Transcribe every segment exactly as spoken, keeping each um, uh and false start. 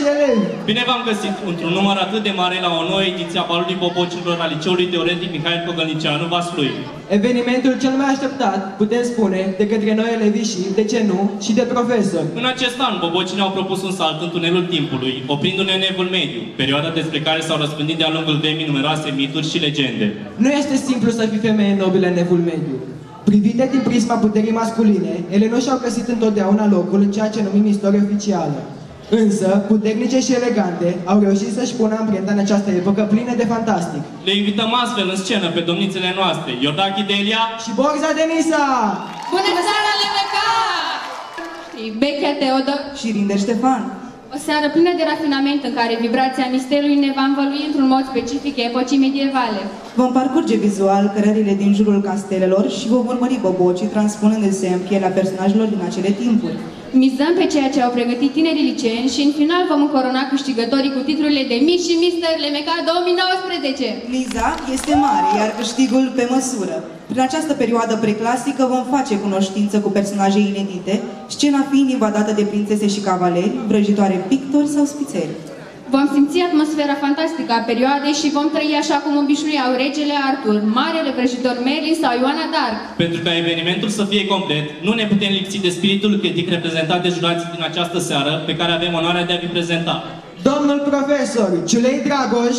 elevi! Bine v-am găsit într-un număr atât de mare la o nouă ediție a balului bobocilor al Liceului Teoretic Mihail Cogălnicianu, Vaslui. Evenimentul cel mai așteptat, putem spune, de către noi elevii și, de ce nu, și de profesori. În acest an, bobocii ne-au propus un salt în tunelul timpului, oprindu-ne în Evul Mediu, perioada despre care s-au răspândit de-a lungul vremii numeroase mituri și legende. Nu este simplu să fii femeie nobilă în Evul Mediu. Privite din prisma puterii masculine, ele nu și-au găsit întotdeauna locul în ceea ce numim istorie oficială. Însă, puternice și elegante, au reușit să-și pună amprenta în această epocă plină de fantastic. Le invităm astfel în scenă pe domnițele noastre, Iordache Delia și Borza Denisa! Bună seara, Lemeca! Bechea Teodor și Rinder Ștefan. O seară plină de rafinament în care vibrația misterului ne va învălui într-un mod specific epocii medievale. Vom parcurge vizual cărările din jurul castelelor și vom urmări bobocii transpunându-se în pielea personajelor din acele timpuri. Mizăm pe ceea ce au pregătit tinerii liceeni și în final vom încorona câștigătorii cu titlurile de Miss și mister Lemeca două mii nouăsprezece. Miza este mare, iar câștigul pe măsură. Prin această perioadă preclasică vom face cunoștință cu personaje inedite, scena fiind invadată de prințese și cavaleri, vrăjitoare pictori sau spițeri. Vom simți atmosfera fantastică a perioadei și vom trăi așa cum obișnuiau regele Artur, marele vrăjitor Merlin sau Ioana d'Arc. Pentru ca evenimentul să fie complet, nu ne putem lipsi de spiritul critic reprezentat de jurații din această seară, pe care avem onoarea de a vi prezenta. Domnul profesor Ciulei Dragoș,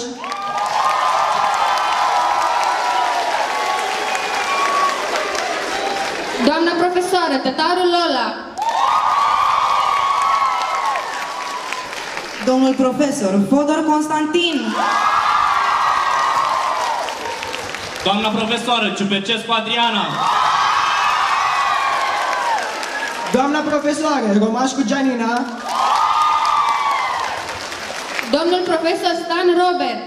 doamna profesoară Tătaru Lola, domnul profesor Fodor Constantin, doamna profesoară Ciupercescu Adriana, doamna profesoară Romașcu Gianina, domnul profesor Stan Robert.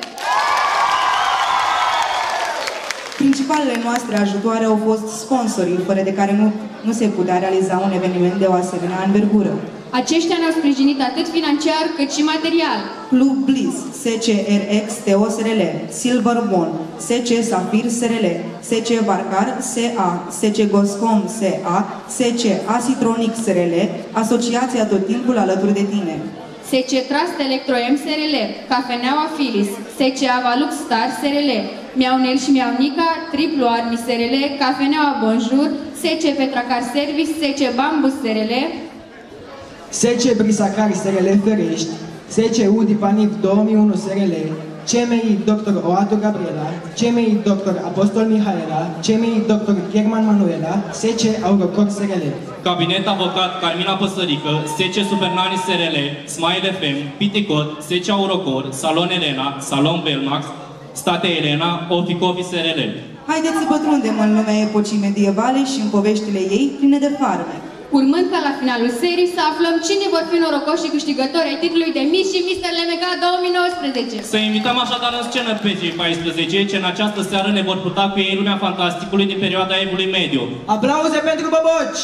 Principalele noastre ajutoare au fost sponsorii, fără de care nu, nu se putea realiza un eveniment de o asemenea învergură. Aceștia ne-au sprijinit atât financiar cât și material. Club Bliss, S C R X T O S R L, Silver Bond, S C Safir S R L, S C Varcar S A, S C Goscom S A, S C Asitronic S R L, Asociația Tot Timpul Alături de Tine, S C Trust Electro M S R L, Cafeneaua Filis, S C Avalux Star S R L, Miaunel și Miaunica, Triplu Armi S R L, Cafeneaua Bonjour, S C Petracar Service, S C Bambus S R L, S C Brisacari S R L Ferești, S C Udi Panif două mii unu S R L, C M I doctor Oatu Gabriela, C M I doctor Apostol Mihaela, C M I doctor German Manuela, S C Aurocor S R L. Cabinet Avocat Carmina Păsărică, S C Supernani S R L, Smile F M, Piticot, S C Aurocor, Salon Elena, Salon Belmax, State Elena, Oficofi S R L. Haideți să pătrundem în lumea epocii medievale și în poveștile ei pline de farme. Urmând ca la finalul serii să aflăm cine vor fi norocoși și câștigători ai titlului de Miss și mister Lemeca două mii nouăsprezece. Să invităm așadar în scenă pe cei paisprezece, ce în această seară ne vor purta cu ei lumea fantasticului din perioada Evului Mediu. Aplauze pentru boboci!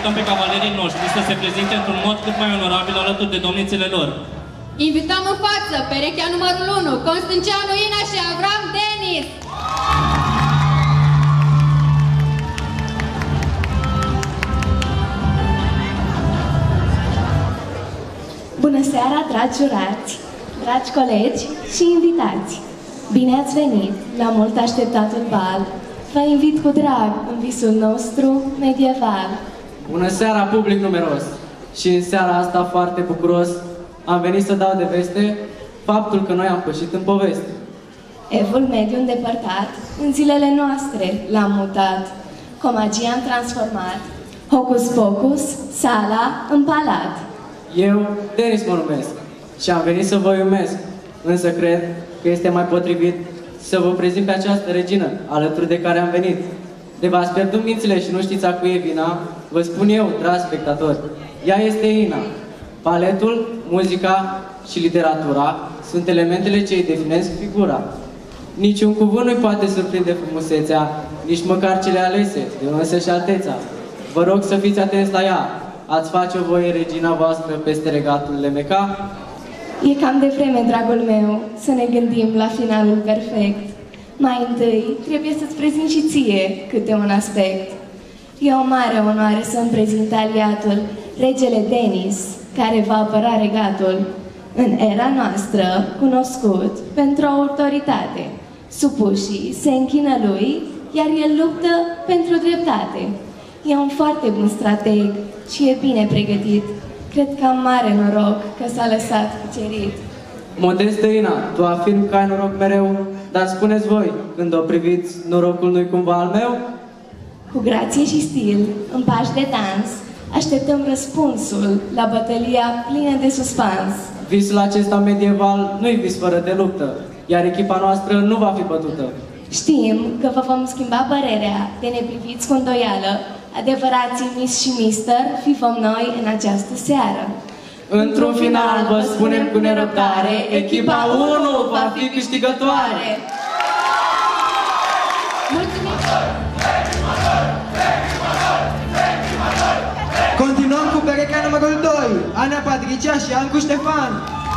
invităm pe cavalerii noștri să se prezinte într-un mod cât mai onorabil alături de domnițele lor. Invităm în față perechea numărul unu, Constantianu Ina și Avram Denis! Bună seara, dragi jurați, dragi colegi și invitați! Bine ați venit la mult așteptatul bal. Vă invit cu drag în visul nostru medieval. Bună seara, public numeros! Și în seara asta foarte bucuros am venit să dau de veste faptul că noi am pășit în poveste. Evul mediu îndepărtat, în zilele noastre l-am mutat. Cu magie am transformat hocus pocus, sala în palat. Eu, Denis mă numesc și am venit să vă iubesc, însă cred că este mai potrivit să vă prezint pe această regină, alături de care am venit. De v-ați pierdut mințile și nu știți a cui e vina, vă spun eu, dragi spectatori, ea este Ina. Baletul, muzica și literatura sunt elementele ce îi definesc figura. Niciun cuvânt nu-i poate surprinde frumusețea, nici măcar cele alese, de însă și alteța. Vă rog să fiți atenți la ea. Ați face-o voie, regina voastră, peste regatul Lemeca? E cam de vreme, dragul meu, să ne gândim la finalul perfect. Mai întâi, trebuie să-ți prezint și ție câte un aspect. E o mare onoare să-mi prezint aliatul, regele Denis, care va apăra regatul. În era noastră, cunoscut pentru autoritate, supușii se închină lui, iar el luptă pentru dreptate. E un foarte bun strateg și e bine pregătit. Cred că am mare noroc că s-a lăsat cucerit. Modestă Ina, tu afirmi că ai noroc mereu, dar spuneți voi, când o priviți, norocul nu-i cumva al meu? Cu grație și stil, în pași de dans, așteptăm răspunsul la bătălia plină de suspans. Visul acesta medieval nu-i vis fără de luptă, iar echipa noastră nu va fi bătută. Știm că vă vom schimba părerea de ne priviți cu îndoială. Adevărații miss și mister fi vom noi în această seară. Într-un final vă spunem cu nerăbdare, echipa unu va fi câștigătoare! Mulțumim! Continuăm cu perechea numărul doi, Ana Patricia și Ancu Ștefan.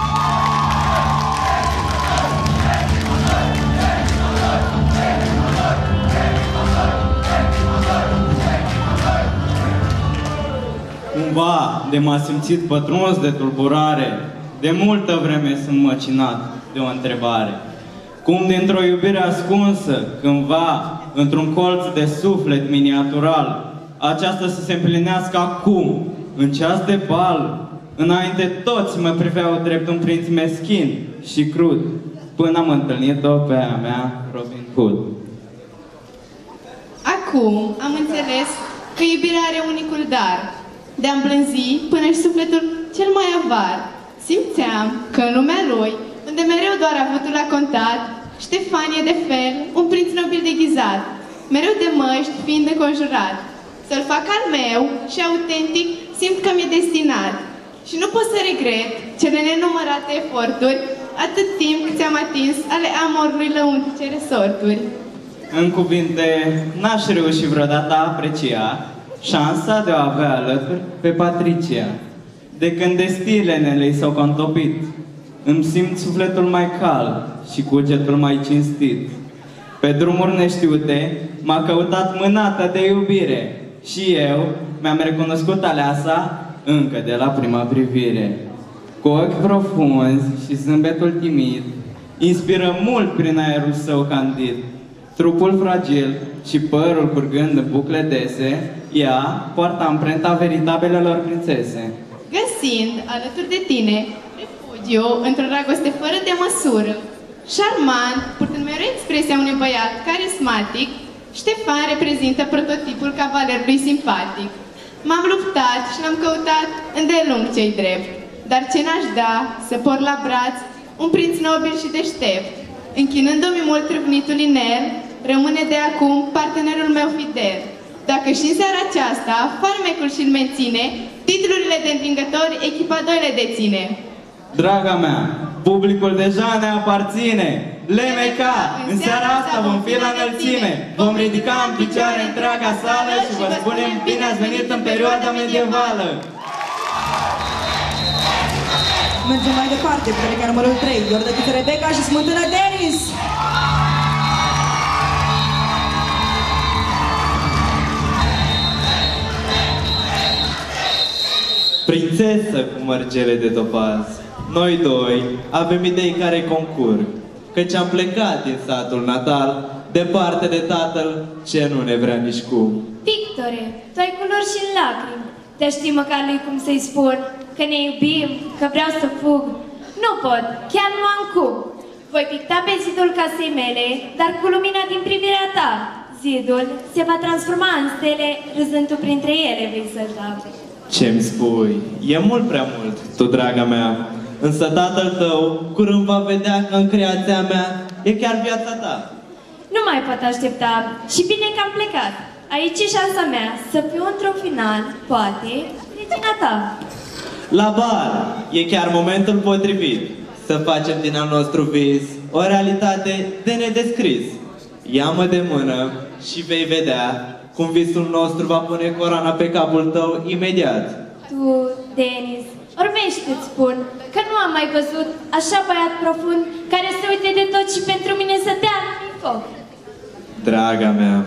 Cumva, de m-a simțit pătruns de tulburare, de multă vreme sunt măcinat de o întrebare. Cum dintr-o iubire ascunsă, cândva, într-un colț de suflet miniatural, aceasta să se împlinească acum, în ceas de bal. Înainte toți mă priveau drept un prinț meschin și crud, până am întâlnit-o pe a mea Robin Hood. Acum am înțeles că iubirea are unicul dar de a îmblânzi până și sufletul cel mai avar. Simțeam că în lumea lui, unde mereu doar avutul a contat, Ștefan e de fel, un prinț nobil deghizat, mereu de măști fiind înconjurat. Să-l fac al meu și autentic simt că mi-e destinat. Și nu pot să regret cele nenumărate eforturi, atât timp cât ți-am atins ale amorului lăuntrice resorturi. În cuvinte, n-aș reuși vreodată a aprecia șansa de a avea alături pe Patricia. De când destilele lei s-au contopit, îmi simt sufletul mai cald și cugetul mai cinstit. Pe drumuri neștiute m-a căutat mânata de iubire și eu mi-am recunoscut aleasa încă de la prima privire. Cu ochi profunzi și zâmbetul timid, inspiră mult prin aerul său candid. Trupul fragil și părul curgând în bucle dese, ea poartă amprenta veritabelelor prințese. Găsind alături de tine refugiu într-o dragoste fără de măsură, șarmant, purtând mereu expresia unui băiat carismatic, Ștefan reprezintă prototipul cavalerului simpatic. M-am luptat și l-am căutat îndelung cei drept, dar ce n-aș da să por la braț un prinț nobil și deștept. Închinându-mi mult trâvnitul iner, rămâne de acum partenerul meu fidel. Dacă și în seara aceasta farmecul și-l menține, titlurile de învingători echipa doi le deține. Draga mea, Publicul deja ne aparține. L M K, în seara asta vom fi la înălțime. Vom ridica în picioare întreaga sală și vă spunem bine ați venit în perioada medievală. Mergem mai departe, perecha numărul trei, Iordăcuță Rebecca și Smântână Denis! Prințesă cu mărgele de topaz, noi doi avem idei care concurg, căci am plecat din satul natal, departe de tatăl ce nu ne vrea nici cum. Victore, tu ai culori și lacrimi, dar știi măcar lui cum să-i spun că ne iubim, că vreau să fug. Nu pot, chiar nu am cum. Voi picta pe zidul casei mele, dar cu lumina din privirea ta. Zidul se va transforma în stele, râzând tu printre ele vei să tape. Ce-mi spui? E mult prea mult, tu, draga mea. Însă tatăl tău curând va vedea că în creația mea e chiar viața ta. Nu mai pot aștepta și bine că am plecat. Aici e șansa mea să fiu într-un final, poate, regina ta. La bar e chiar momentul potrivit să facem din al nostru vis o realitate de nedescris. Ia-mă de mână și vei vedea cum visul nostru va pune coroana pe capul tău imediat. Tu, Denis, orbește-ți spun că nu am mai văzut așa băiat profund care se uite de tot și pentru mine să dea în foc. Draga mea,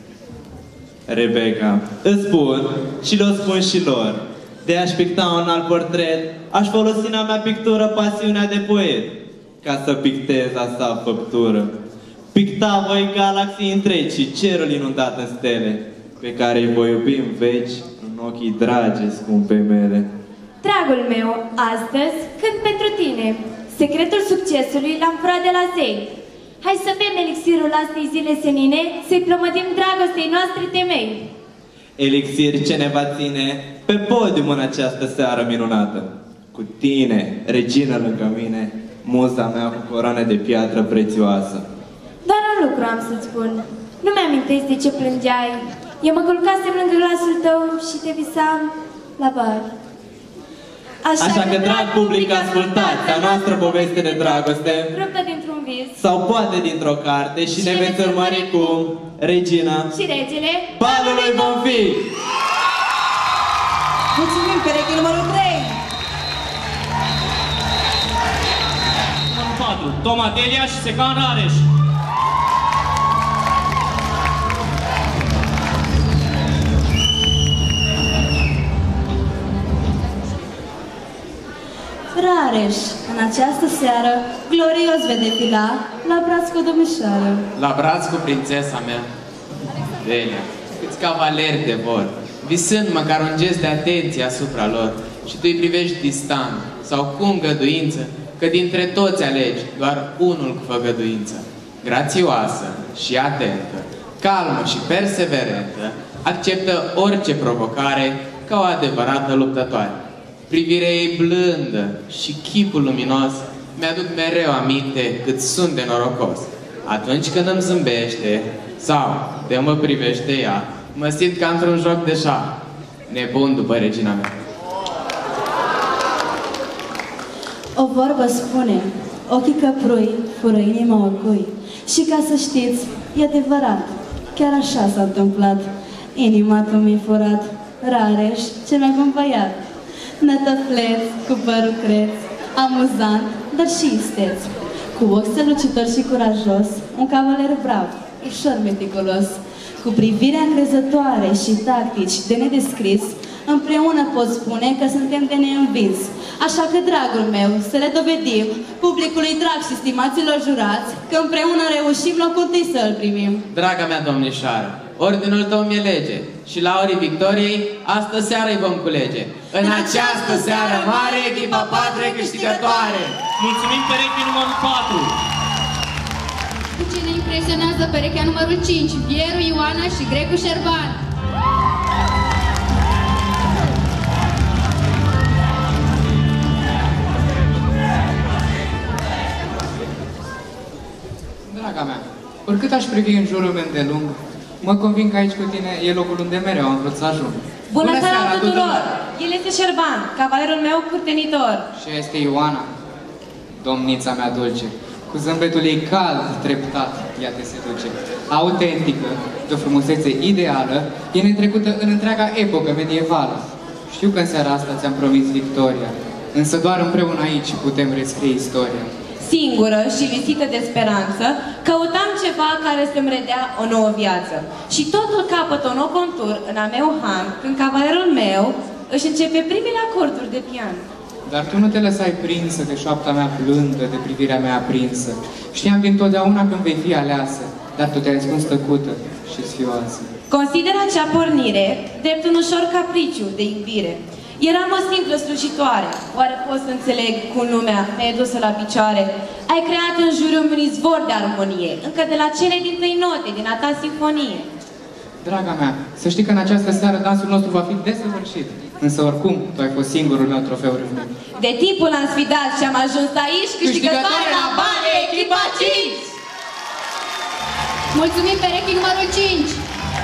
Rebecca, îți spun și le-o spun și lor. De a-și picta un alt portret, aș folosi în a mea pictură pasiunea de poet, ca să pictez asta făptură. Picta voi galaxii întregi și cerul inundat în stele, pe care îi voi iubi în veci, în ochii dragi, scumpe mele. Dragul meu, astăzi cânt pentru tine. Secretul succesului l-am furat de la zei. Hai să bem elixirul astei zile senine, să-i plămădim dragostei noastre temei. Elixir ce ne va ține pe podium în această seară minunată. Cu tine, regină lângă mine, muza mea cu coroane de piatră prețioasă. Doar un lucru am să-ți spun. Nu mi-amintesc de ce plângeai. Eu mă culcasem lângă glasul tău și te visam la bar. Așa, Așa că, drag public, ascultați a noastră poveste de dragoste, ruptă dintr-un vis, sau poate dintr-o carte, și, și ne veți urmări cu Regina și Regele balului vom fi! Mulțumim, pereche numărul trei! Numărul patru, Toma Delia și Secan Rareș. Rareș, în această seară, glorios vei defila la braț cu o domnișoară. La braț cu prințesa mea, Delia, câți cavaleri te vor, visând măcar un gest de atenție asupra lor, și tu îi privești distant sau cu îngăduință, că dintre toți alegi doar unul cu făgăduință. Grațioasă și atentă, calmă și perseverentă, acceptă orice provocare ca o adevărată luptătoare. Privirea ei blândă și chipul luminos mi-aduc mereu aminte cât sunt de norocos. Atunci când îmi zâmbește sau de mă privește ea, mă simt ca într-un joc de șah, nebun după regina mea. O vorbă spune, ochii căprui fură inima oricui. Și ca să știți, e adevărat, chiar așa s-a întâmplat. Inima tu mi-ai furat, Rareș, ce mai bun băiat. Nătăfleț, cu părul creț, amuzant, dar și isteț. Cu ochi strălucitor și curajos, un cavaler brav, ușor meticulos. Cu privirea încrezătoare și tactici de nedescris, împreună pot spune că suntem de neînvins. Așa că, dragul meu, să le dovedim publicului drag și stimaților jurați că împreună reușim locul întâi să-l primim. Draga mea domnișoară, ordinul tău mi-e lege și laurii victoriei astă seară îi vom culege. În această seară mare, echipa patru e câștigătoare! Mulțumim perechea numărul patru! Cu ce ne impresionează perechea numărul cinci, Vieru, Ioana și Grecu Șerban. Draga mea, oricât aș privi în jurul meu de lung, mă convin că aici cu tine e locul unde mereu am vrut să ajung. Bună, Bună seara tuturor! El este Șerban, cavalerul meu curtenitor. Și este Ioana. domnița mea dulce. Cu zâmbetul ei cald, treptat, ea te seduce. Autentică, de o frumusețe ideală, e netrecută în întreaga epocă medievală. Știu că în seara asta ți-am promis victoria, însă doar împreună aici putem rescrie istoria. Singură și lipsită de speranță, căutam ceva care să-mi redea o nouă viață. Și totul capătă un nou contur în a meu han, când cavalerul meu își începe primele acorduri de pian. Dar tu nu te lăsai prinsă de șoapta mea blândă, de privirea mea aprinsă. Știam dintotdeauna când vei fi aleasă, dar tu te-ai ascuns tăcută și sfioasă. Consider acea pornire drept un ușor capriciu de iubire. Eram o simplă slujitoare, oare pot să înțeleg cum lumea mi-ai dusă la picioare? Ai creat în jurul un izvor de armonie, încă de la cele din tăi note, din a ta sinfonie. Draga mea, să știi că în această seară dansul nostru va fi desăvârșit. Însă oricum, tu ai fost singurul meu trofeu râvnit. De timpul am sfidat și am ajuns aici câștigătoare la bani echipa cinci! Mulțumim perechi numărul cinci!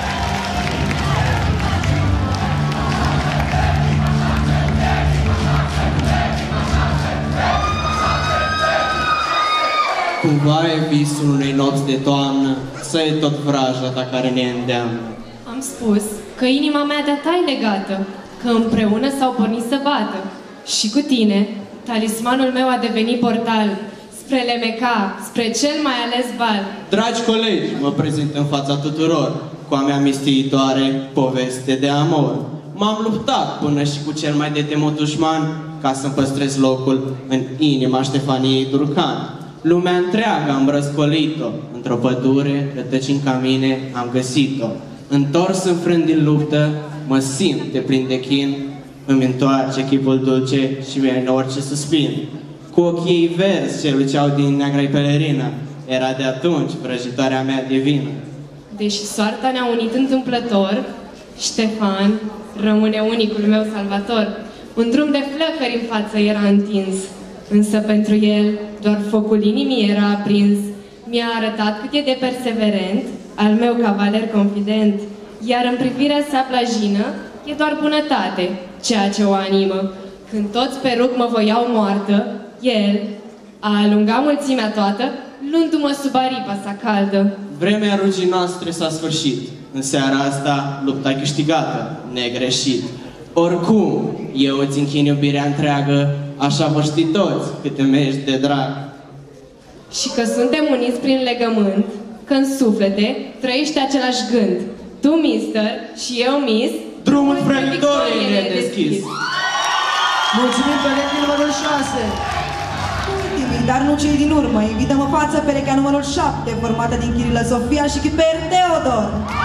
Cumva e visul unei nopți de toamnă, să e tot vraja ta care ne îndeamnă. Am spus că inima mea de-a ta e legată, că împreună s-au pornit să bată. Și cu tine, talismanul meu a devenit portal spre Lemeca, spre cel mai ales bal. Dragi colegi, mă prezint în fața tuturor cu a mea mistiitoare poveste de amor. M-am luptat până și cu cel mai de temut dușman ca să-mi păstrez locul în inima Ștefaniei Durcan. Lumea întreagă am răscolit-o, într-o pădure, rătăcind ca mine, am găsit-o. Întors înfrânt din luptă, mă simt de plin de chin, îmi întoarce chipul dulce și mi-ai în orice suspin. Cu ochii ei verzi ce luceau din neagra-i pelerină, era de atunci vrăjitoarea mea divină. Deși soarta ne-a unit întâmplător, Ștefan rămâne unicul meu salvator. Un drum de flăcări în față era întins, însă pentru el doar focul inimii era aprins. Mi-a arătat cât e de perseverent al meu cavaler confident, iar în privirea sa plajină e doar bunătate, ceea ce o animă. Când toți pe rug mă voiau moartă, el a alungat mulțimea toată, luându-mă sub aripa sa caldă. Vremea rugii noastre s-a sfârșit. În seara asta lupta câștigată, negreșit. Oricum, eu îți închin iubirea întreagă, așa vă știi toți cât îmi ești de drag. Și că suntem uniți prin legământ, că în suflete trăiește același gând. Tu, mister, și eu, miss, drumul spre victorie ne-a deschis. Mulțumim perechii numărul șase. Ultimii, dar nu cei din urmă, invităm în față perechea numărul șapte, formată din Chirilă Sofia și Chiper Teodor.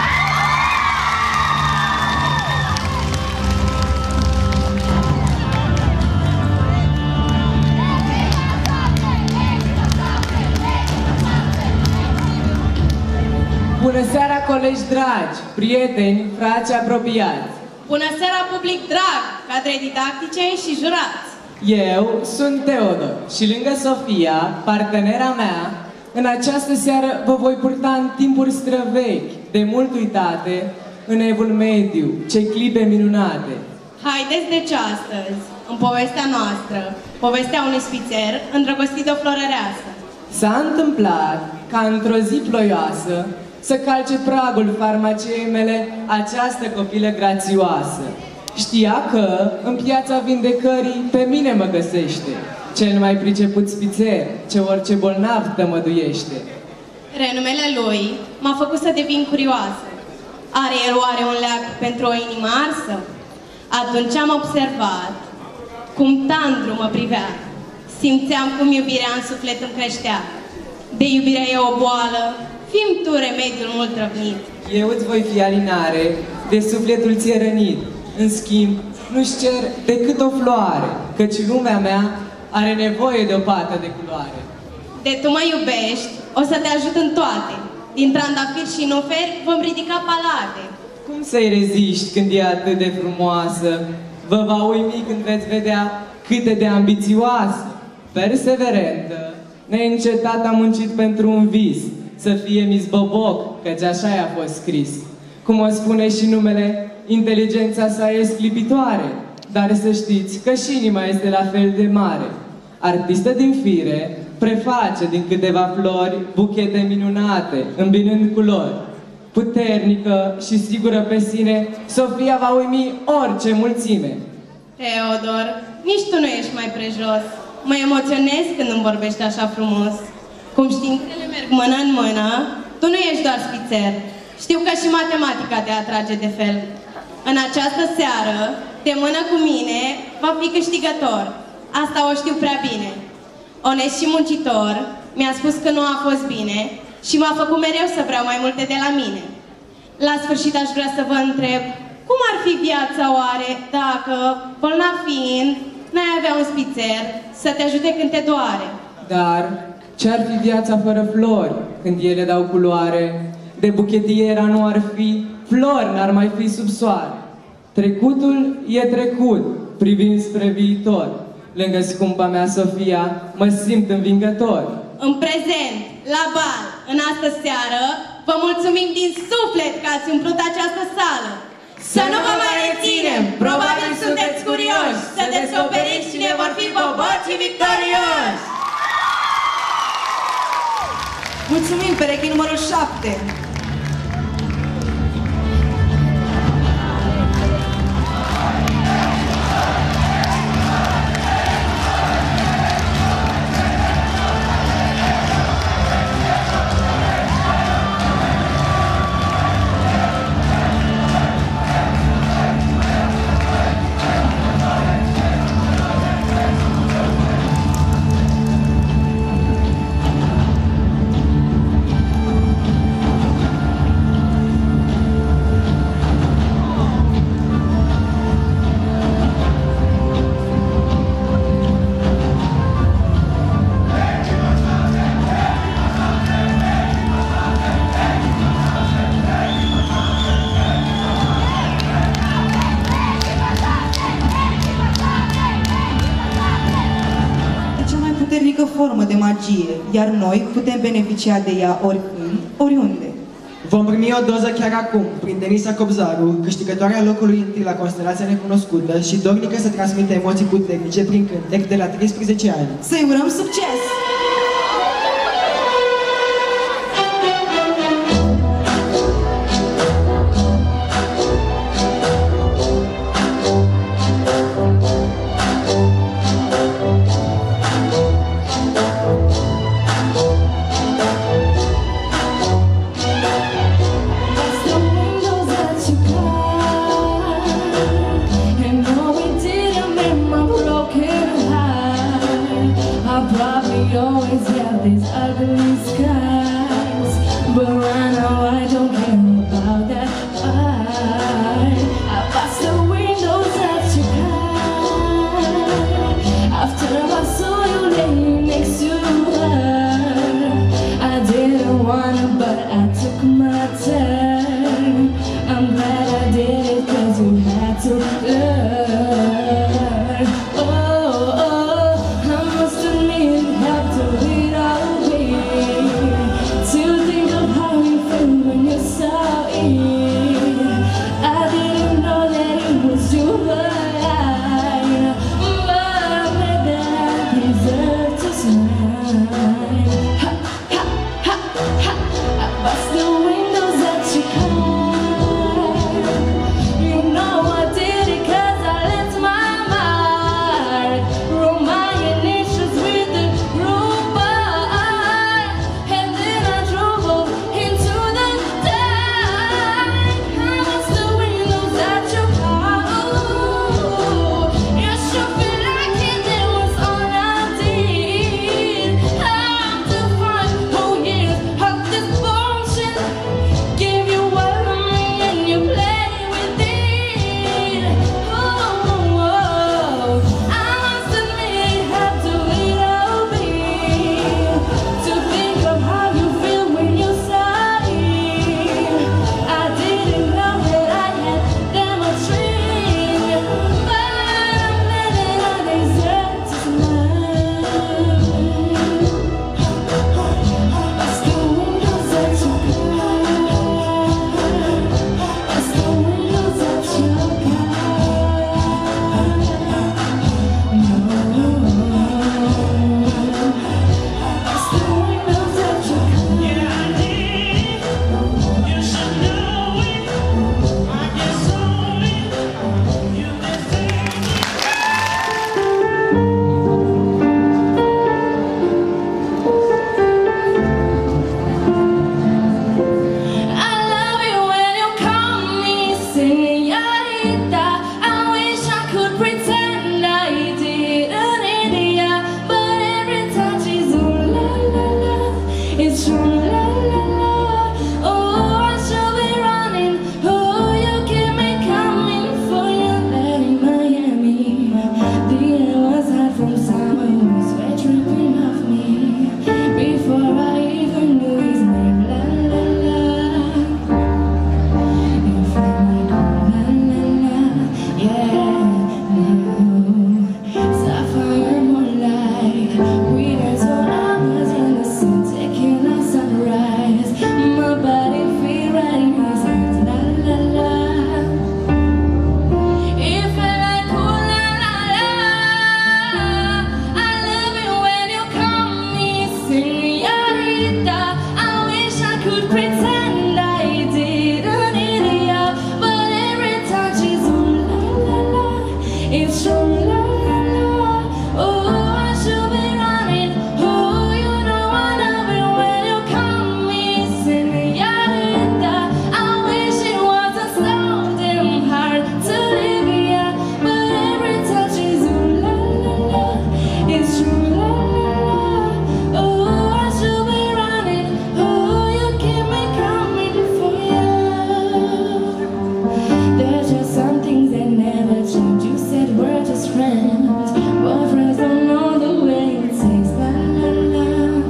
Bună seara, colegi dragi, prieteni, frați apropiați! Bună seara, public drag, cadre didactice și jurați! Eu sunt Teodor și lângă Sofia, partenera mea, în această seară vă voi purta în timpuri străvechi, de mult uitate, în evul mediu, ce clipe minunate. Haideți deci astăzi, în povestea noastră, povestea unui spițer îndrăgostit de o florăreasă. S-a întâmplat ca într-o zi ploioasă să calce pragul farmaciei mele această copilă grațioasă. Știa că în piața vindecării pe mine mă găsește, cel mai priceput spițer ce orice bolnav tămăduiește. Renumele lui m-a făcut să devin curioasă. Are el oare un leac pentru o inimă arsă? Atunci am observat cum tandru mă privea. Simțeam cum iubirea în suflet îmi creștea. De iubirea e o boală, fii-mi tu remediul mult răvnit. Eu îți voi fi alinare, de sufletul ți-e rănit. În schimb, nu-ți cer decât o floare, căci lumea mea are nevoie de o pată de culoare. De tu mă iubești, o să te ajut în toate. Din trandafir și nuferi vom ridica palate. Cum să-i reziști când e atât de frumoasă? Vă va uimi când veți vedea cât de ambițioasă. Perseverentă, neîncetat am muncit pentru un vis, să fie Miss Boboc, căci așa i-a fost scris. Cum o spune și numele, inteligența sa e sclipitoare, dar să știți că și inima este la fel de mare. Artistă din fire, preface din câteva flori buchete minunate, îmbinând culori. Puternică și sigură pe sine, Sofia va uimi orice mulțime. Teodor, nici tu nu ești mai prejos. Mă emoționez când îmi vorbești așa frumos. Cum științele merg mână în mână, tu nu ești doar spițer. Știu că și matematica te atrage de fel. În această seară, de mână cu mine, va fi câștigător. Asta o știu prea bine. Onest și muncitor, mi-a spus că nu a fost bine și m-a făcut mereu să vreau mai multe de la mine. La sfârșit aș vrea să vă întreb, cum ar fi viața oare dacă, bolnav fiind, n-ai avea un spițer să te ajute când te doare? Dar ce-ar fi viața fără flori, când ele dau culoare? De buchetiera nu ar fi, flori n-ar mai fi sub soare. Trecutul e trecut, privind spre viitor. Lângă scumpa mea Sofia, mă simt învingător. În prezent, la bal, în astă seară, vă mulțumim din suflet că ați umplut această sală. Să nu vă mai reținem, probabil sunteți curioși să descoperiți cine vor fi bobocii victorioși. Mulțumim, pereche numărul șapte. Formă de magie, iar noi putem beneficia de ea oricând, oriunde. Vom primi o doză chiar acum, prin Denisa Cobzaru, câștigătoarea locului întâi la Constelația Necunoscută și dornică să transmită emoții puternice prin cântec de la treisprezece ani. Să-i urăm succes! pretend I didn't hit ya, but every touch is ooh la la la. It's true la la la. Oh, I should be running. Oh, you know I love it when you call me señorita. I wish it wasn't so damn hard to leave ya, but every touch is ooh la la la. It's true la la la. Oh, I should be running. Oh, you keep me coming for ya. There's just some things that never change. You said we're just friends, but friends don't know the way it tastes. La la la.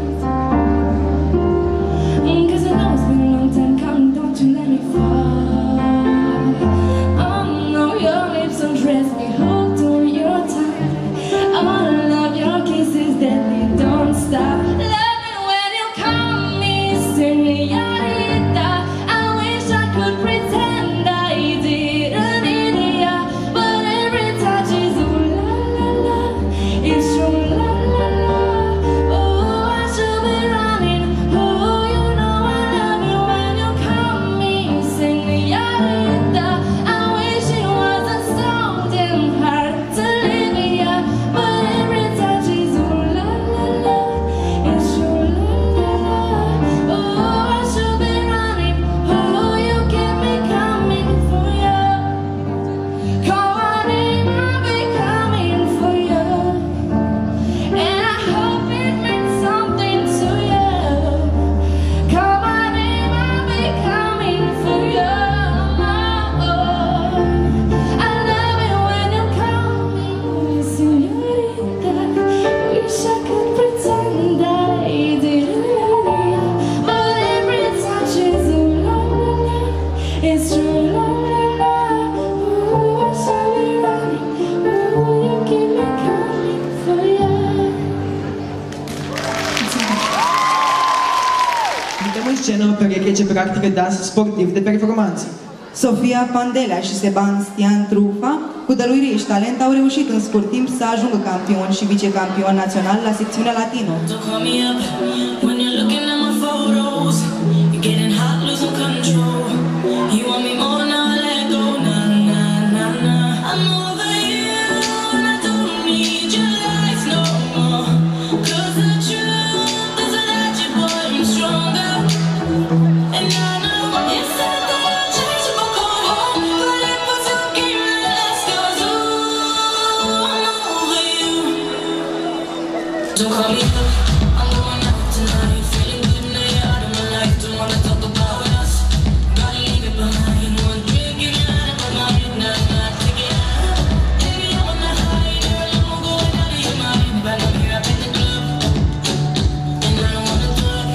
Mm, 'cause I know it's been a long time coming. Don't you let me fall. Oh no, your lips undress me, hooked on your tongue. All of your kisses deadly, don't stop. Love it when you call me señorita. I wish I could pretend I didn't need ya, but every touch is ooh la la la. It's true la la la. Oh, I should be running. Oh, you know I love you when you call me señorita. I wish it wasn't so damn hard to leave ya, but every touch is ooh la la la. It's true la la la. Oh, I should be running. Oh, you keep me coming for ya. Call my name, I'll be coming for ya. And I hope it means something to you. Call my name, I'll be coming for you. Oh, I love it when you call me señorita. Wish I could pretend I didn't know ya, but every touch is ooh la la la. It's true la la la. Ooh, I should be running. Ooh, you keep me coming for ya. Suntem în scenă o pereche ce practică dans sportiv de performanță. Sofia Pandelea și Sebastian Trufa, cu dăruire și talent, au reușit în scurt timp să ajungă campion și vicecampion național la secțiunea latino. Don't call me up when you're looking at my photos. You're getting hot, losing control. You want me more now, I let go. Nah, nah, nah, nah. I'm over you and I don't need your lies no more. 'Cause the truth is that you, boy, I'm stronger. And I know you said that I'd change if I call home, but it was your game that last. 'Cause ooh, I'm over you. Don't call me up, I'm going out tonight. Feeling good now you're out of my life. Don't wanna talk about us, gotta leave it behind. One drink and you're out of my mind. Nah, nah, take it out. Baby, I'm on the high, girl, I'm going out of your mind. But I'm here up in the club, and I don't wanna talk.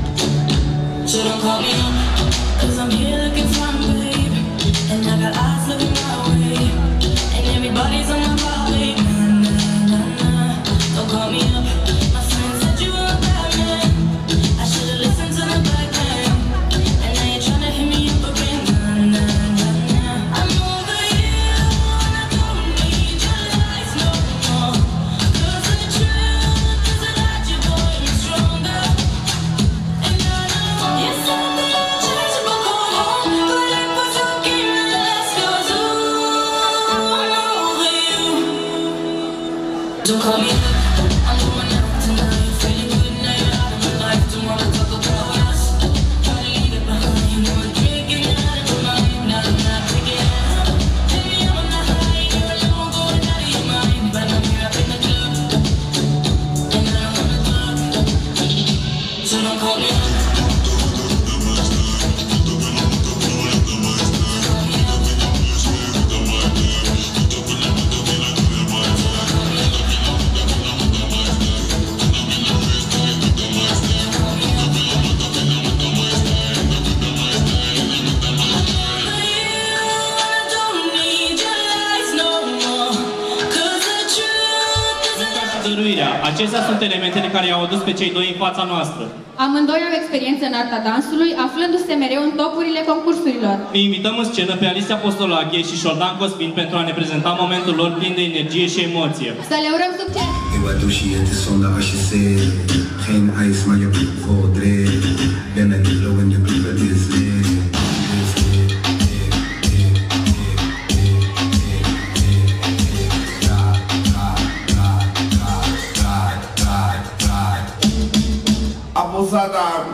So don't call me up, 'cause I'm here looking fine, babe. And I got eyes looking my way, and everybody's on my body. Nah, nah, nah, nah. Don't call me up. My friends said you were a bad man. I should've listened to the back man. And now you're tryna hit me up again. Nah, nah, nah, nah. I'm over you and I don't need your lies no more. 'Cause the truth is that you, boy, I'm stronger. And I know you said that I'd change if I called home, but it was your game that last. 'Cause ooh, I'm over you. Don't call me up, I'm going out tonight. Feeling good now you're out of my life. Don't wanna talk about us, gotta leave it behind. One drink and you're out of my mind. Nah, nah, take it out. Baby, I'm on the high, girl, I'm going out of your mind. But I'm here up in the club, and I don't wanna talk. So don't call me up. Dăruirea. Acestea sunt elementele care i-au adus pe cei doi în fața noastră. Amândoi au experiență în arta dansului, aflându-se mereu în topurile concursurilor. Îi invităm în scenă pe Alicia Apostolache și Șordan Cospin pentru a ne prezenta momentul lor plin de energie și emoție. Să le urăm succes! Eu atunci e de sonda și se Pain ice, man, you keep for dread. Then I need low when you keep it this leg. Abusada.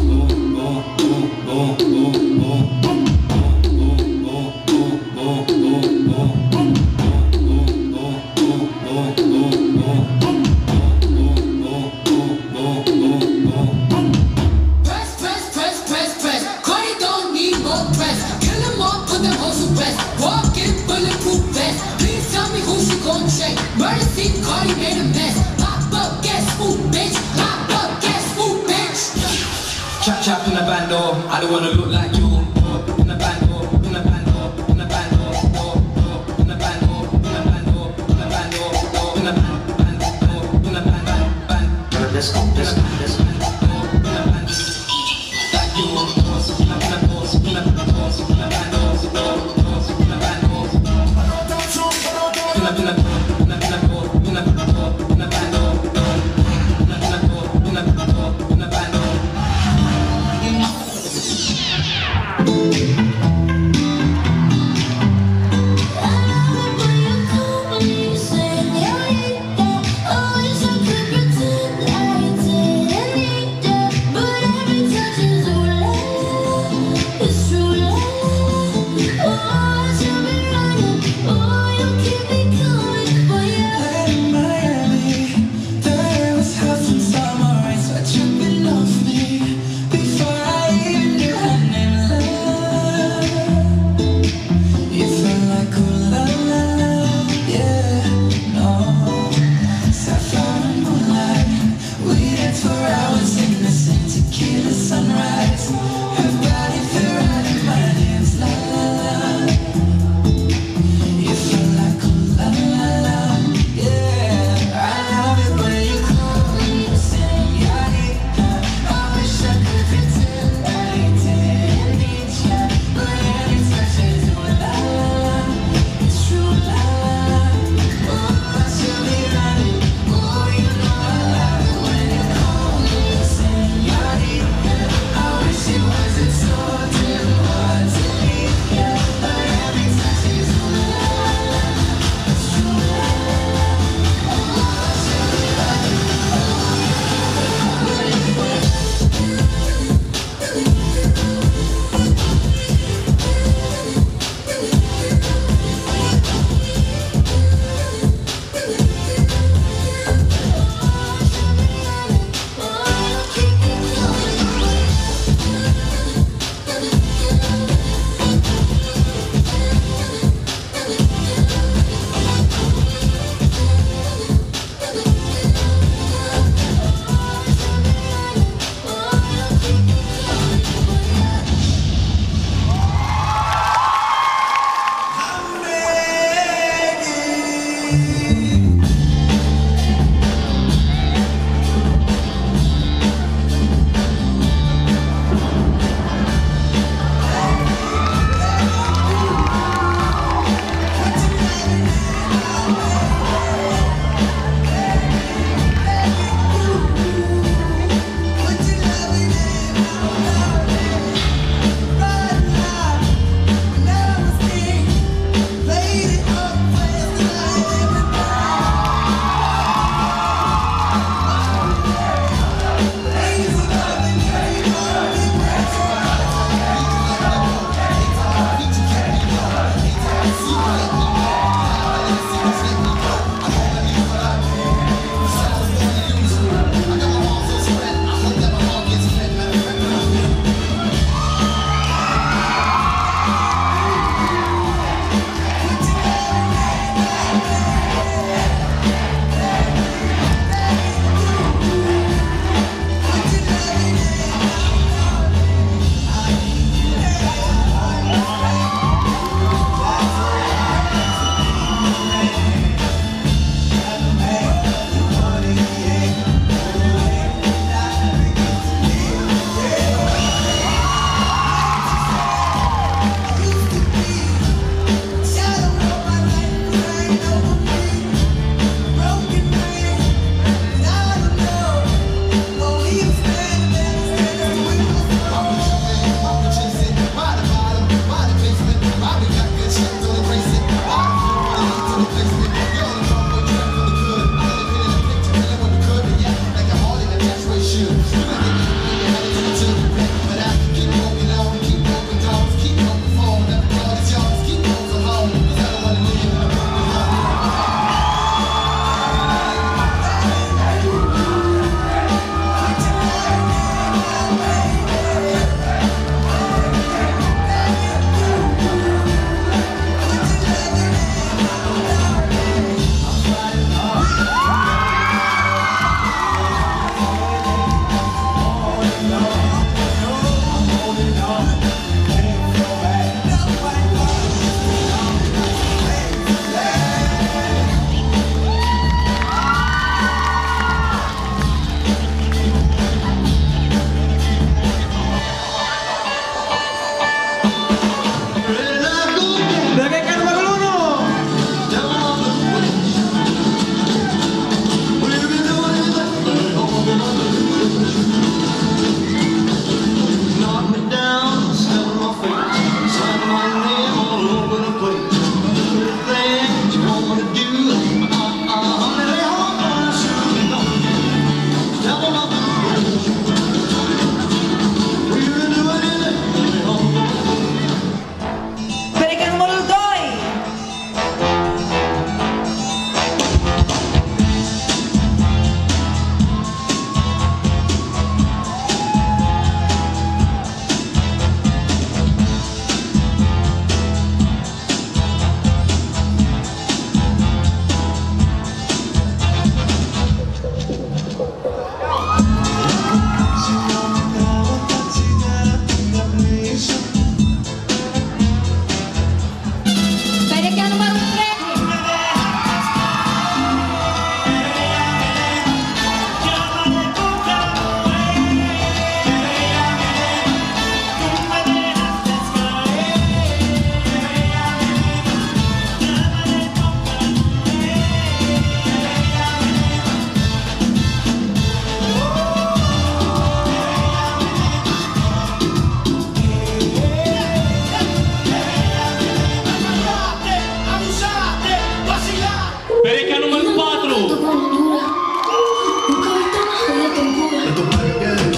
Chap chap in the bando, I don't wanna look like you. In the bando, in the bando, in the bando, in the bando, in the bando, in the bando, in the bando, in the bando, let's go, let's go, let's go. Like you, in the bando, in the bando, in the bando, in the bando, in the bando. Señorita, oh, yo siempre pretend like it.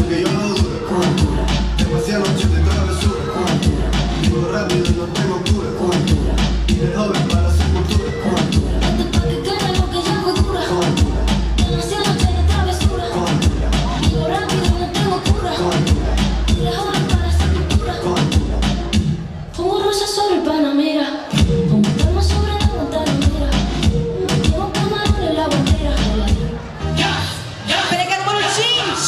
que yo no duro. Demasiado noche de travesura. Vivo rápido, no tengo cura. Y de joven para la sepultura. Este pa' que quede lo que yo hago dura. Demasiado noche de travesura. Vivo rápido, no tengo cura. Y de joven para la sepultura. Pongo rosas sobre el Panamera. Pongo palmas sobre la Guantanamera. Llevo camarón en la bandera. Perechea numărul cinci!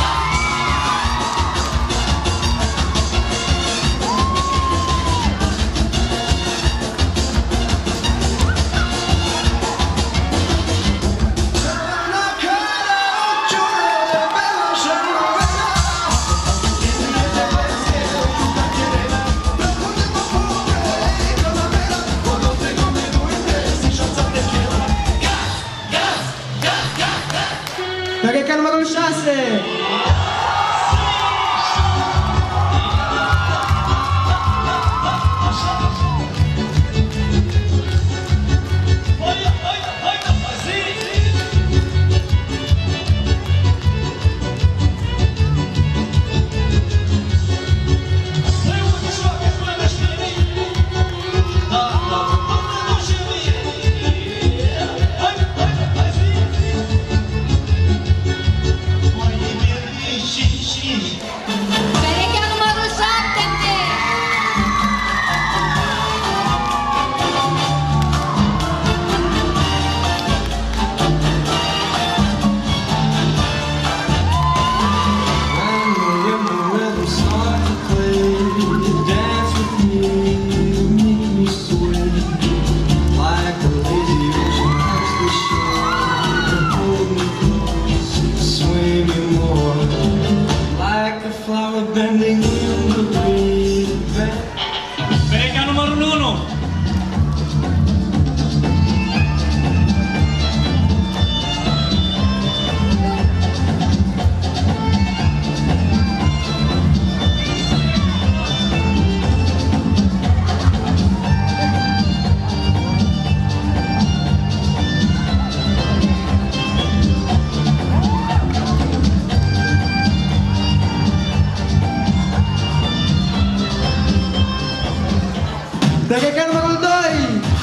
Perechea numărul șase! Perechea numărul șapte! Perechea numărul unu. Perechea numărul doi!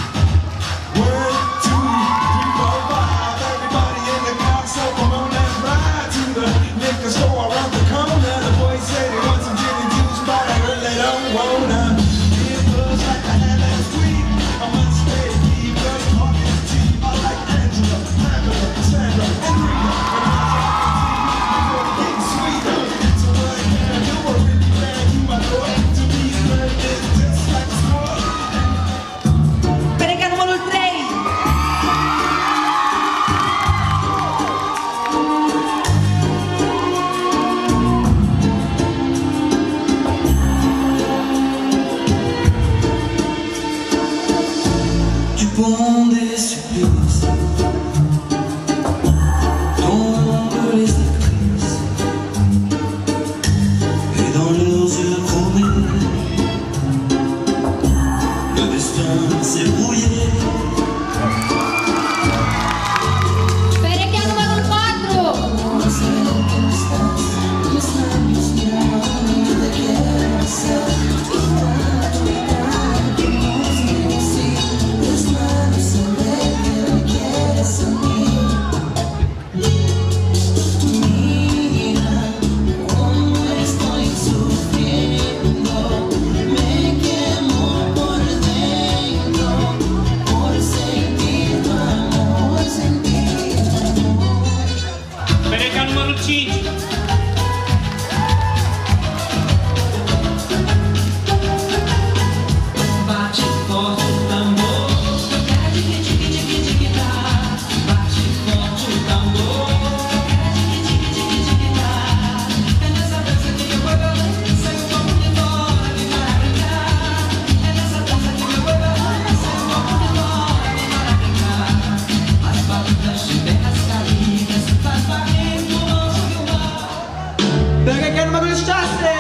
Perechea numărul trei! Du pont des supplices, tombent les actrices, et dans leurs yeux chromés, le destin s'est brouillé. Perechea numărul patru! Perechea numărul cinci. Bate forte o tambor, bate forte o tambor, é nessa dança que eu vou sair um pouco de fora de Maracá, é nessa dança que eu vou sair um pouco de fora de Maracá, as batutas de terras caídas, faz barulho longe do mar. Perechea numărul șase!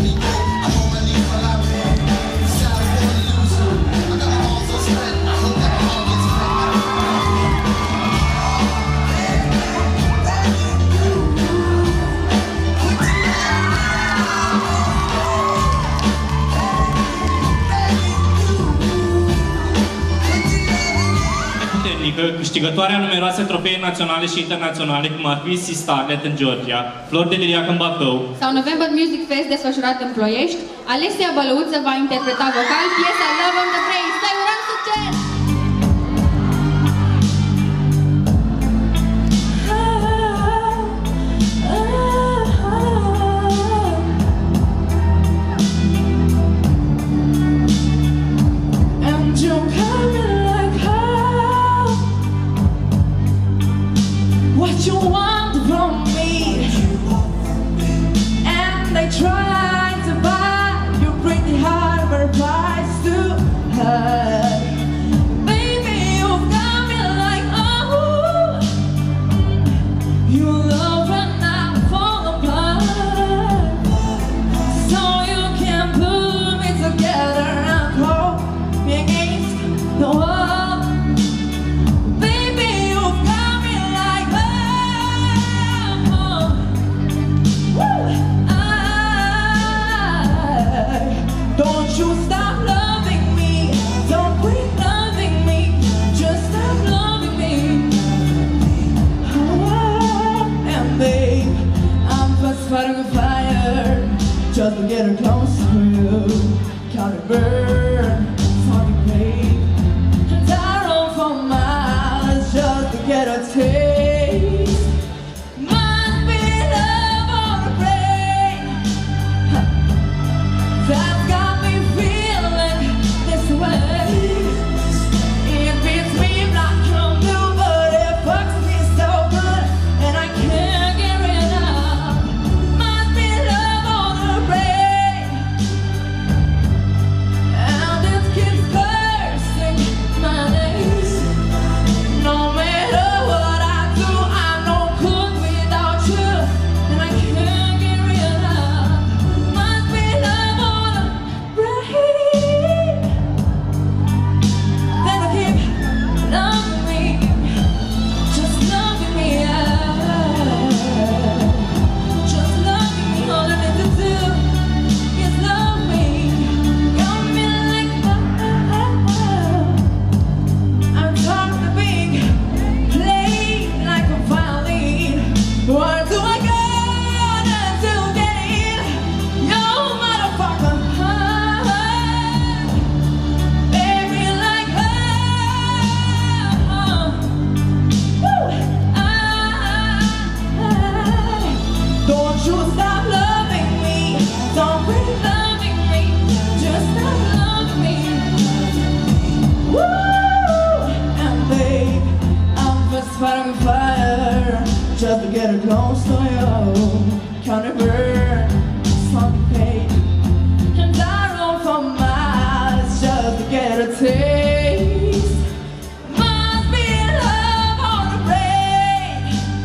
Câștigătoarea numeroase trofee naționale și internaționale, cum ar fi Sea Starlet în Georgia, Flori de Liriac în Bacău sau November Music Fest desfășurat în Ploiești, Alessia Bălăuță va interpreta vocal piesa Love on the Brain. Să-i urăm succes! What you want from me, and they try to buy your pretty heart for a price too high. Baby, you've got me like, oh, you love and I fall apart, so you can pull me together and throw me against the wall. You stop loving me, don't quit loving me, just stop loving me. Oh, and babe, I'm first fighting a fire, just to get her close to you. Count it burn, sorry babe, and I run for miles just to get a taste. Must be love on the brain. That's got it beats me black and blue, but it fucks me so good, and I can't get rid of. Must be love on the brain, and it keeps cursing my name. No matter what I do, I'm no good without you, and I can't get rid of. Must be love on the brain. Love me, just love me, just love me. All I need to do is love me. Got me like I'm talking the big, play like a violin. Where do I go to get it? Yo, motherfucker, baby, like her. Don't you stop loving me, don't quit loving me, just stop loving me. Woo! And babe, I'm just fighting a fire, just to get her close to you. Count it burn, something pain, and I run for miles just to get a taste. Must be love on the brain.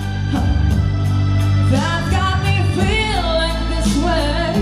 That's got me feeling this way.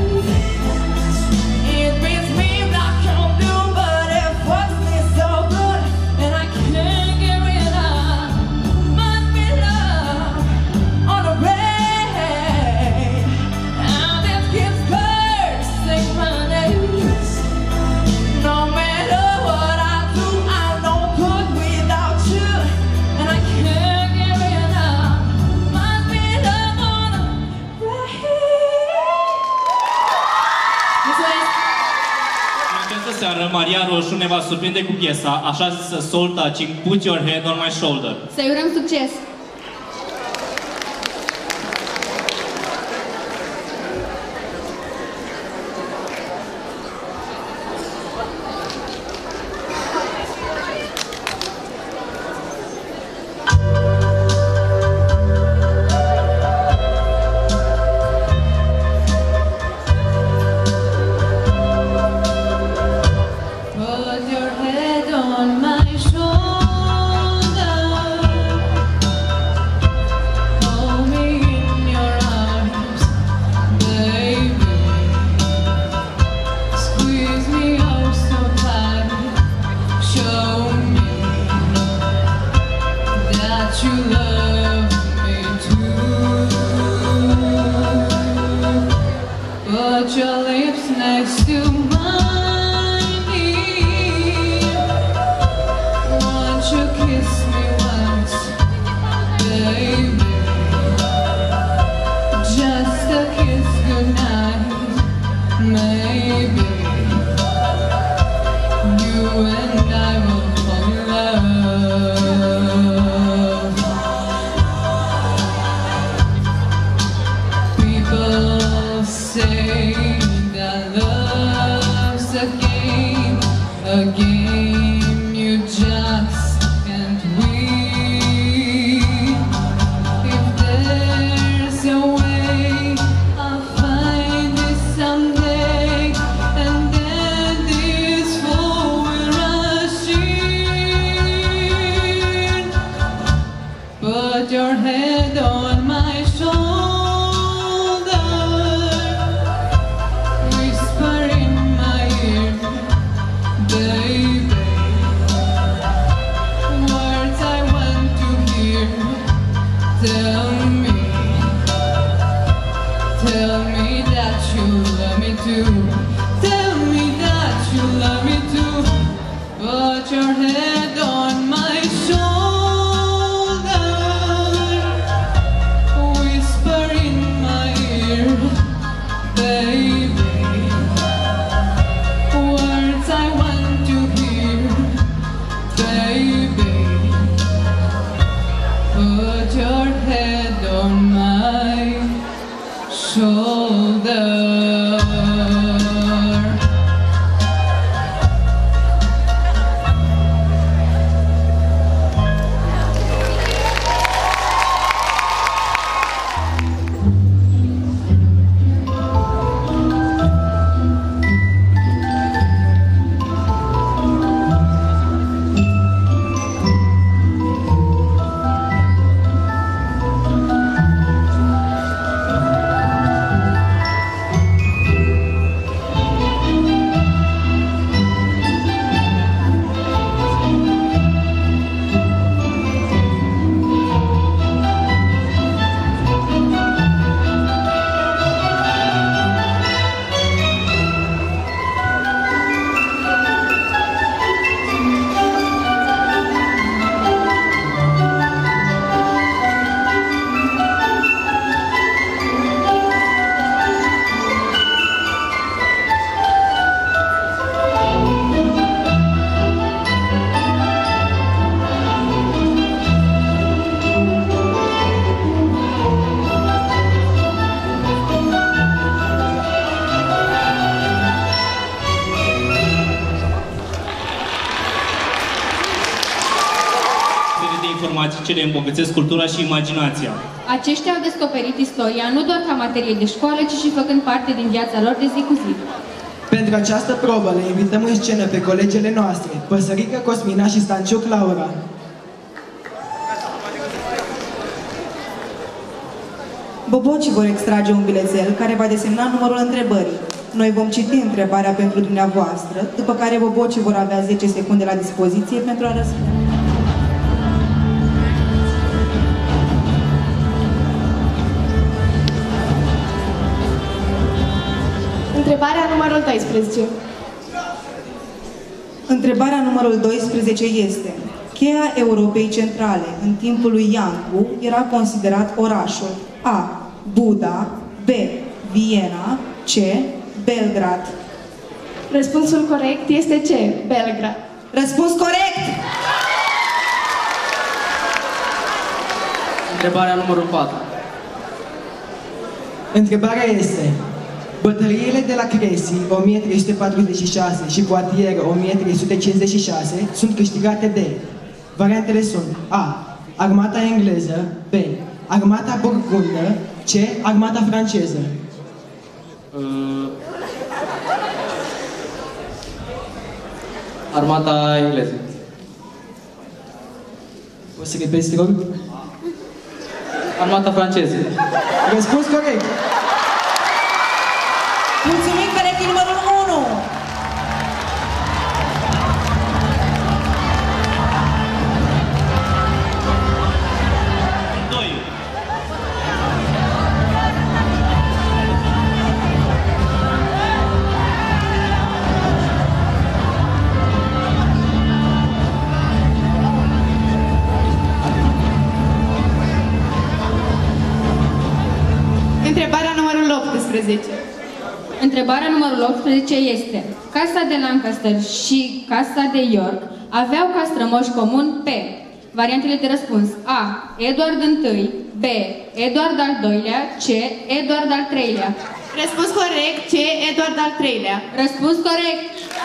It beats me black and blue, but it fucks me so good, and I can't get rid of. Must be love on the brain, and it keeps cursing my name. No matter what I do, I'm no good without you, and I can't get rid of. Must be love on the Mulțumesc! În această seară, Maria Roșu ne va surprinde cu piesa așa zisă Soul Touching, Put Your Head on My Shoulder. Să-i urăm succes! Put your head on my shoulder. next to mine. Won't you kiss me once, baby? Just a kiss goodnight, maybe. You and I will fall in love. People say that love's a game, a game you just can't win. If there's a way, I'll find it someday, and then this fool will rush in. Put your head on my shoulder, whisper in my ear, baby, words I want to hear. Tell me, tell me that you love me too. Tell me that you love me too. Put your head on my shoulder, whisper in my ear, baby, words I want to hear, baby. Put your head on my shoulder. informații ce le îmbogățesc cultura și imaginația. Aceștia au descoperit istoria nu doar ca materie de școală, ci și făcând parte din viața lor de zi cu zi. Pentru această probă le invităm în scenă pe colegele noastre, Păsărică Cosmina și Stanciuc Laura. Bobocii vor extrage un bilețel care va desemna numărul întrebării. Noi vom citi întrebarea pentru dumneavoastră, după care bobocii vor avea zece secunde la dispoziție pentru a răspunde. Întrebarea numărul doisprezece. Întrebarea numărul doisprezece este: cheia Europei Centrale în timpul lui Iancu era considerat orașul A. Buda, B. Viena, C. Belgrad. Răspunsul corect este C. Belgrad. Răspuns corect! Întrebarea numărul patru. Întrebarea este: bătăliile de la Cressy o mie trei sute patruzeci și șase și Poitiers o mie trei sute cincizeci și șase sunt câștigate de... Variantele sunt A. Armata engleză, B. Armata burgundă, C. Armata franceză. Uh, armata engleză. O să repeți, te rog? Armata franceză. Răspuns corect! Mulțumim, corect, numărul unu! Întrebarea numărul optsprezece este: Casa de Lancaster și Casa de York aveau ca strămoși comun pe variantele de răspuns: A. Eduard I, B. Eduard al doilea, C. Eduard al treilea. Răspuns corect, C. Eduard al treilea. Răspuns corect.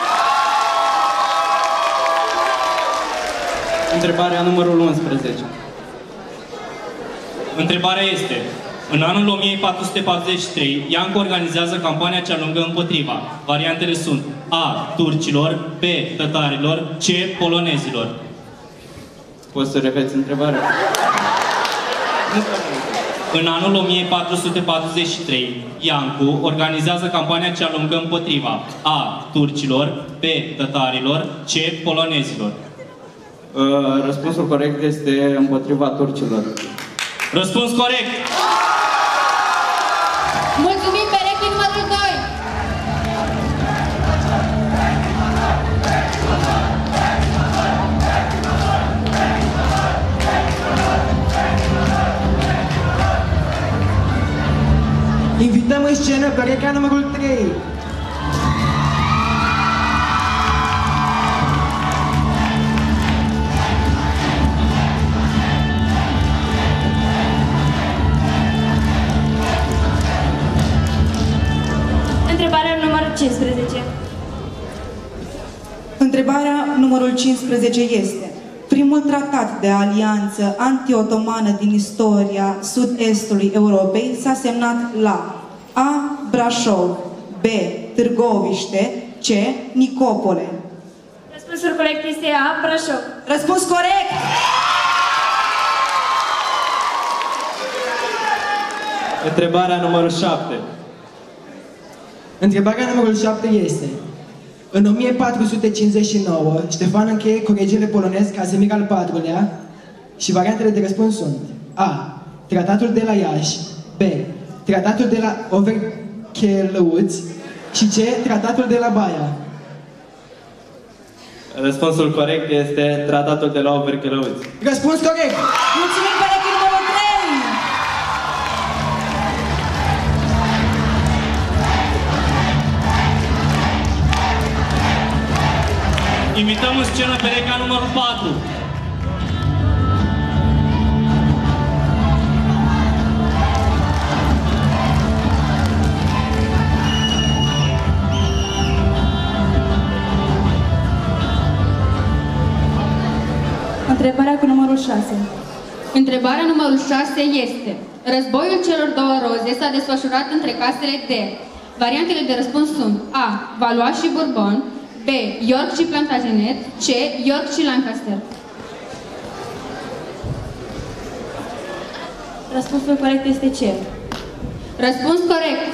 Întrebarea numărul unsprezece. Întrebarea este: în anul o mie patru sute patruzeci și trei, Iancu organizează campania cea lungă împotriva. Variantele sunt: A. Turcilor, B. Tătarilor, C. Polonezilor. Poți să repeți întrebarea? În anul o mie patru sute patruzeci și trei, Iancu organizează campania cea lungă împotriva. A. Turcilor, B. Tătarilor, C. Polonezilor. Uh, răspunsul corect este împotriva turcilor. Răspuns corect! Mulțumim, pereche numărul doi! Invităm în scenă perechea numărul trei. Întrebarea numărul cincisprezece. Întrebarea numărul cincisprezece este: primul tratat de alianță anti-otomană din istoria sud-estului Europei s-a semnat la A. Brașov, B. Târgoviște, C. Nicopole. Răspunsul corect este A. Brașov. Răspuns corect! Întrebarea numărul șapte. Întrebarea numărul șapte este: în o mie patru sute cincizeci și nouă, Ștefan încheie cu regele polonez Casimir al patrulea și variantele de răspuns sunt: A. Tratatul de la Iași, B. Tratatul de la Overchelăuți și C. Tratatul de la Baia. Răspunsul corect este tratatul de la Overchelăuți. Răspuns corect! Mulțumim, pereche numărul trei! Invităm în scenă perechea numărul patru. Întrebarea cu numărul șase. Întrebarea numărul șase este: războiul celor două roze s-a desfășurat între casele de. Variantele de răspuns sunt: A. Valois și Bourbon, B. York și Plantagenet, C. York și Lancaster. Răspunsul corect este C. Răspuns corect.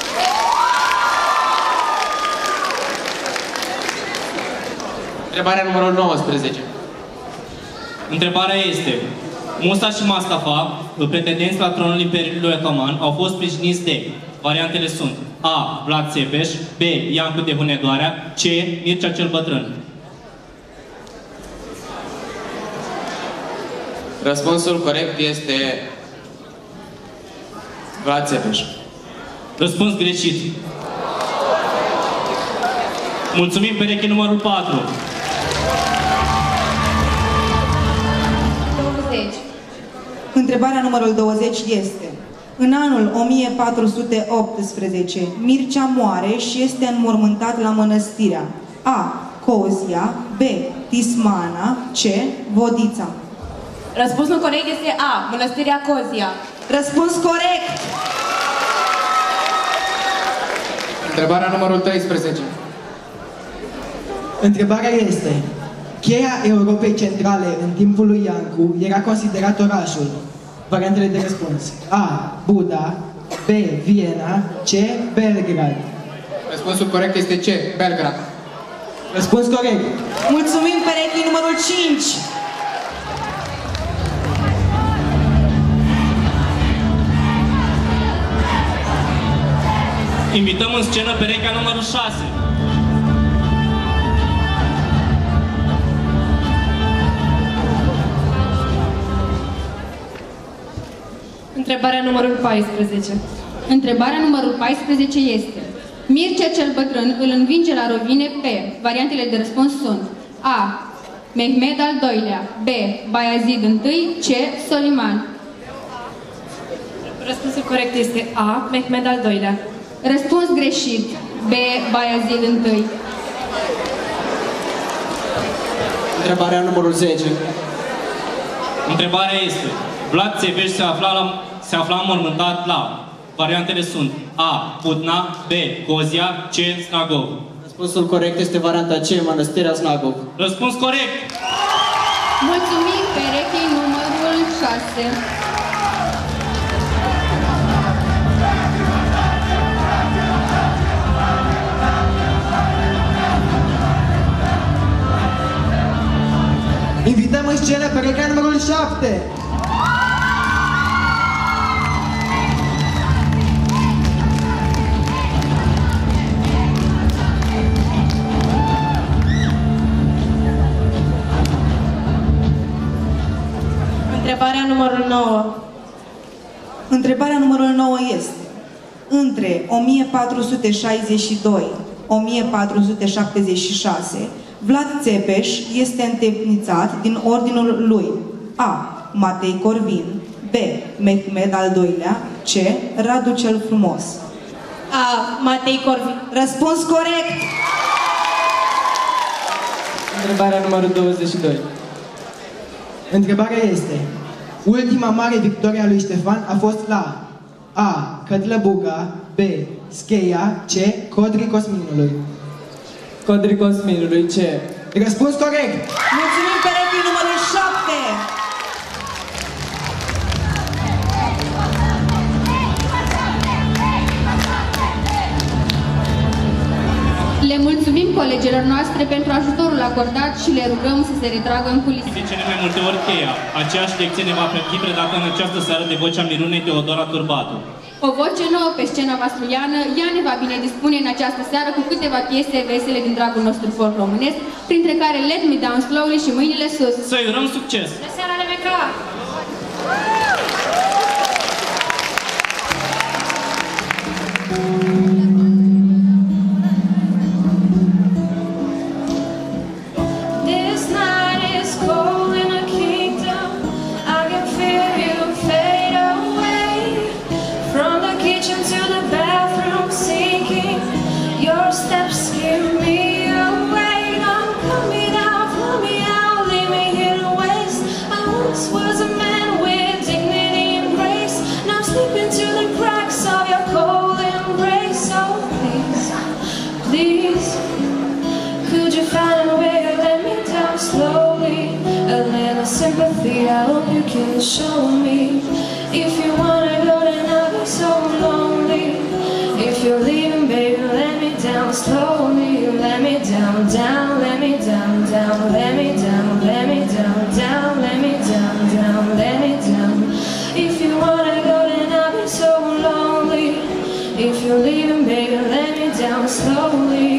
Întrebarea numărul nouăsprezece. Întrebarea este: Musa și Mustafa, pretendenți la tronul Imperiului Otoman, au fost sprijiniți de. Variantele sunt: A. Vlad Țepeș, B. Iancu de Hunedoarea, C. Mircea cel Bătrân. Răspunsul corect este Vlad Țepeș. Răspuns greșit. Mulțumim, pereche numărul patru. douăzeci. Întrebarea numărul douăzeci este: în anul o mie patru sute optsprezece, Mircea moare și este înmormântat la mănăstirea A. Cozia, B. Tismana, C. Vodița. Răspunsul corect este A. Mănăstirea Cozia. Răspuns corect! Întrebarea numărul treisprezece. Întrebarea este: cheia Europei Centrale în timpul lui Iancu era considerat orașul. Variantele de răspuns: A. Buda, B. Viena, C. Belgrad. Răspunsul corect este C. Belgrad. Răspuns corect. Mulțumim, perechii numărul cinci! Invităm în scenă perechea numărul șase. Întrebarea numărul paisprezece. Întrebarea numărul paisprezece este: Mircea cel bătrân îl învinge la rovine pe. Variantele de răspuns sunt A. Mehmed al doilea, B. Bayazid întâi, C. Soliman. Răspunsul corect este A. Mehmed al doilea. Răspuns greșit. B. Bayazid întâi. Întrebarea numărul zece. Întrebarea este, Vlad Țepeș se afla, la, se afla înmormântat la. Variantele sunt A. Putna, B. Cozia, C. Snagov. Răspunsul corect este varianta C. Mănăstirea Snagov. Răspuns corect! Mulțumim perechei numărul șase. Invităm în scenă perechea numărul șapte. Întrebarea numărul nouă. Întrebarea numărul nouă este: între o mie patru sute șaizeci și doi - o mie patru sute șaptezeci și șase, Vlad Țepeș este întemnițat din ordinul lui A. Matei Corvin, B. Mehmed al doilea, C. Radu cel Frumos. A. Matei Corvin. Răspuns corect! Întrebarea numărul douăzeci și doi. Întrebarea este: ultima mare victorie a lui Ștefan a fost la A. Cătlăbuga, B. Scheia, C. Codrii Cosminului. Codrii Cosminului, C. Răspuns corect! Mulțumim perechii numărul șapte! Le mulțumim colegilor noastre pentru ajutorul acordat și le rugăm să se retragă în culise. De cele mai multe ori cheia. Aceeași lecție ne va fi predată în această seară de vocea Mirunei Teodora Turbatu. O voce nouă pe scena vasluiană, ea ne va bine dispune în această seară cu câteva piese vesele din dragul nostru folk românesc, printre care Let Me Down Slowly și Mâinile Sus. Să-i urăm succes! Bună seara, Lemeca! This night is cold in a kingdom. I can feel you fade away. From the kitchen to the bathroom sinking, your steps scare me away. Don't cut me down, pull me out, leave me here to waste. I once was a man with dignity and grace. Now I'm slipping through the cracks of your cold embrace. Oh please, please, could you find a way to let me down slowly? A little sympathy, I hope you can show me. If you wanna go, then I'll be so lonely. If you're leaving, baby, let me down slowly. Let me down, down, let me down, down, let me down, let me down, down, let me down, down, let me down. If you wanna go, then I'll be so lonely. If you're leaving, baby, let me down slowly.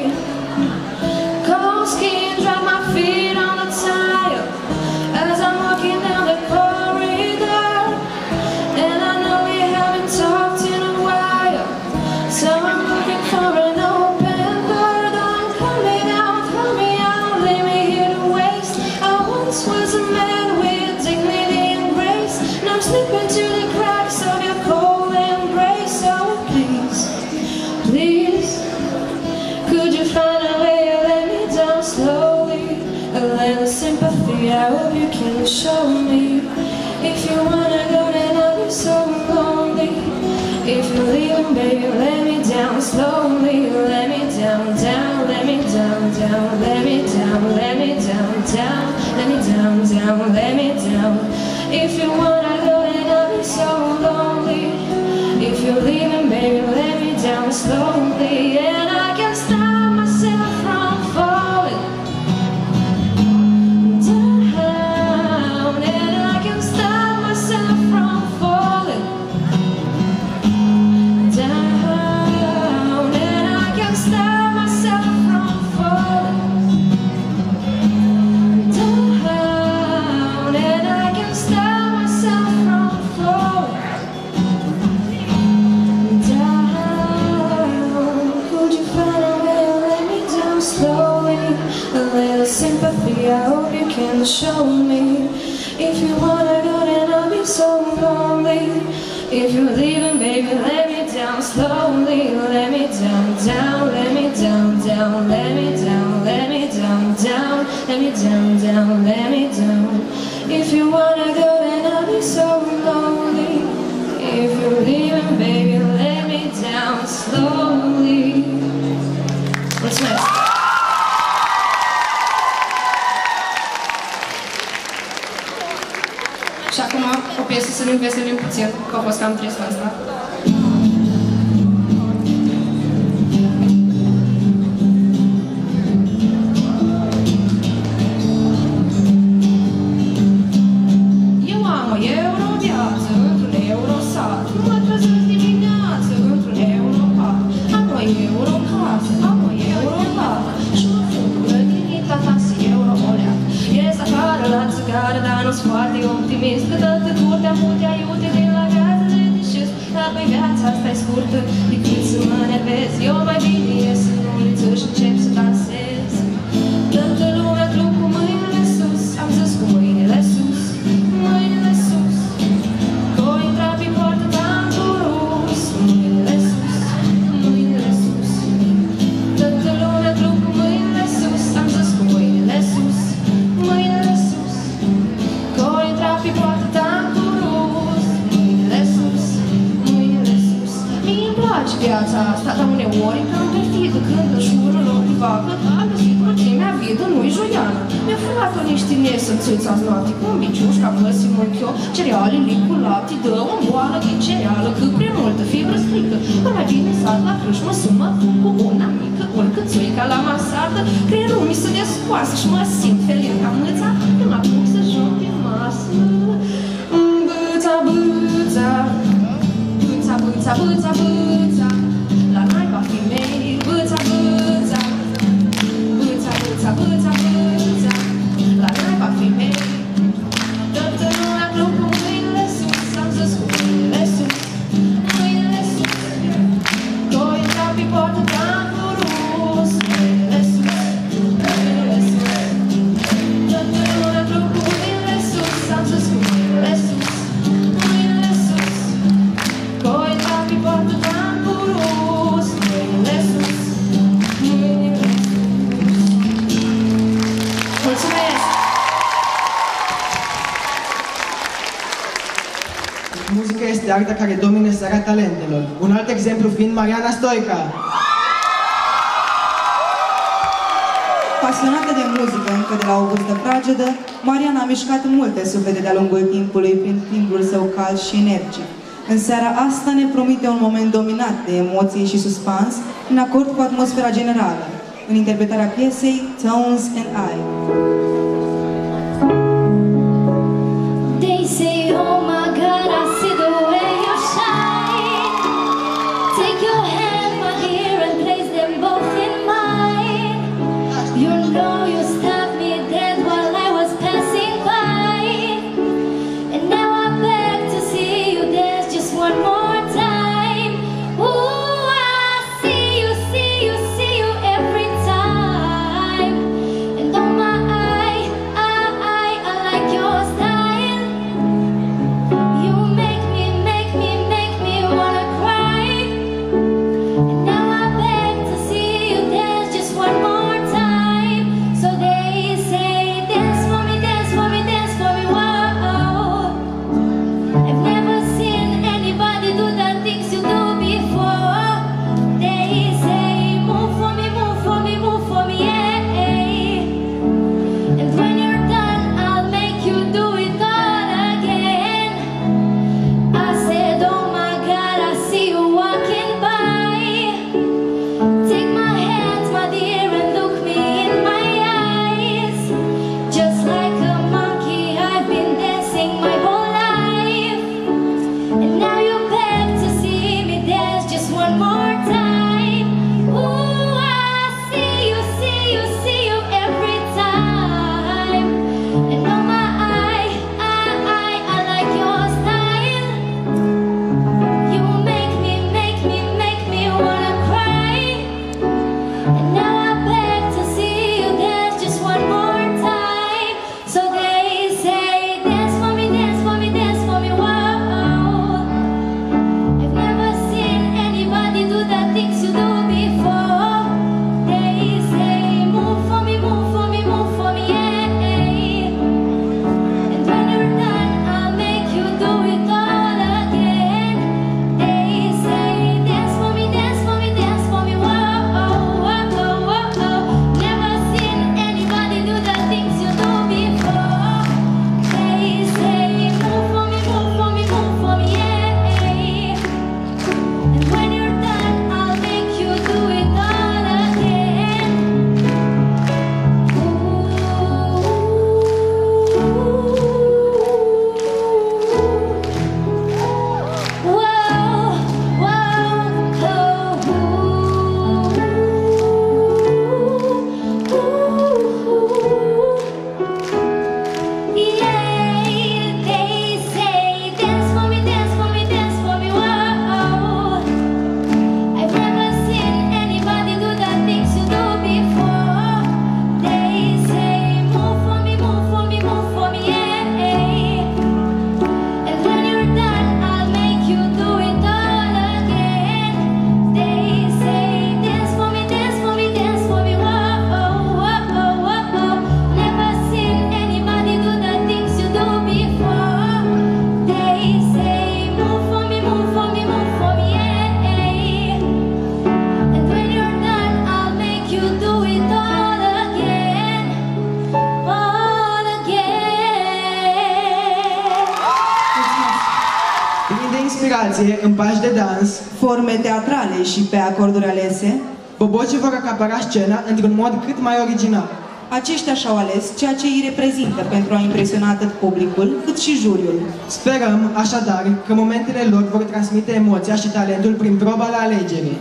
Cold skin, drop my feet on the tile as I'm walking down the corridor. And I know we haven't talked in a while, so I'm looking for an open door. Don't cut me down, throw me out, leave me here to waste. I once was a man with dignity and grace. Now I'm slipping through the cracks of your cold embrace. So please, please, could you find a way to let me down slowly? A little sympathy, I hope you can show me. If you wanna go, then I'll be so lonely. If you're leaving, baby, let me down slowly. Let me down, down, let me down, down, let me down, let me down, down, let me down, down, let me down. If you wanna go, then I'll be so lonely. If you're leaving, baby, let me down slowly. And I can stop myself from falling down. And I can stop myself from falling down. And I can stop myself from falling down. And I can stop myself from falling down. Could you slowly. A little sympathy, I hope you can show me. If you wanna go, then I'll be so lonely. If you're leaving, baby, let me down slowly. Let me down, down, let me down, down, let me down, let me down, down, let me down, down, let me down. If you wanna go, then I'll be so lonely. If you're leaving, baby, let me down slowly. Mulțumesc! Și acum o piesă să ne înveselim puțin, că a fost cam tristă asta. Eu am o euro-viață într-un eurosat. Mă trezesc dimineață într-un europat. Am o euro-casă, am o euro-pat. Și mă fut grădinita ta și euro-olea. Ies afară la țigară, dar nu-s foarte optimist. Că dă-te curtea, putea iute din la viață de deșist. Dar pe viața asta-i scurtă, decât să mă nervez. Eu mai bine ies în uliță și încep să dansez. Toată lumea club cu mâinile sus. Am zis cu mâinile sus, mâinile sus. Că o intra pe poartă tamburus. Mâinile sus, mâinile sus. Toată lumea club cu mâinile sus. Am zis cu mâinile sus, mâinile sus. Că o intra pe poartă tamburus. Mâinile sus, mâinile sus. Mie-mi place viața asta, dar uneori e cam perfidă. Când în jurul lor vacă, am găsit mea vidă nu-i joiană. Mi-a furat-o niște nesănțuți azi noapte cu un biciuș, ca măsi mânchio, cereale, lic cu lapte, dă o boală de cereală, cât prea multă fibră strică. Mă mai bine sat la crâșmă să mă pun cu una mică, urcățuica la masardă, creierul mi se descoasă și mă simt felin ca mâța, când mă apuc să joc pe masă. Bâța, bâța, bâța, bâța, bâța, bâța, la naiba femei, bâța, bâța. Bâța, bâța, bâța, la naiba femei. Toată lumea club cu mâinile sus. Am zis cu mâinile sus, mâinile sus. Că o intra pe poartă tamburus. Mâinile sus, mâinile sus. Toată lumea club cu mâinile sus. Am zis cu mâinile sus, mâinile sus. Că o intra pe poartă tamburus. Mâinile sus, mâinile sus. Mulțumesc! Muzica este arta care domină seara talentelor. Un alt exemplu fiind Mariana Stoica. Pasionată de muzică încă de la o vârstă fragedă, Mariana a mișcat multe suflete de-a lungul timpului prin timbrul său cald și energic. În seara asta ne promite un moment dominat de emoții și suspans, în acord cu atmosfera generală, în interpretarea piesei Tones and I. They say, oh my God, I see the way you shine. Take your hand, my dear, and place them both in mine. You know you stopped me dead while I was passing by. And now I beg to see you dance just one more time. Ooh, I see you, see you, see you every time. And oh my eyes inspirație în pași de dans, forme teatrale și pe acorduri alese, bobocii vor acapara scena într-un mod cât mai original. Aceștia și-au ales ceea ce îi reprezintă pentru a impresiona atât publicul, cât și juriul. Sperăm, așadar, că momentele lor vor transmite emoția și talentul prin proba la alegere.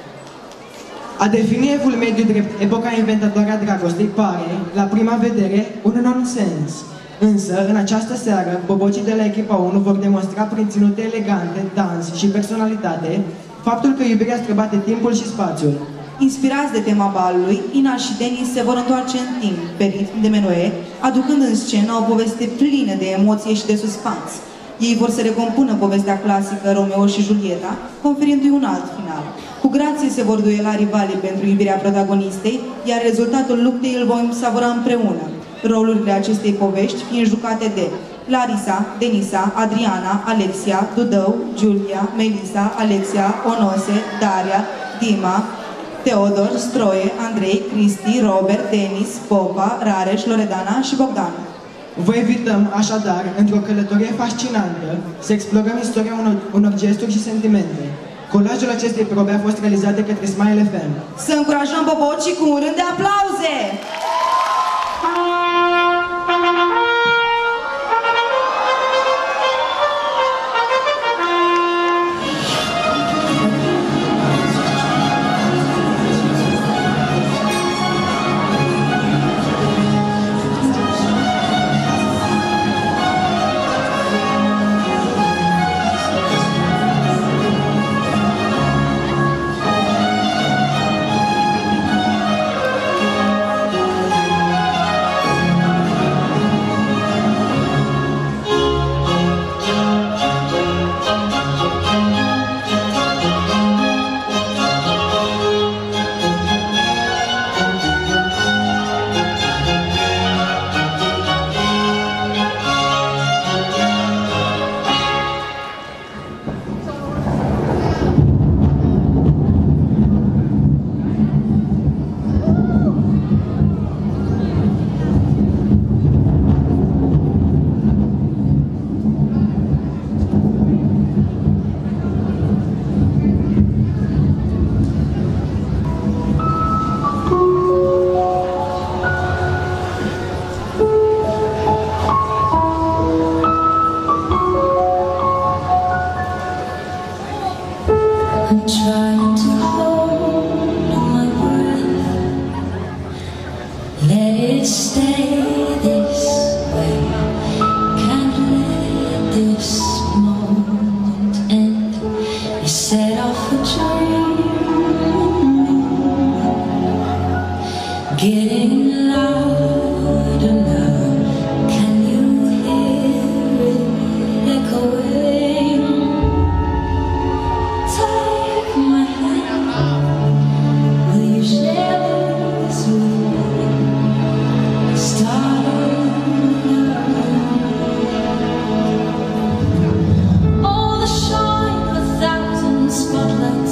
A defini evul mediu drept epoca inventatoare a dragostei pare, la prima vedere, un nonsens. Însă, în această seară, bobocii de la echipa unu vor demonstra prin ținute elegante, dans și personalitate faptul că iubirea străbate timpul și spațiul. Inspirați de tema balului, Ina și Denis se vor întoarce în timp, pe ritm de menuet, aducând în scenă o poveste plină de emoție și de suspans. Ei vor să recompună povestea clasică Romeo și Julieta, conferindu-i un alt final. Cu grație se vor duela rivalii pentru iubirea protagonistei, iar rezultatul luptei îl vom savura împreună. Rolurile acestei povești fiind jucate de Larisa, Denisa, Adriana, Alexia, Dudău, Giulia, Melisa, Alexia, Onose, Daria, Dima, Teodor, Stroie, Andrei, Cristi, Robert, Denis, Popa, Rareș, Loredana și Bogdan. Vă invităm, așadar, într-o călătorie fascinantă, să explorăm istoria unor, unor gesturi și sentimente. Colajul acestei probe a fost realizat de către Smile F M. Să încurajăm bobocii cu un rând de aplauze!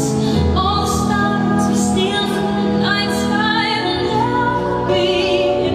All the stars we steal from the night sky will never be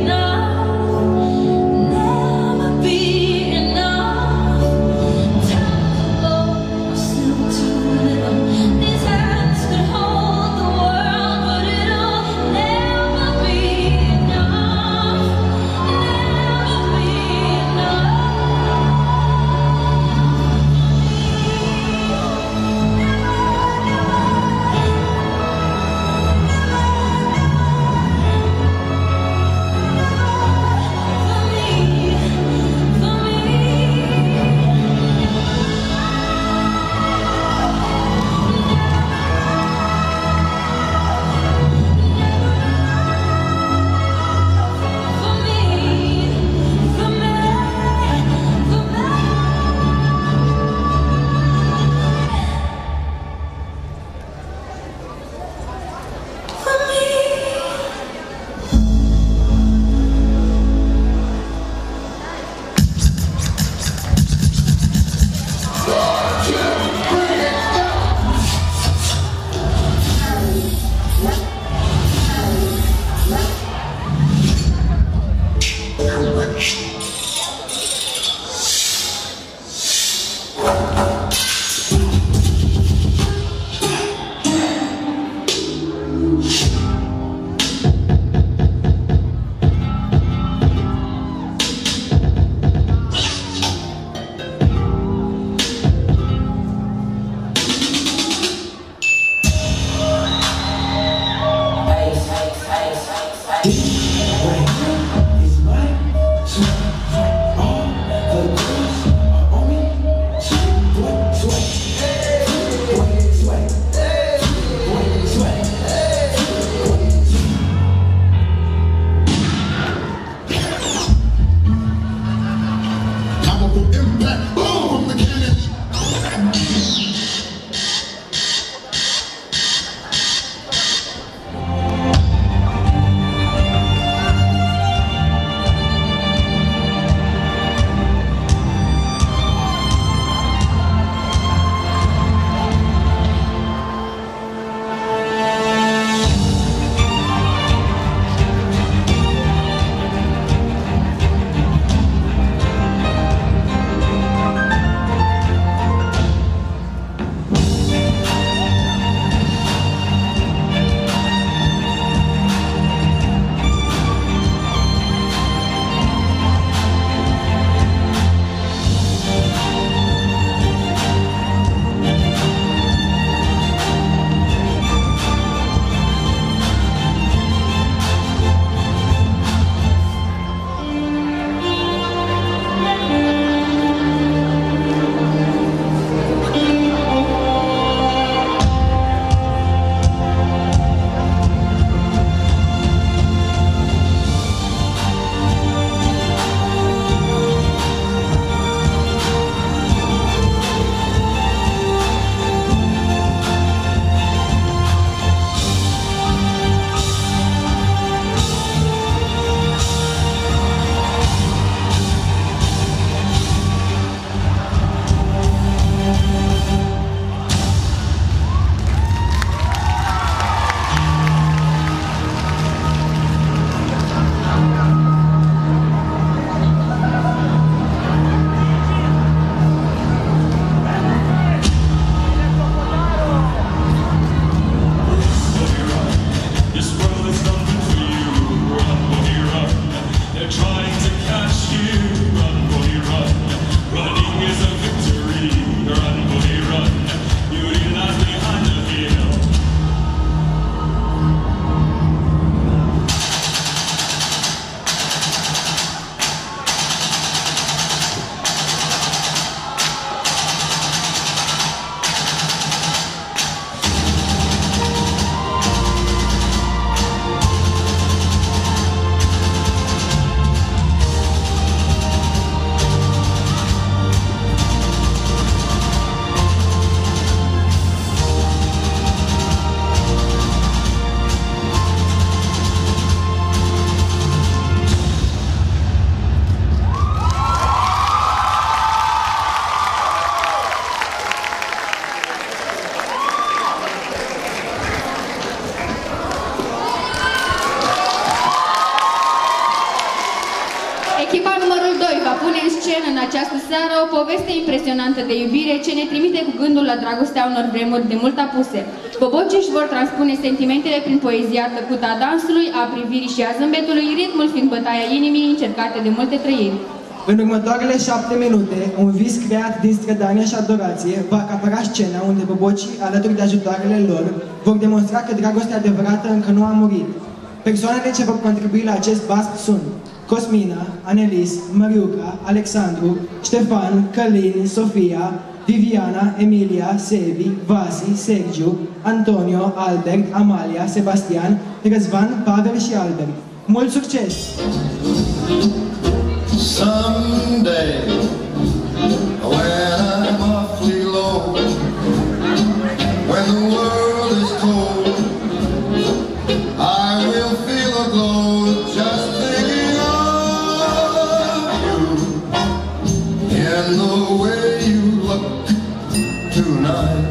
în această seară o poveste impresionantă de iubire ce ne trimite cu gândul la dragostea unor vremuri de mult apuse. Bobocii își vor transpune sentimentele prin poezia tăcută a dansului, a privirii și a zâmbetului, ritmul fiind bătaia inimii încercate de multe trăiri. În următoarele șapte minute, un vis creat din strădanie și adorație va acapara scena unde bobocii, alături de ajutoarele lor, vor demonstra că dragostea adevărată încă nu a murit. Persoanele ce vor contribui la acest basm sunt Cosmina, Anelis, Măriuca, Alexandru, Ștefan, Călin, Sofia, Viviana, Emilia, Sevi, Vasi, Sergiu, Antonio, Albert, Amalia, Sebastian, Răzvan, Pavel și Albert. Mult succes! Someday, when I'm awfully low, when the world is cold, I will feel a glow just thinking of you, in the way you look tonight.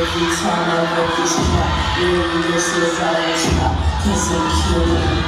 every time I break this heart, you really just live out of stop, cause I'm killing.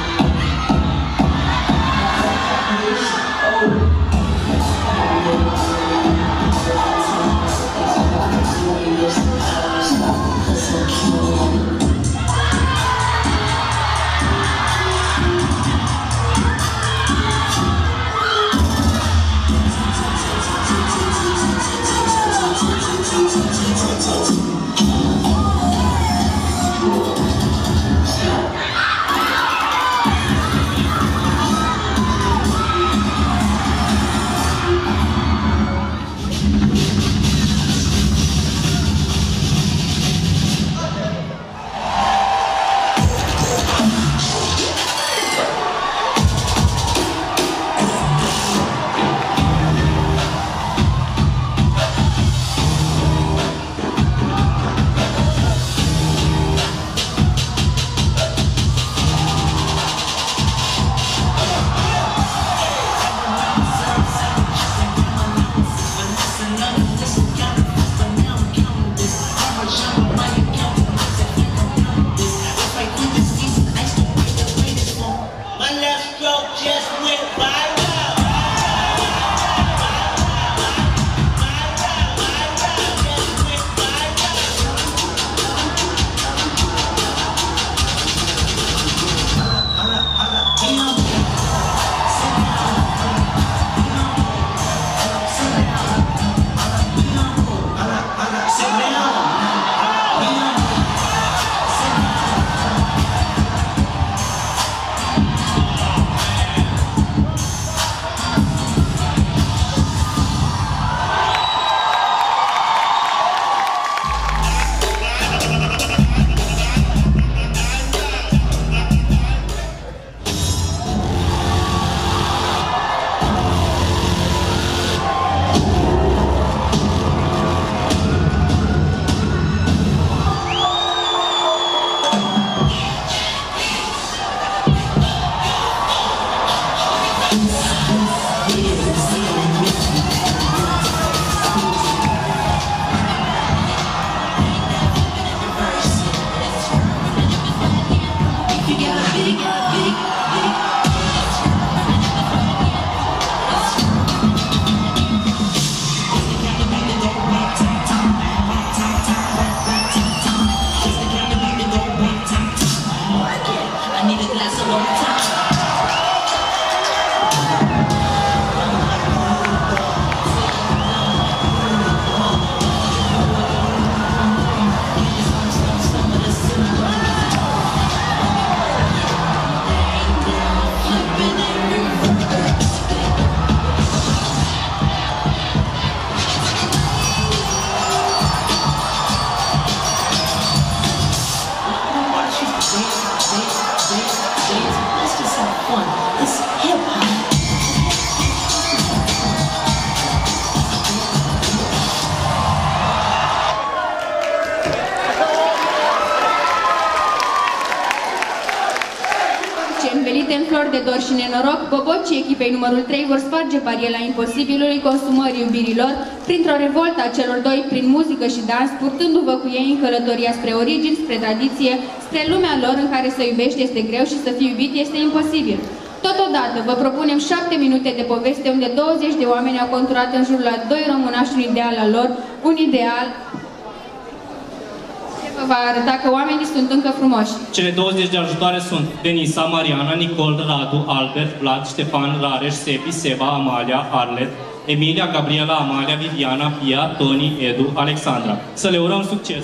de dor și nenoroc, bobocii echipei numărul trei vor sparge bariera imposibilului consumării iubirilor printr-o revoltă a celor doi prin muzică și dans, purtându-vă cu ei în călătoria spre origini, spre tradiție, spre lumea lor în care să iubești este greu și să fii iubit este imposibil. Totodată, vă propunem șapte minute de poveste unde douăzeci de oameni au conturat în jurul a doi românași un ideal al lor, un ideal ce vă va arăta că oamenii sunt încă frumoși. Cele douăzeci de ajutoare sunt Denisa, Mariana, Nicol, Radu, Albert, Vlad, Ștefan, Rareș, Sebi, Seba, Amalia, Arlet, Emilia, Gabriela, Amalia, Viviana, Pia, Toni, Edu, Alexandra. Să le urăm succes!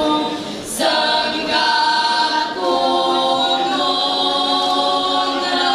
Să-mi gata cu luna.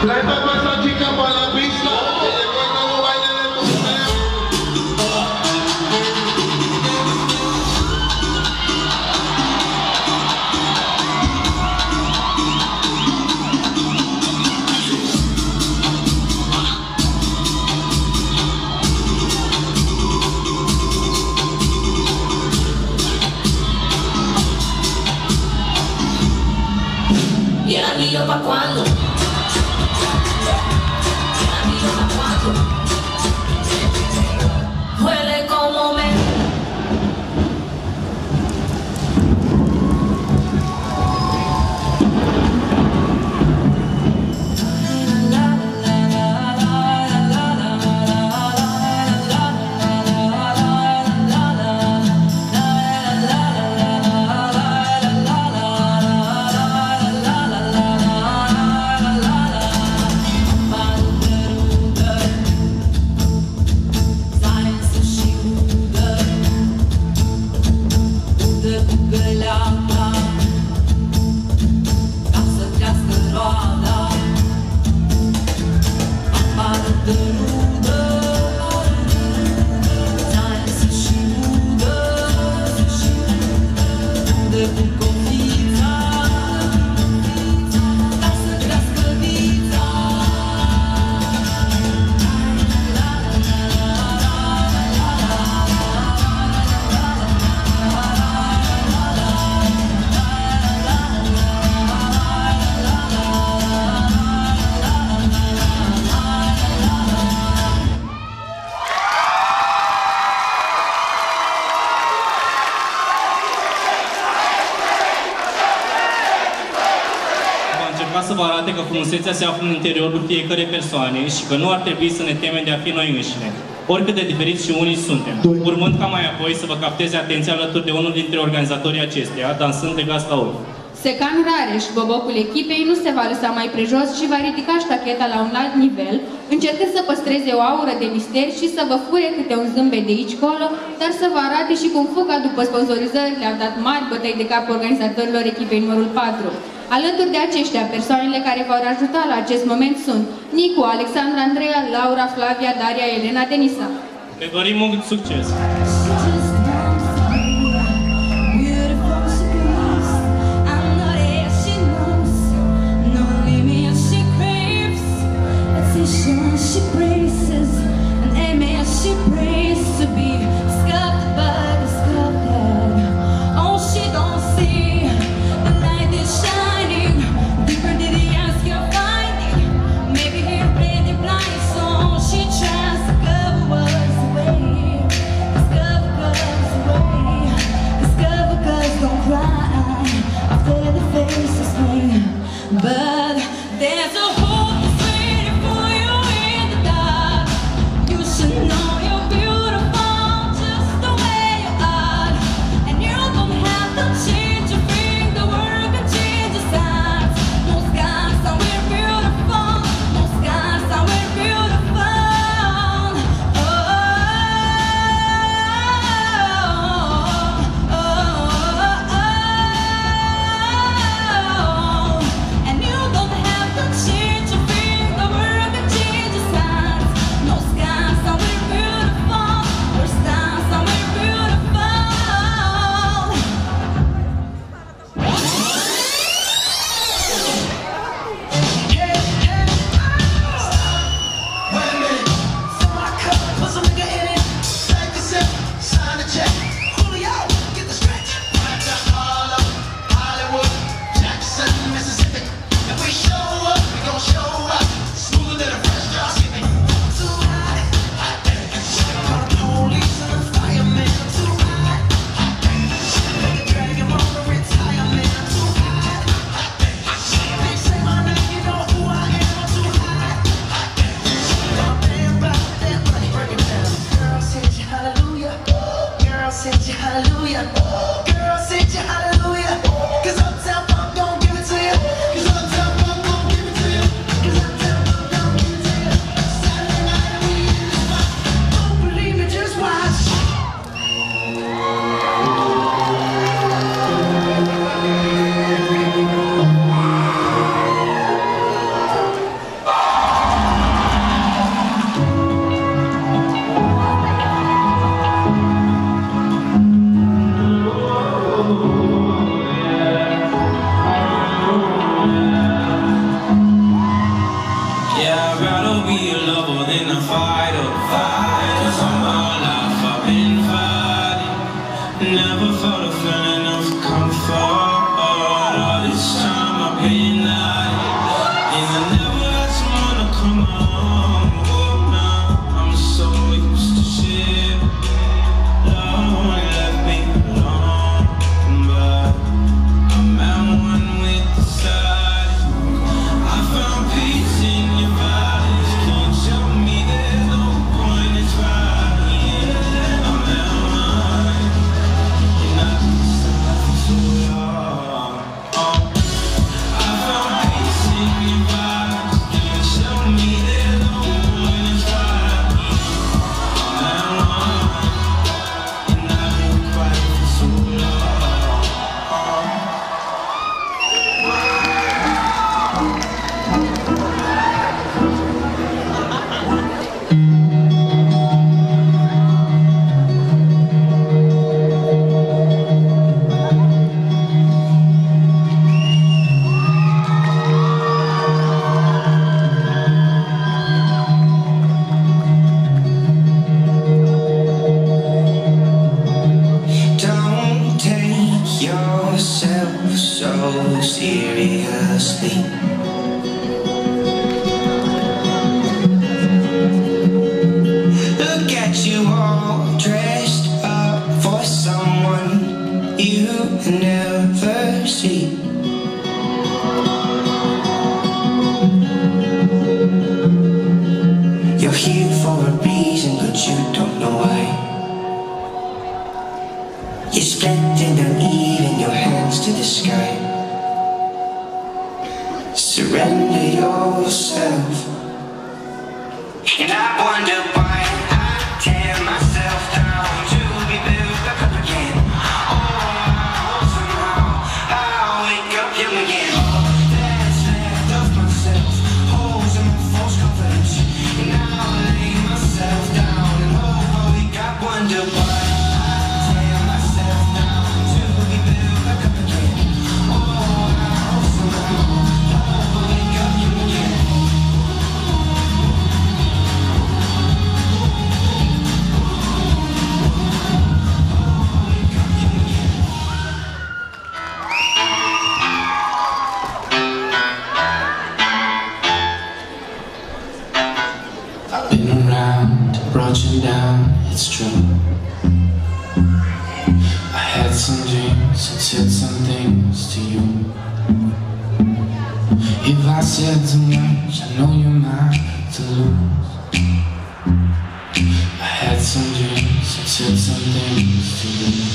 Y el anillo pa' cuando. El anillo pa' cuando. Huele como me. Să vă arate că frumusețea se află în interiorul fiecărei persoane și că nu ar trebui să ne temem de a fi noi înșine, oricât de diferiți și unii suntem. Urmând ca mai apoi să vă capteze atenția alături de unul dintre organizatorii acesteia, dansând legați la ochi. Secan Rareș, bobocul echipei, nu se va lăsa mai prejos și va ridica ștacheta la un alt nivel, încercând să păstreze o aură de mister și să vă fure câte un zâmbet de aici-colo, dar să vă arate și cum fuga după sponsorizări le-au dat mari bătăi de cap organizatorilor echipei numărul patru. Alături de aceștia, persoanele care v-au ajutat la acest moment sunt Nicu, Alexandra, Andreea, Laura, Flavia, Daria, Elena, Denisa. Ne dorim mult succes! She braces, an amen she prays to be scuffed by the scuffed. Oh, she don't see the light is shining. Deeper did he ask you finding? Maybe he really blind, so she tries to cover what's away. Scuffed green light. And I never had someone to come on. Oh, nah, I'm so used to shit. Love left me alone, but I'm at one with the side. I found peace in your vibes. Can't show me there's no point in trying. I'm at one, and I've been stuck for so long. Oh, I found peace in your vibes. Can't show me there's no point in trying. I'm at one, and I've been quiet for so long. Don't take yourself so seriously. Look at you all dressed up for someone you never see. You're here for a reason, but you don't know why. You're split and uneven, your hands to the sky. Surrender yourself. And I wonder why I tear myself down to be built back up again. Oh, I hope somehow I'll wake up young again. All that's left of myself, holes in my false confidence. And I'll lay myself down and hope I wake up, wonder why I tear myself down to be built back up again. Oh, I hope somehow I'll wake up young again. I've been around, brought you down, it's true. I had some dreams and said some things to you. If I said too much, I know you're mine to lose. I had some dreams and said some things to you.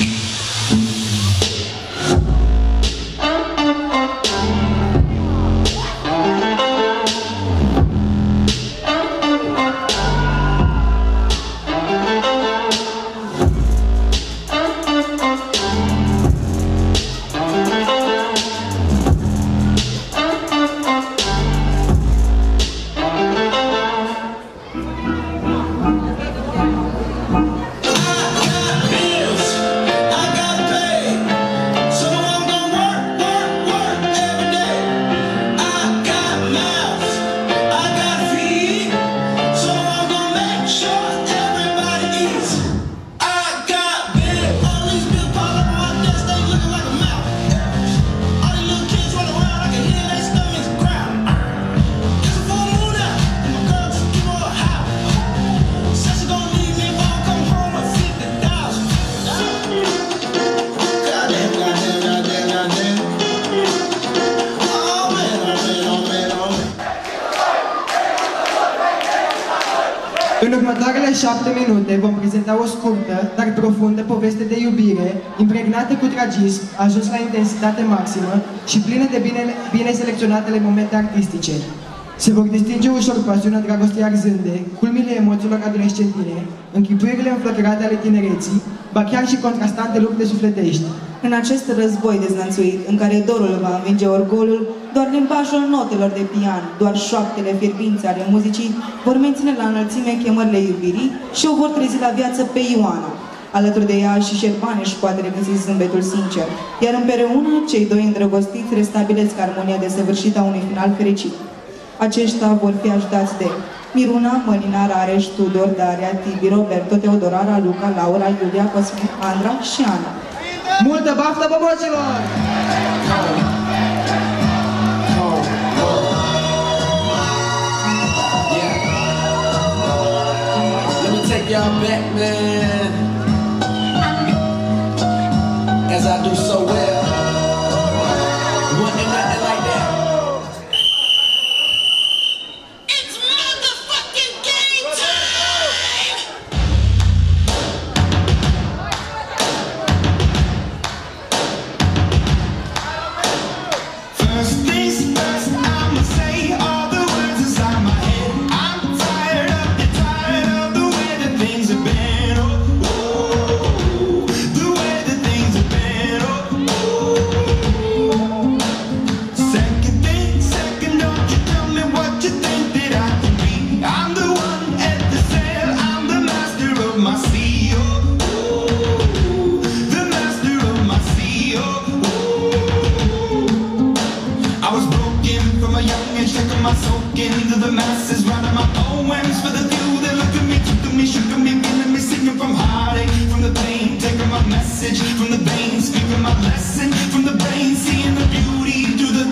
În următoarele șapte minute vom prezenta o scurtă, dar profundă poveste de iubire, impregnată cu tragism, ajuns la intensitate maximă și plină de bine, bine selecționatele momente artistice. Se vor distinge ușor pasiunea dragostei arzânde, culmile emoțiilor adolescentine, închipuirile înflăcărate ale tinereții, ba chiar și contrastante lupte sufletești. În acest război dezlănțuit, în care dorul va învinge orgolul, doar limbajul notelor de pian, doar șoaptele fierbințe ale muzicii vor menține la înălțime chemările iubirii și o vor trezi la viață pe Ioana. Alături de ea și Șerban își poate regăsi zâmbetul sincer, iar împreună cei doi îndrăgostiți restabilesc armonia desăvârșită a unui final fericit. Aceștia vor fi ajutați de Miruna, Mălinar, Areș, Tudor, Daria, Tibi, Roberto, Teodora, Luca, Laura, Iulia, Cosmin, Andra și Ana. Multă baftă, băbocilor! man, as I do so well. Wasn't nothing like that. It's motherfucking game time! First things first, I'ma say all the words inside my head. I'm tired of the tired of the way that things have been. Oh, oh, the way that things have been. Oh, oh. Second thing, second, don't you tell me what you think that I can be. I'm the one at the sail, I'm the master of my sea. Oh, oh, the master of my sea. Oh, oh. I was broken from a young age, taking my soak into the masses, writing my poems for the few that look at me, took at me, shook at me, feeling me, singing from heartache, from the pain, taking my message from the veins, speaking my lesson from the brain, seeing the beauty through the.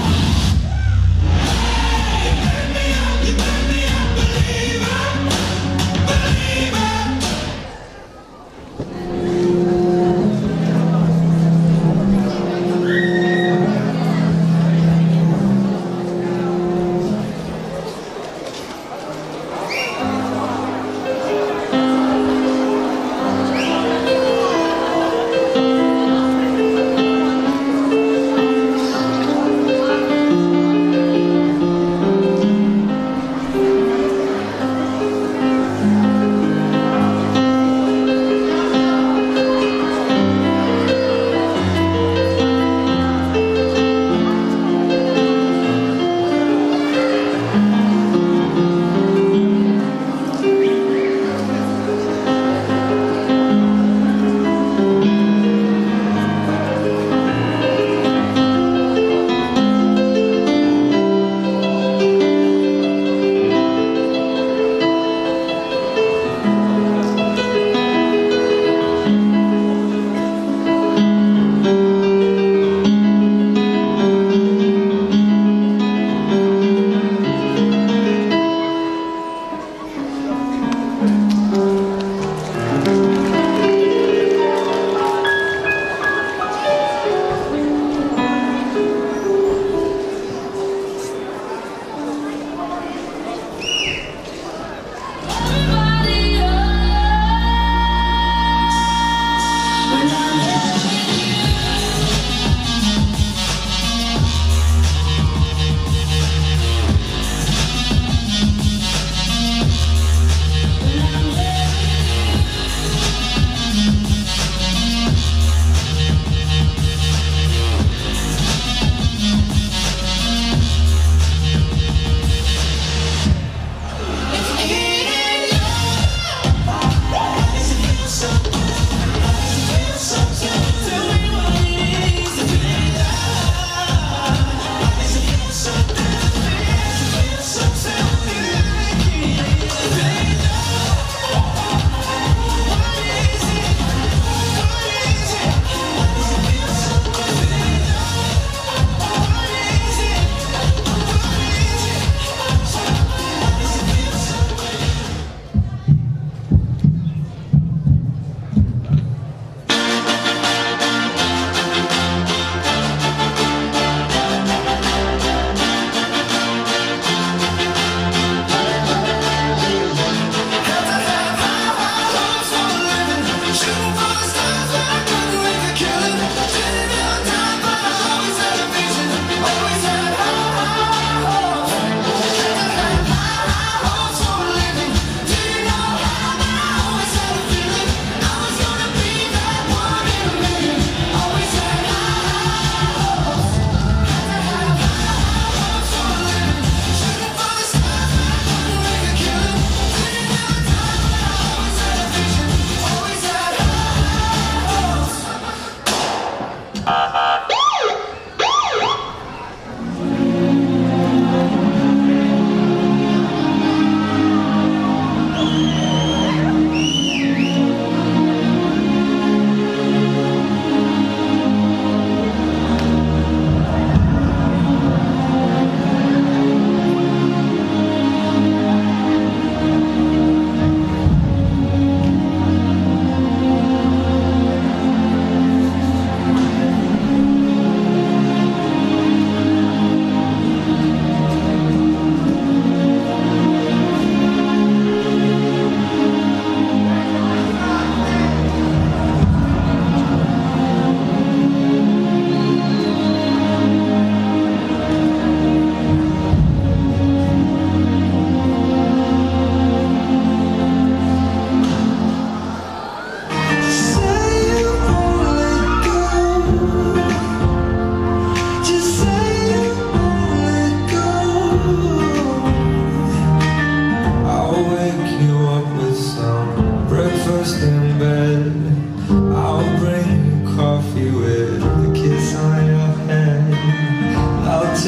You burn me up, you burn me up, believer, believer.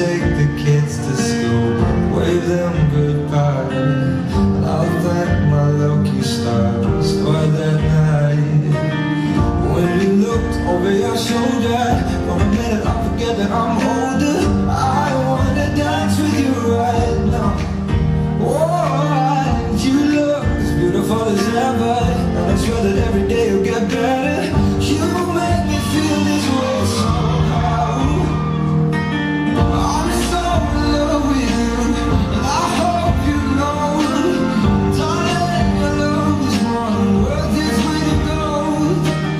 take the kids to school, wave them goodbye. I'll thank my lucky stars for that night. When you looked over your shoulder, for a minute I forget that I'm older. I wanna dance with you right now. Oh, you look as beautiful as ever, and I swear that every day you'll get better. You make me feel this way somehow. I'm so in love with you, and I hope you know, darling, my love is more worth its weight in gold.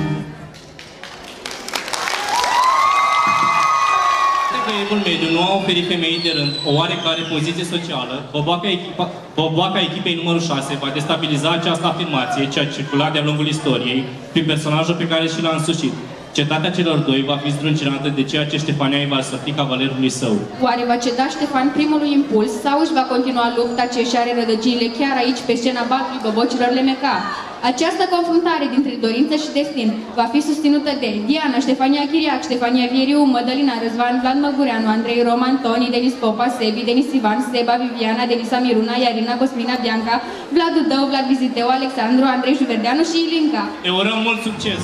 Evul mediu nu a oferit femeii de rând o oarecare poziție socială, boboaca, echipa, boboaca echipei numărul șase va destabiliza această afirmație ce a circulat de-a lungul istoriei prin personajul pe care și l-a însușit. Cetatea celor doi va fi zdruncinată de ceea ce Ștefania îi va sfătui cavalerului său. Oare va ceda Ștefan primului impuls sau își va continua lupta ce își are rădăcinile chiar aici, pe scena Batului Bobocilor Lemeca? Această confruntare dintre dorință și destin va fi susținută de Diana, Ștefania Chiriac, Ștefania Vieriu, Mădălina, Răzvan, Vlad Măgureanu, Andrei Roman, Toni, Denis Popa, Sebi, Denis Ivan, Seba, Viviana, Denisa Miruna, Iarina, Cosmina, Bianca, Vlad Dău, Vlad Viziteu, Alexandru, Andrei Juverdeanu și Ilinca. Te urăm mult succes!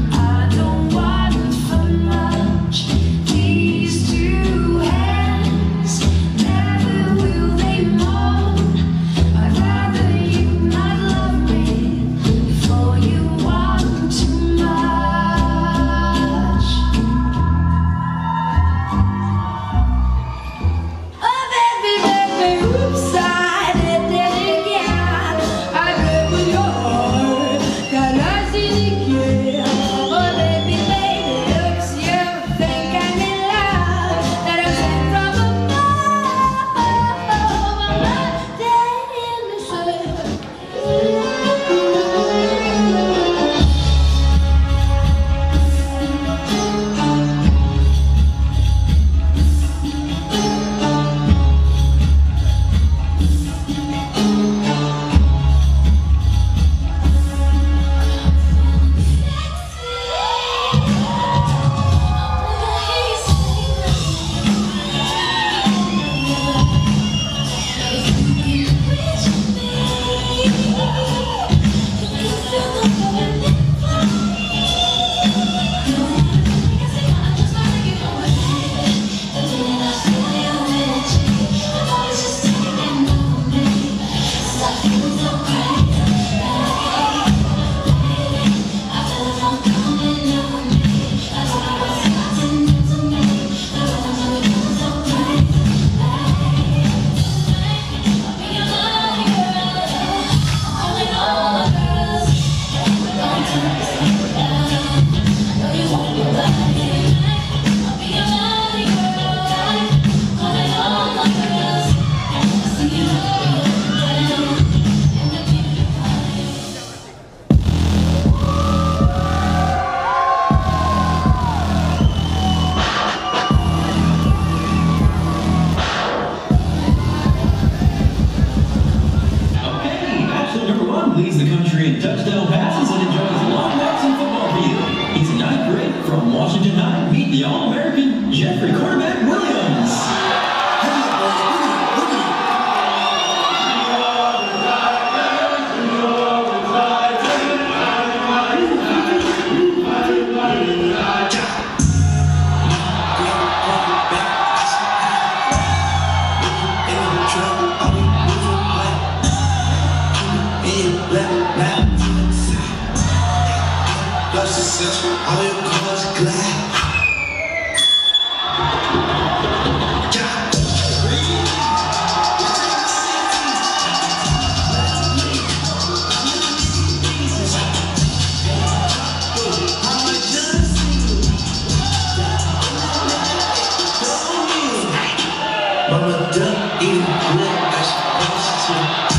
These two hands the All-American Jeffrey Corbett Williams. All your cars glad. Mama done eating good as she supposed to.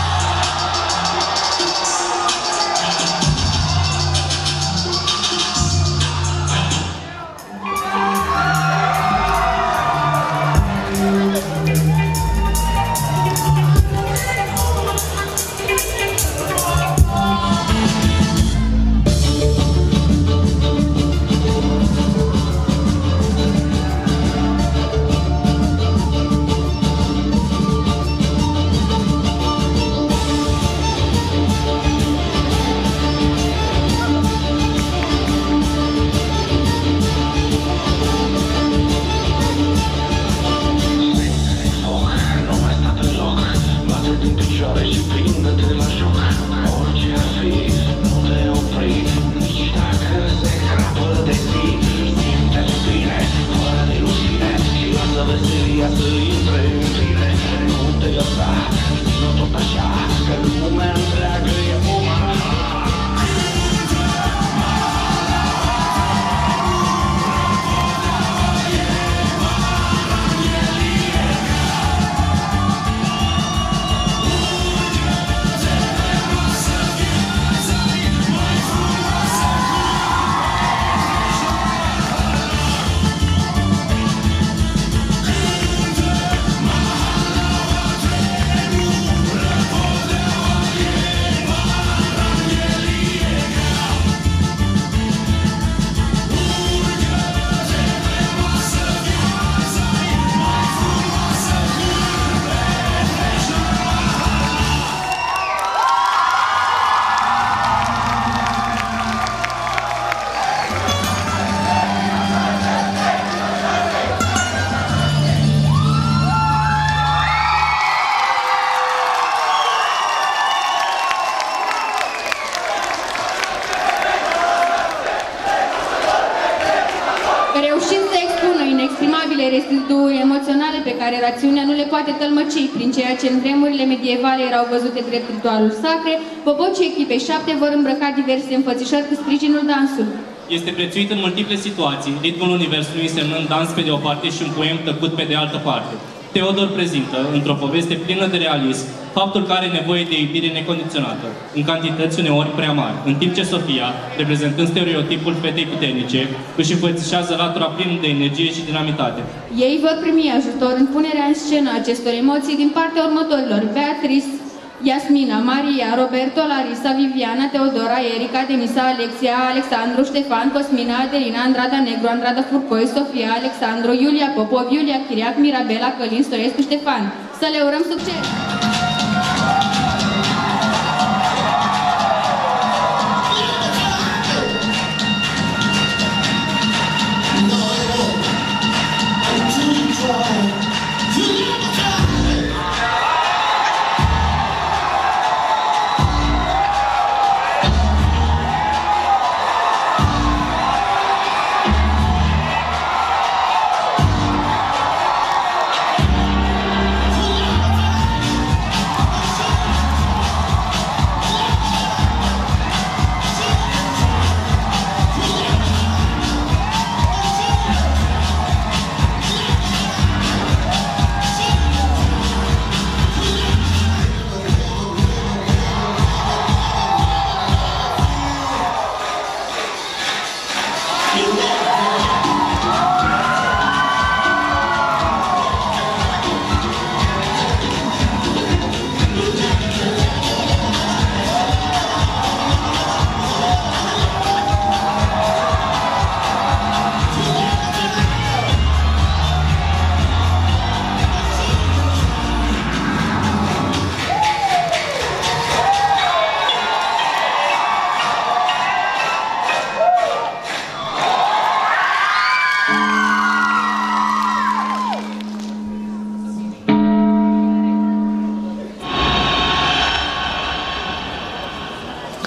residuri emoționale pe care rațiunea nu le poate tălmăci, prin ceea ce în vremurile medievale erau văzute drept ritualuri sacre, popocii echipei șapte vor îmbrăca diverse înfățișări cu sprijinul dansului. Este prețuit în multiple situații, ritmul universului însemnând dans pe de o parte și un poem tăcut pe de altă parte. Teodor prezintă, într-o poveste plină de realism, faptul că are nevoie de iubire necondiționată, în cantități uneori prea mari, în timp ce Sofia, reprezentând stereotipul fetei puternice, își înfățișează latura plină de energie și dinamitate. Ei vor primi ajutor în punerea în scenă acestor emoții din partea următorilor: Beatrice, Yasmina, Maria, Roberto, Larisa, Viviana, Teodora, Erica, Denisa, Alexia, Alexandru, Ștefan, Cosmina, Adelina, Andrada Negru, Andrada Furcoi, Sofia, Alexandru, Iulia Popov, Iulia Chiriac, Mirabela, Călin, Stoiescu, Ștefan. Să le urăm succes!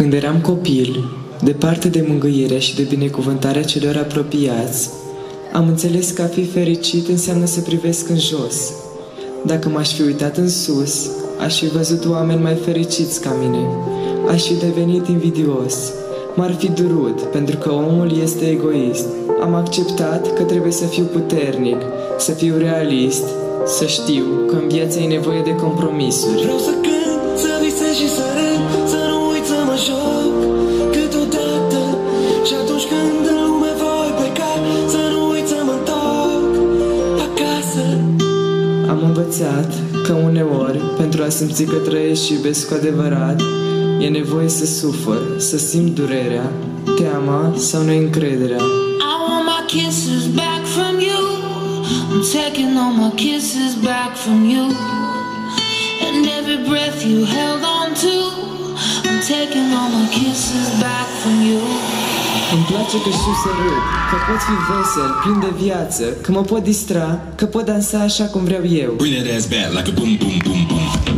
Când eram copil, departe de mângâierea și de binecuvântarea celor apropiați, am înțeles că a fi fericit înseamnă să privesc în jos. Dacă m-aș fi uitat în sus, aș fi văzut oameni mai fericiți ca mine. Aș fi devenit invidios. M-ar fi durut, pentru că omul este egoist. Am acceptat că trebuie să fiu puternic, să fiu realist, să știu că în viață e nevoie de compromisuri. Vreau să cânt, să visez și să râd, să nu uit să mă joc câteodată. Și atunci când în lume voi pleca, să nu uit să mă întorc acasă. Am învățat că uneori, pentru a simți că trăiesc și iubesc cu adevărat, e nevoie să sufăr, să simt durerea, teama sau neîncrederea. I want my kisses back from you. I'm taking all my kisses back from you. And every breath you held on to, I'm taking all my kisses back from you. Îmi place că știu să râd, că pot fi vesel, plin de viață, că mă pot distra, că pot dansa așa cum vreau eu. Bring that ass back like a boom boom boom boom.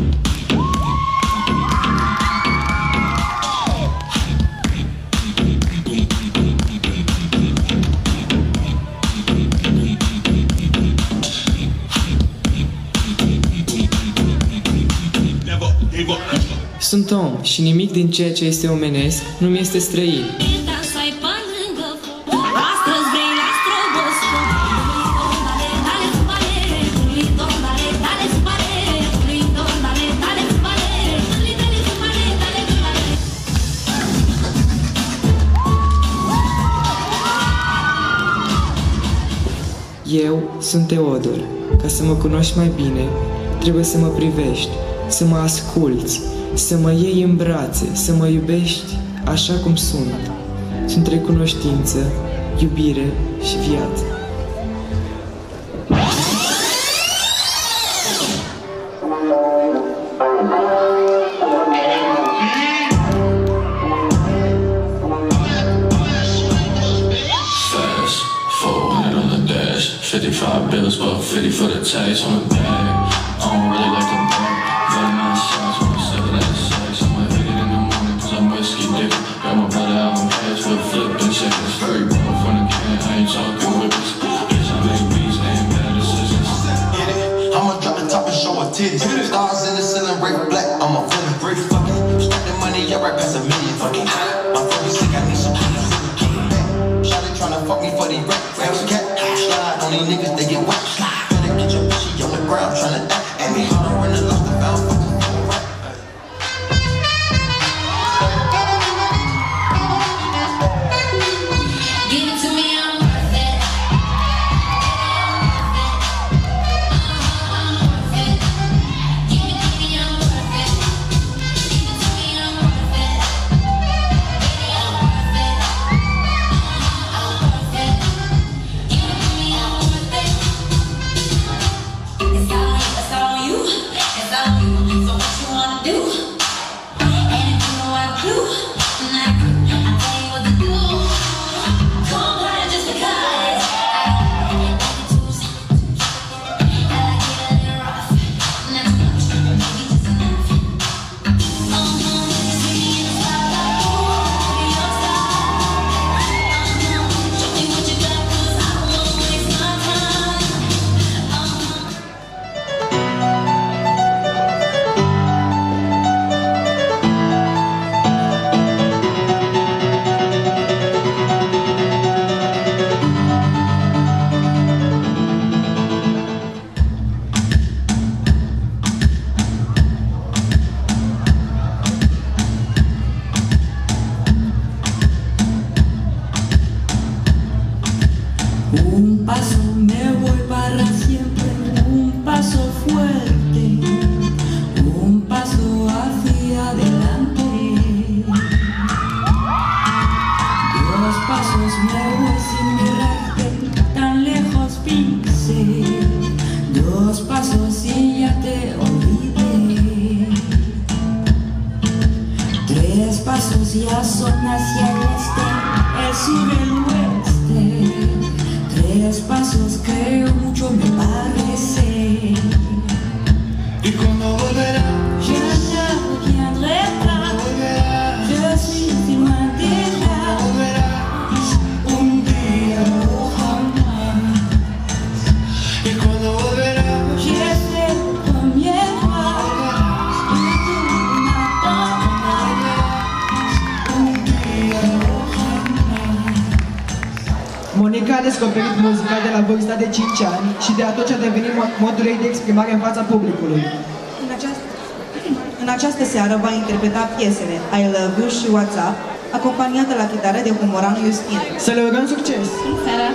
Sunt om și nimic din ceea ce este omenesc nu mi este străin. Eu sunt Teodor. Ca să mă cunoști mai bine, trebuie să mă privești, să mă asculți, să mă iei în brațe, să mă iubești așa cum sunt. Sunt recunoștință, iubire și viață. Fast, four hundred on the dash, fifty-five bills, but fifty for the tax on the bag. I don't really like the bar, very nice shots when I step that sex. I might hit it in the morning cause I'm whiskey dick. Got my brother out on cash with flipping chickens. Very broke from the can, I ain't talking whippers. Bitch, I make beats, they ain't bad decisions. Get it? I'ma drop the top and show her titties. Stars in the ceiling, break black, I'ma flip it. Break fucking, stack the money, yeah, right past a million. Fucking, my fucking sick, I need some money. Shawty tryna fuck me for these rap raps. Cat, slide on these niggas, they get whack. Better get your bitchy on the ground, tryna die. And me harder when the lost the found fucking phone rap. Give it to me, I'm worth it. I'm worth it. Give it to me, I'm worth it. Give it to me, I'm worth it. Baby, I'm worth it. I'm worth it. Give it to me, I'm worth it. It's all you, it's all you, it's all you. So what you wanna do? And if you know what I do, then I, I'll tell you what to do. Come on, just because I like it too I like it a little rough, not too much, maybe just enough. Oh, no, just leave me in the spotlight. Ooh, be your star. Uh-huh, show me what you got, cause I don't wanna waste my time. Uh-huh. Un paso me voy para siempre, un paso fuerte, un paso hacia adelante. Dos pasos me voy sin mirarte, tan lejos pisé. Dos pasos y ya te olvidé. Tres pasos ya son hacia el este, el sur, el oeste. Tres pasos creo mucho me parece. Y cuando volverá, Je ne reviendrai pas. Je suis Monica a descoperit muzica de la vârsta de cinci ani și de atunci a devenit modul ei de exprimare în fața publicului. În această, în această seară va interpreta piesele I Love You și What's Up, acompaniată la chitară de Humoranu Justin. Să le urăm succes! Seara!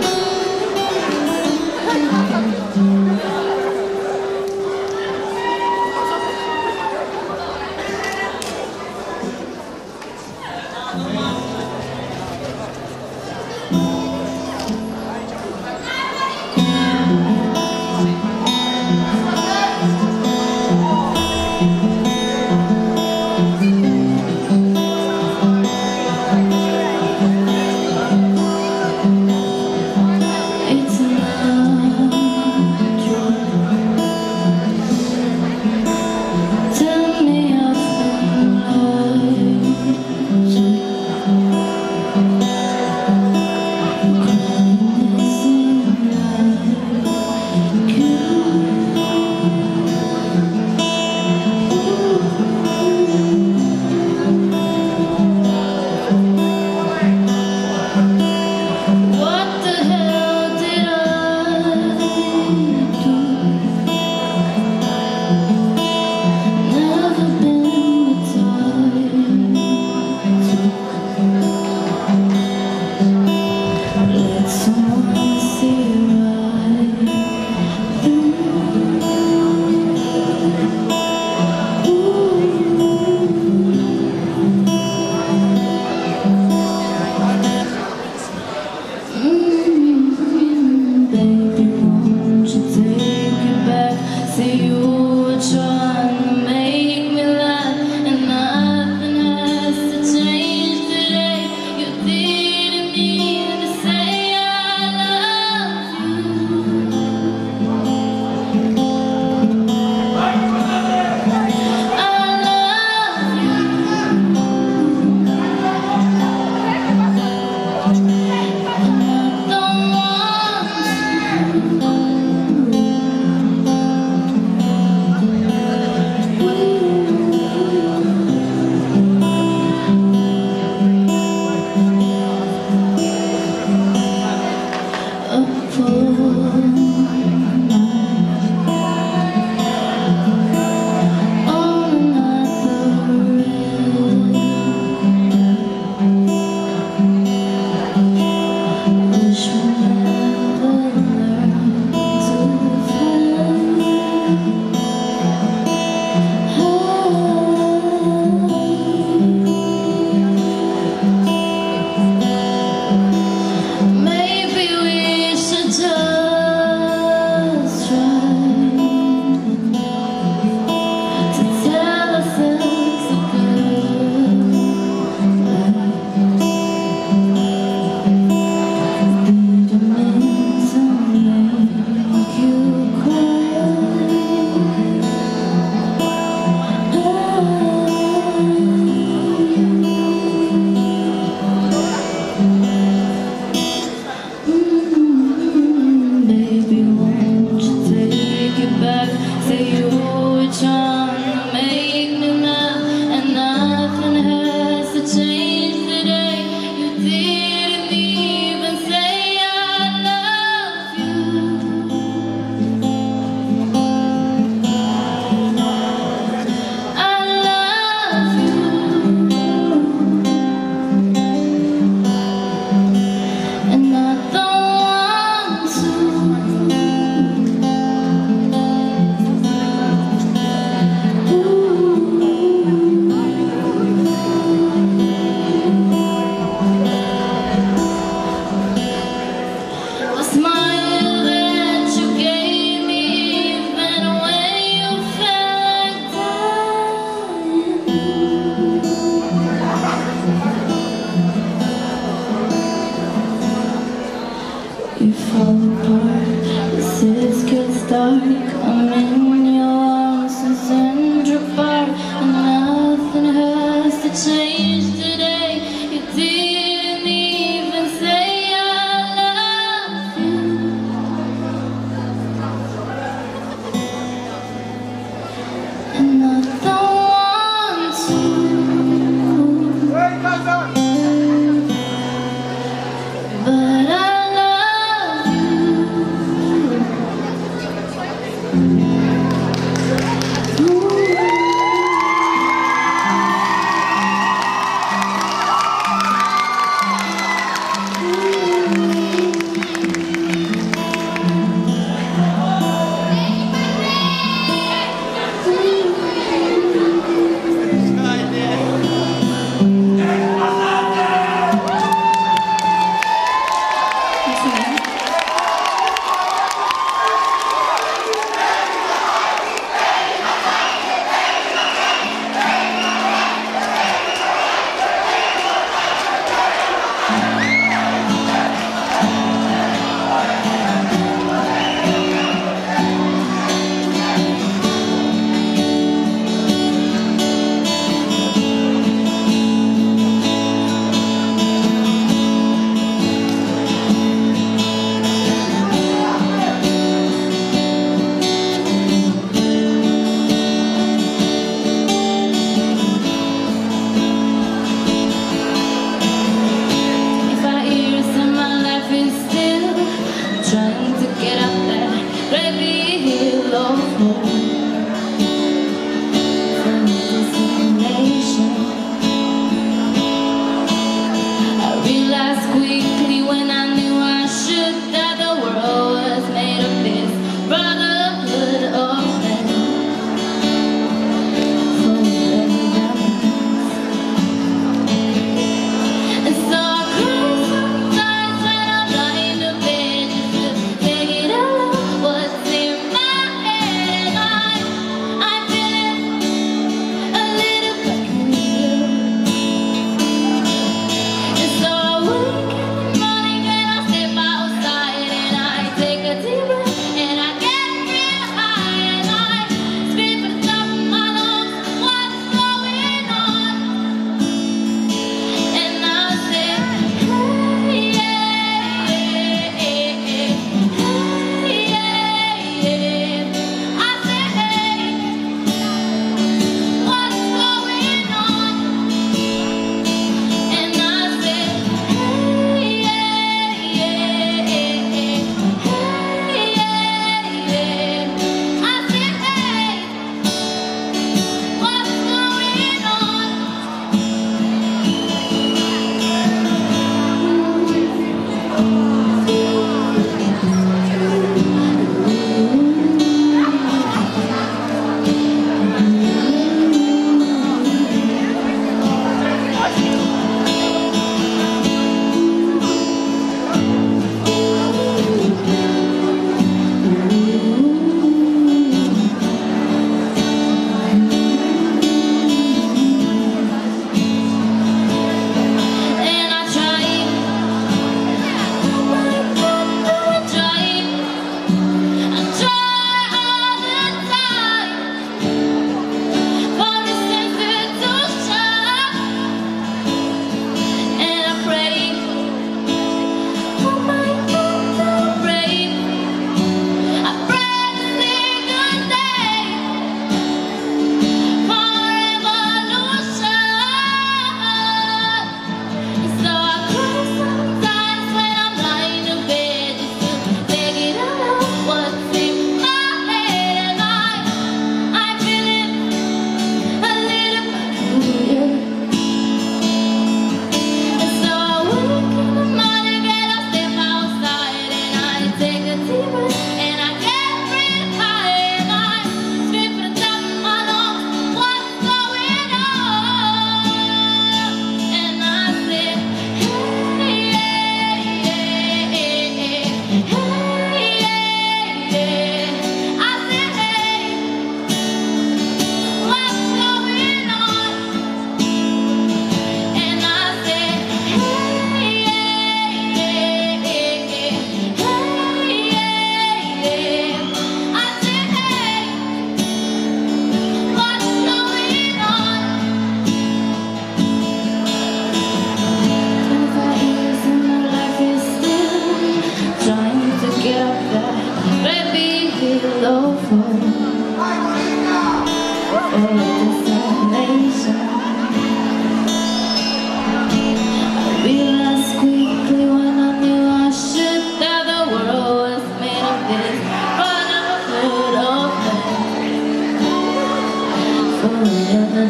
But I love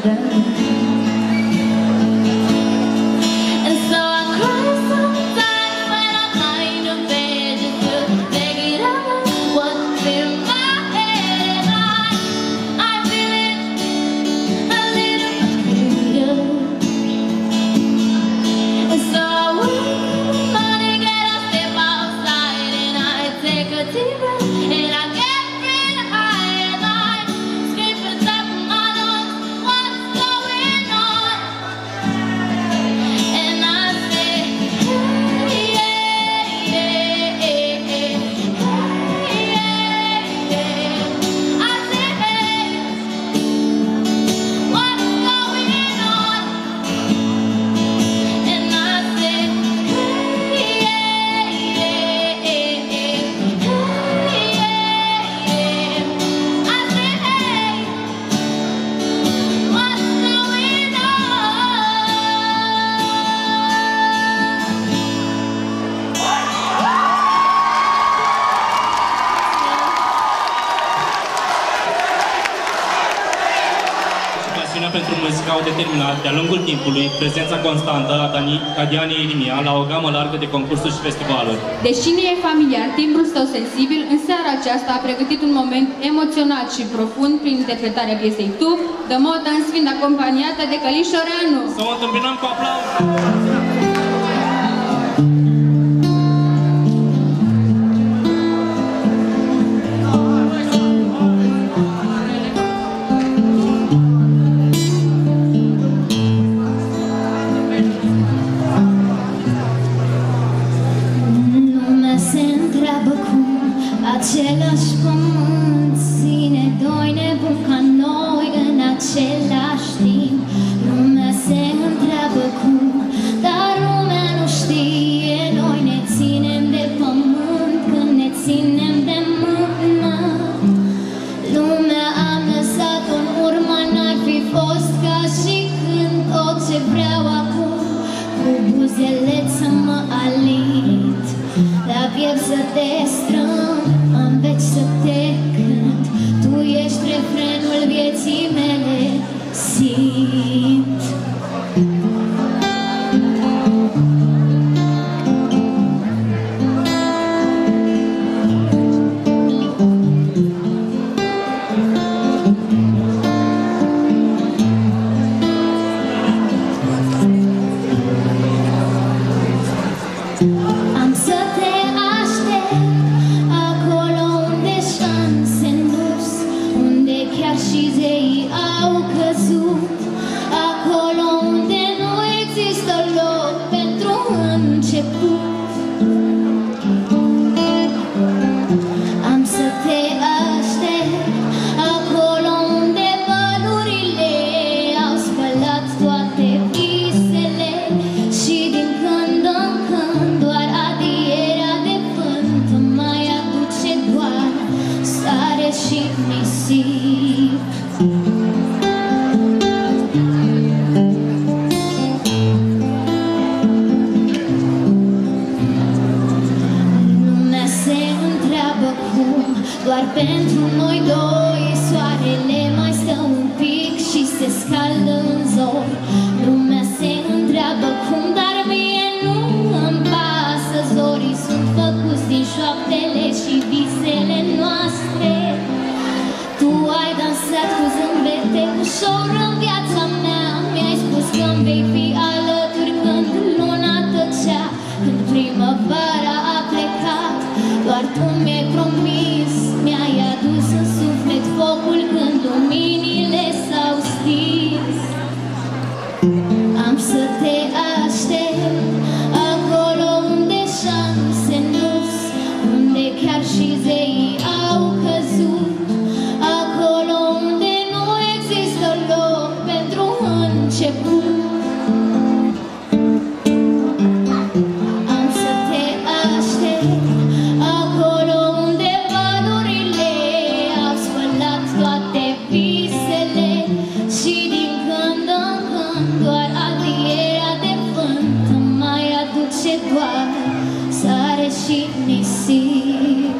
And so I cry sometimes when I'm lying in bed just to take it out what's in my head, and I I feel it a little clearer. And so I wake up in the morning and I step outside and I take a deep breath and I get really high and I scream from the top of my lungs, what's going on? And I say, hey, yeah, yeah, yeah, yeah, yeah, yeah. I say, hey, what's going on? And I say, hey, yeah, yeah, yeah, yeah, yeah, yeah. I say, hey, what's going on? Pasiunea pentru muzică au determinat de-a lungul timpului prezența constantă a Dani- a Dianei Irimia la o gamă largă de concursuri și festivaluri. Deși nu e familiar timbrul său sensibil, în seara aceasta a pregătit un moment emoționat și profund prin interpretarea piesei Tu, de modă în sfind acompaniată de Călin Șoreanu. Să o întâmpinăm cu aplauze! Lumea se întreabă cum același pământ ține doi nebuni ca noi în același timp. Lumea se întreabă cum, dar lumea nu știe. Noi ne ținem de pământ când ne ținem de mână. Lumea am lăsat-o în urmă, n-ar fi fost ca și când tot ce vreau acum cu buzele să mă alit, la piept să te strâng, în veci să te cânt. Tu ești refrenul vieții mele, simt. Am să te aștept acolo unde șanse dus, unde chiar și zeii au căzut, acolo unde nu există loc pentru început. Am să te aștept acolo unde valurile au spălat toate visele și din când în când doar adierea de vânt îmi mai aduce doar sare și nisip. Lumea se întreabă cum, doar pentru noi doi soarele mai stă un pic și se scaldă în zori. Lumea se întreabă cum, dar mie nu îmi pasă. Zorii sunt făcuți din șoaptele și visele noastre. Tu ai dansat cu zâmbete ușor în viața mea. Mi-ai spus că-mi vei fi alături când luna tăcea, când primăvara a plecat. Doar tu mi-ai promis, mi-ai adus în suflet focul când luminile s-au stins. Am să te aștept acolo unde șanse nu-s, unde chiar și zeii au căzut, acolo unde nu există loc pentru început. Am să te aștept acolo unde valurile au spălat toate visele și din când în când doar adierea de vânt îmi mai aduce doar sare și nisip.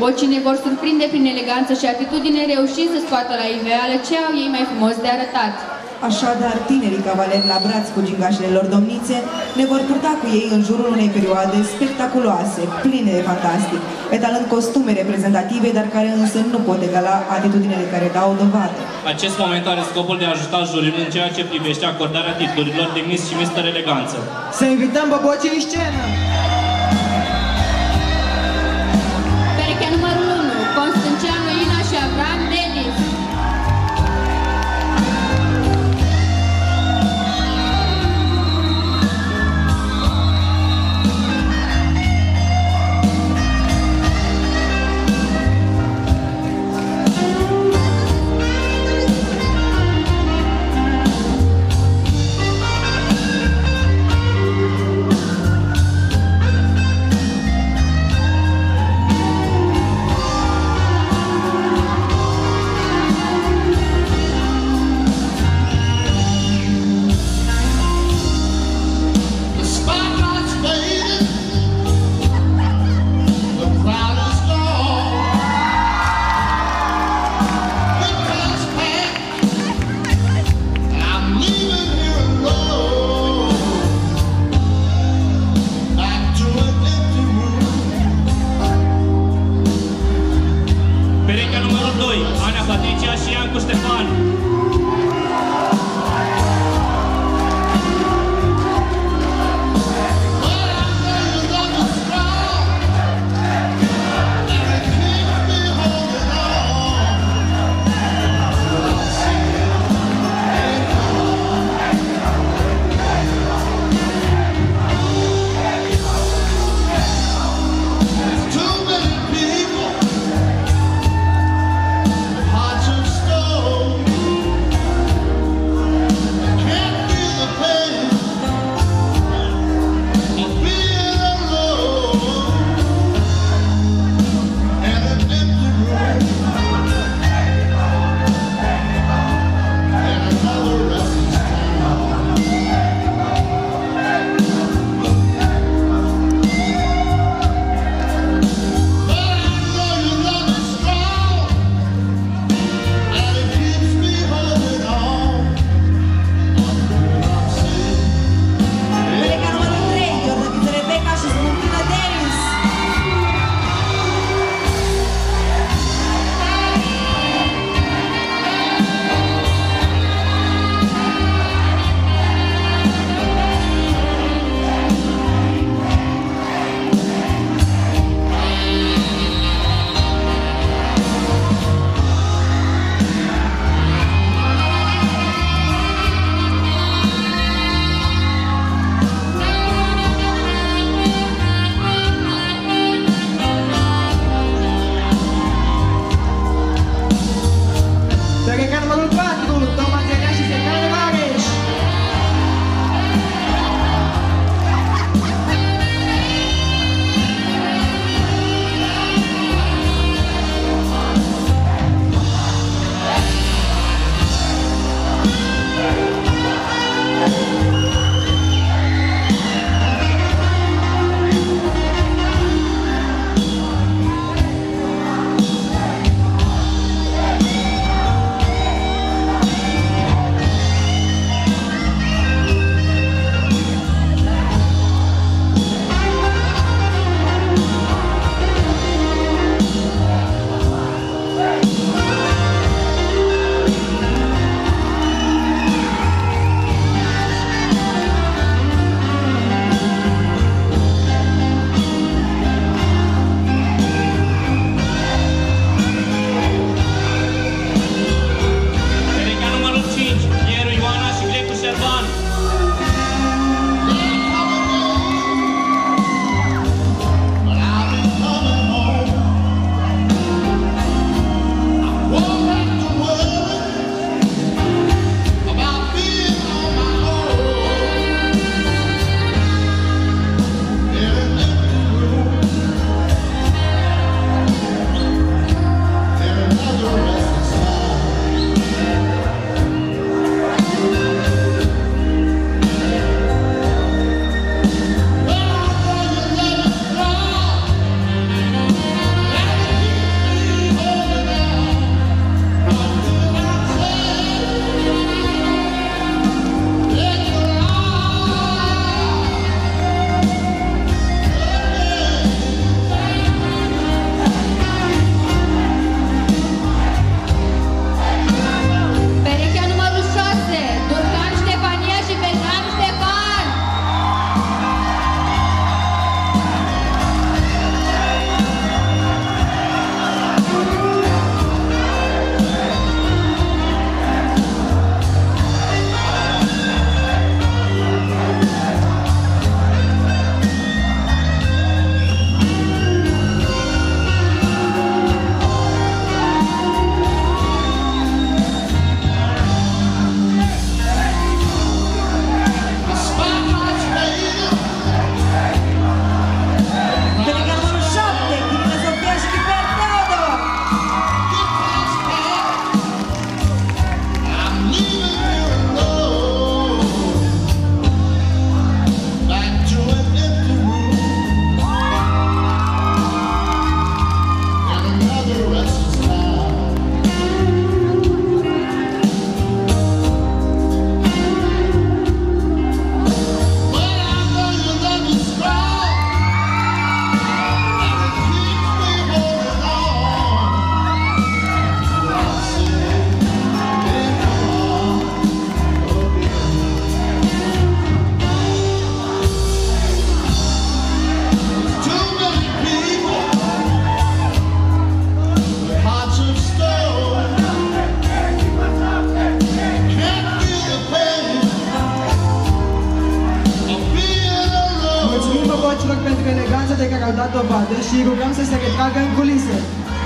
Bocii ne vor surprinde prin eleganță și atitudine, reușind să scoată la iveală ce au ei mai frumos de arătat. Așadar, tinerii cavaleri la braț cu gingașele lor domnițe ne vor purta cu ei în jurul unei perioade spectaculoase, pline de fantastic, etalând costume reprezentative, dar care însă nu pot egala atitudinile care dau dovadă. Acest moment are scopul de a ajuta juriul în ceea ce privește acordarea titlurilor de Miss și mister Eleganță. Să invităm băbocii în scenă! Perechea numărul unu, Constanțianu Ina și Avram Denis. și îi rugăm să se retragă în culise.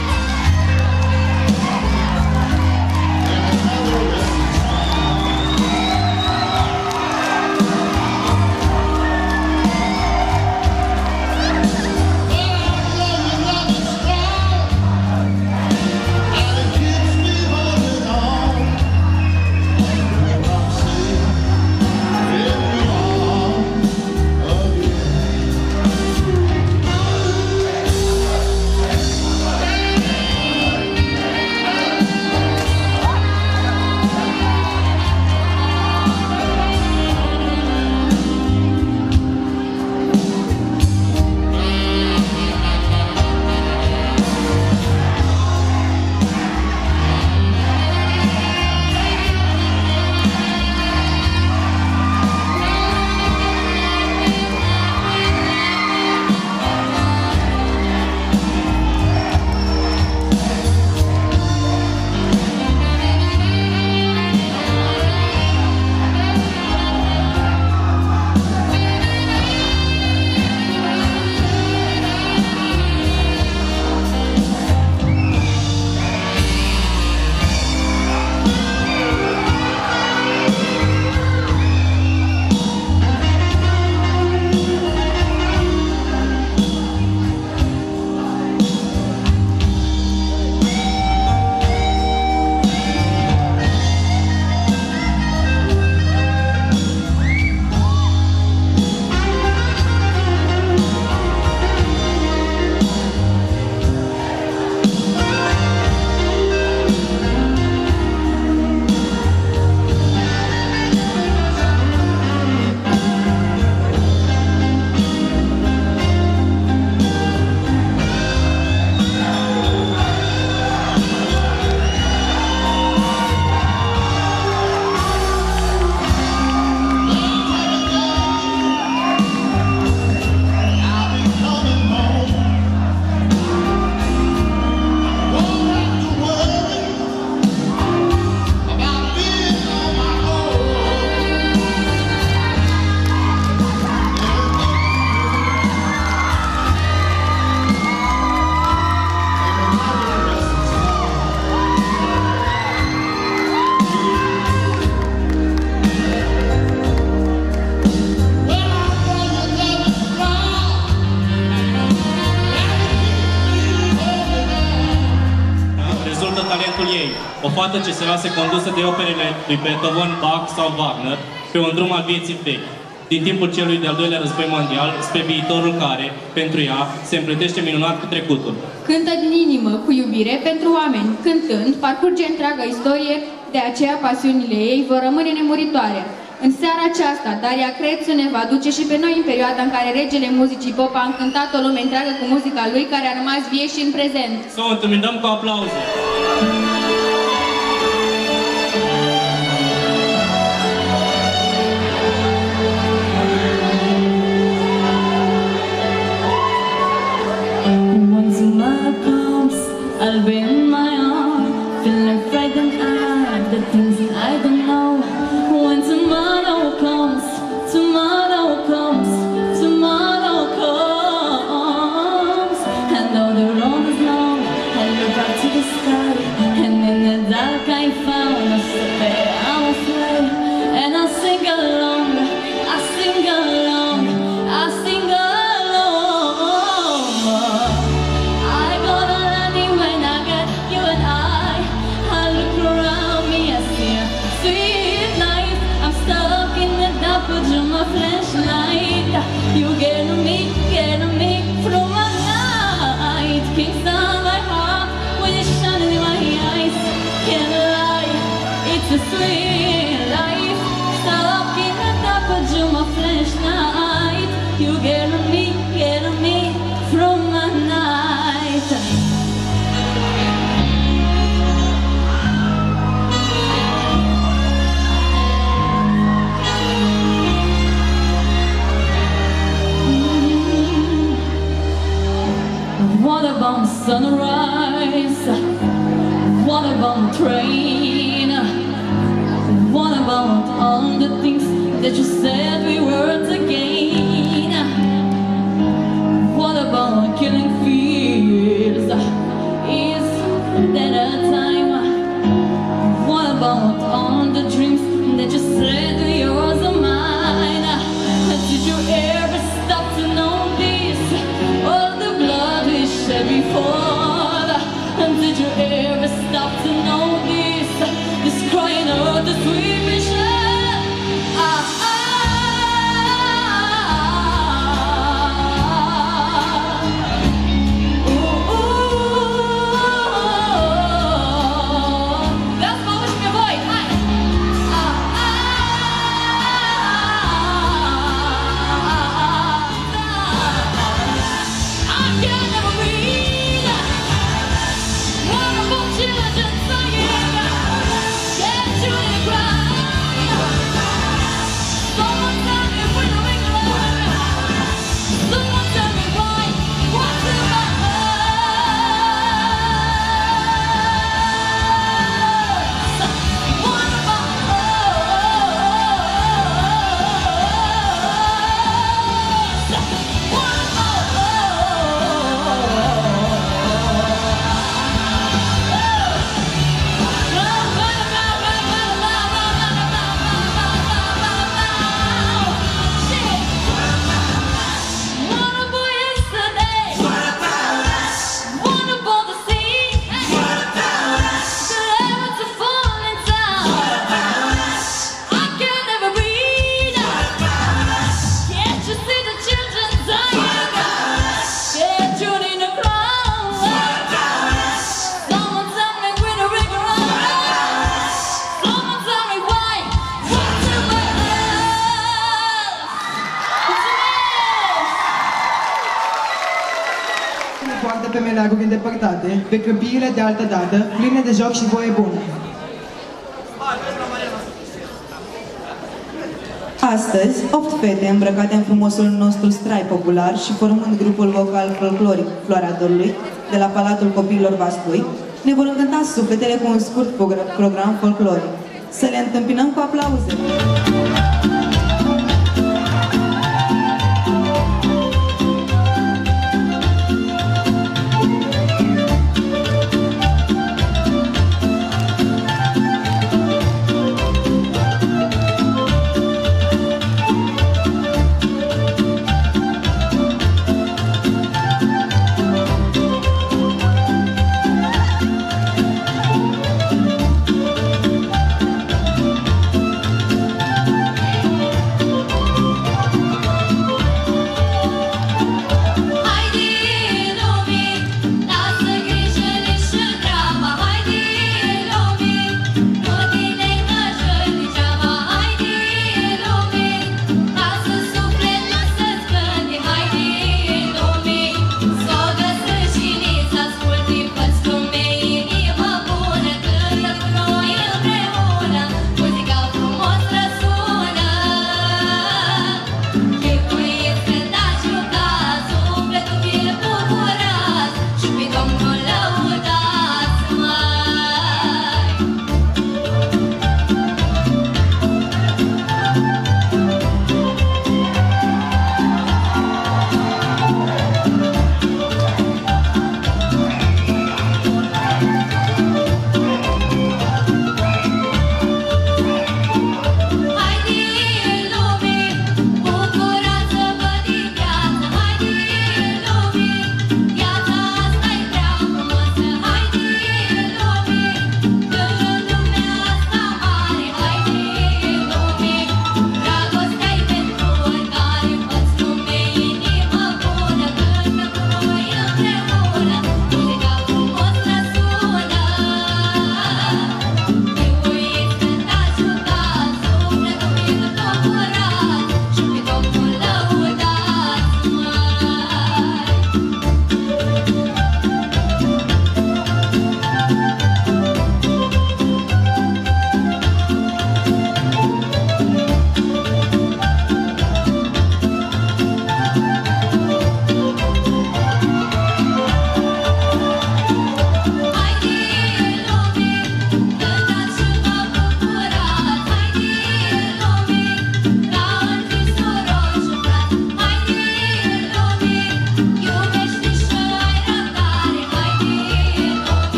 O fată ce se lasă condusă de operele lui Beethoven, Bach sau Wagner pe un drum al vieții vechi, din timpul celui de-al doilea război mondial spre viitorul care, pentru ea, se împletește minunat cu trecutul. Cântă din inimă, cu iubire pentru oameni. Cântând, parcurge întreaga istorie, de aceea pasiunile ei vor rămâne nemuritoare. În seara aceasta, Daria Crețu ne va duce și pe noi în perioada în care regele muzicii pop a încântat o lume întreagă cu muzica lui, care a rămas vie și în prezent. Să o întâmpinăm cu aplauze! When tomorrow comes, I'll be in my arms, feeling frightened at the things that I don't know. When tomorrow comes, tomorrow comes, tomorrow comes, and though the road is long, I look up to the sky, and in the dark I found a step I will fly, and I sing along, I sing along, I sing along. You get me, get me from my night. Kings on my heart when it's shining in my eyes. Can't lie, it's a sweet life. Stuck in the dark with you, my flashlight. You get me, get me from my night. What about sunrise? What about train? What about all the things that you said we weren't again? What about killing fear? steaguri îndepărtate, pe câmpiile de altă dată, pline de joc și voie bună. Astăzi, opt fete îmbrăcate în frumosul nostru strai popular și formând grupul vocal folcloric Floarea Dorului de la Palatul Copiilor Vaslui, ne vor încânta sufletele cu un scurt program folcloric. Să le întâmpinăm cu aplauze!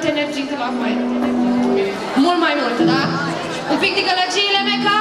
multă energie cât la mai. Mult mai multă, da? Un pic de gălăgiile, meca!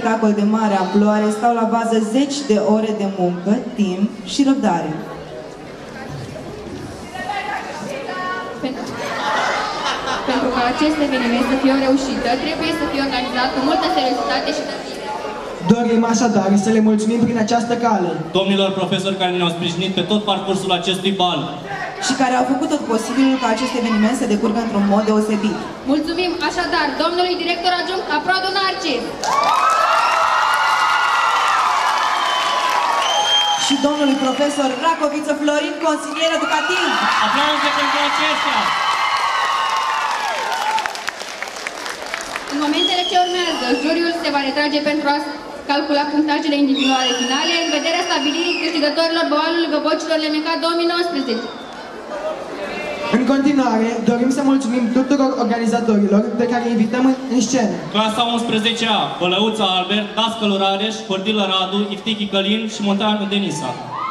spectacol de mare amploare stau la bază zeci de ore de muncă, timp și răbdare. Pentru, pentru ca acest eveniment să fie o reușită, trebuie să fie organizat cu multă seriozitate și tărie. Dorim așadar să le mulțumim prin această cale domnilor profesori care ne-au sprijinit pe tot parcursul acestui bal și care au făcut tot posibilul ca acest eveniment să decurgă într-un mod deosebit. Mulțumim așadar domnului director adjunct Aproadu Narcis și domnului profesor Racoviță Florin, consilier educativ. Aplauze pentru aceștia! În momentele ce urmează, juriul se va retrage pentru a calcula punctajele individuale finale în vederea stabilirii câștigătorilor balului Găbocilor Lemeca două mii nouăsprezece. În continuare, dorim să mulțumim tuturor organizatorilor pe care îi invităm în, în scenă. Clasa unsprezece A, Bălăuța Albert, Dascălu Rareș, Hordilă Radu, Iftichi Călin și Montanu Denisa.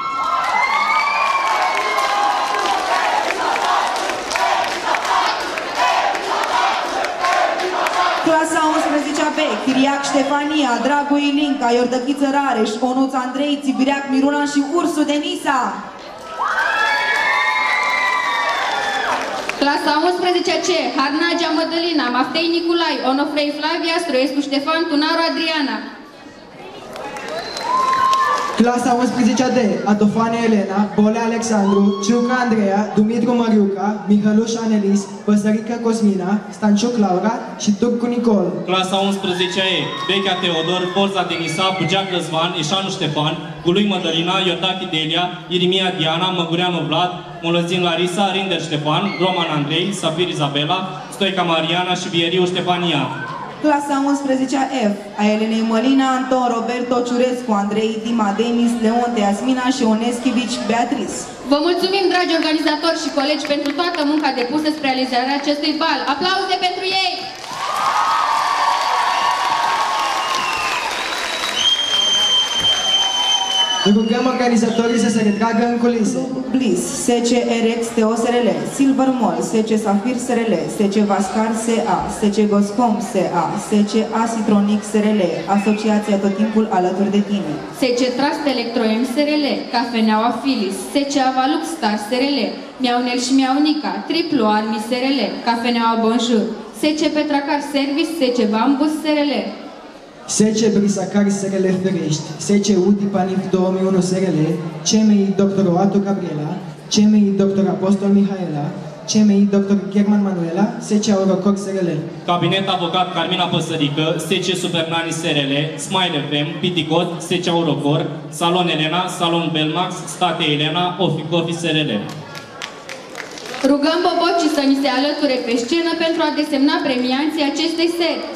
Clasa unsprezece A B, Chiriac Ștefania, Dragu Ilinca, Iordăchiță Rareș, Onuț Andrei, Țibiriac Miruna și Ursu Denisa. Clasa unsprezece C, Harnagea Mădălina, Maftei Niculai, Onofrei Flavia, Stroiescu Ștefan, Tunaru Adriana. Clasa unsprezece D, Atofane Elena, Bole Alexandru, Ciuca Andreea, Dumitru Măriuca, Mihăluș Anelis, Păsărică Cosmina, Stanciuc Laura și Turcu Nicol. Clasa unsprezece E, Bechea Teodor, Borza Denisa, Bugeac Răzvan, Eșanu Ștefan, Gului Mădălina, Iordache Delia, Irimia Diana, Măgureanu Vlad, Molăzin Larisa, Rinder Ștefan, Roman Andrei, Safir Izabela, Stoica Mariana și Bieriu Ștefania. Clasa unsprezece F, a Elenei Mălina, Anton Roberto Ciurescu, Andrei Dima, Denis, Leonte, Asmina și Oneschivici Beatrice. Vă mulțumim, dragi organizatori și colegi, pentru toată munca depusă spre realizarea acestui bal. Aplauze pentru ei! Rugăm organizatorii să se retragă în culise. Bliss, S C R X T O S R L, Silver Mall, S C Safir S R L, S C Vascar S A, S C Goscom S A, S C Asitronic S R L, Asociația Tot Timpul Alături de Tine, S C Trust Electroem S R L, Cafeneaua Filis, S C Avalux Star S R L, Miaunel și Miaunica, Triplu Army S R L, Cafeneaua Bonjour, S C Petracar Service, S C Bambus S R L, S C Brisacari S R L Ferești, S C Uti Panif două mii unu S R L, C M I doctor Oatu Gabriela, C M I doctor Apostol Mihaela, C M I doctor German Manuela, S C Aurocor S R L. Cabinet Avocat Carmina Păsărică, S C Supernani S R L, Smile F M, Piticot, S C Aurocor, Salon Elena, Salon Belmax, State Elena, Oficofi S R L. Rugăm bobocii să ni se alăture pe scenă pentru a desemna premianții acestei seri.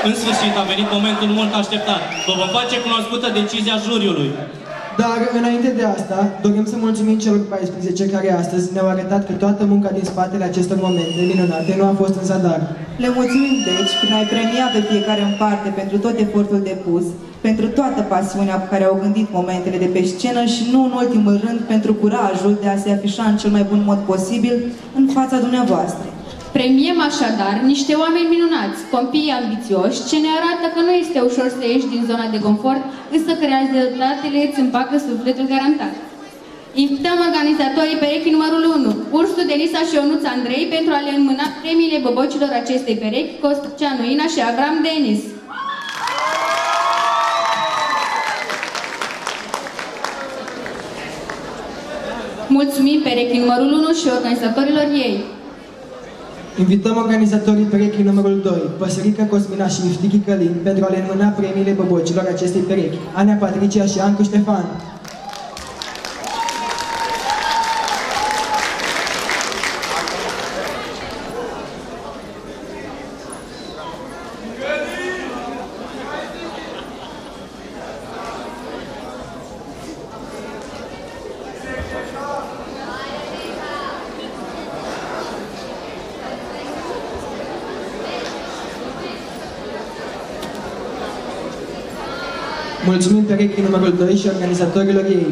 În sfârșit a venit momentul mult așteptat. Vă vom face cunoscută decizia juriului. Dar, înainte de asta, dorim să mulțumim celor paisprezece care astăzi ne-au arătat că toată munca din spatele acestor momente minunate nu a fost în zadar. Le mulțumim, deci, prin a-i premia pe fiecare în parte pentru tot efortul depus, pentru toată pasiunea cu care au gândit momentele de pe scenă și, nu în ultimul rând, pentru curajul de a se afișa în cel mai bun mod posibil în fața dumneavoastră. Premiem așadar niște oameni minunați, copii ambițioși, ce ne arată că nu este ușor să ieși din zona de confort, însă că rezultatele îți împacă sufletul garantat. Invităm organizatorii perechii numărul unu, Ursu, Denisa și Ionuț Andrei, pentru a le înmâna premiile băbocilor acestei perechi, Costiceanu Ina și Avram Denis. Mulțumim perechii numărul unu și organizatorilor ei. Invităm organizatorii perechii numărul doi, Păsărica Cosmina și Iftichi Călin, pentru a le înmâna premiile băbocilor acestei perechi, Anea Patricia și Ancu Ștefan. Mulțumim perechii numărul doi și organizatorilor ei.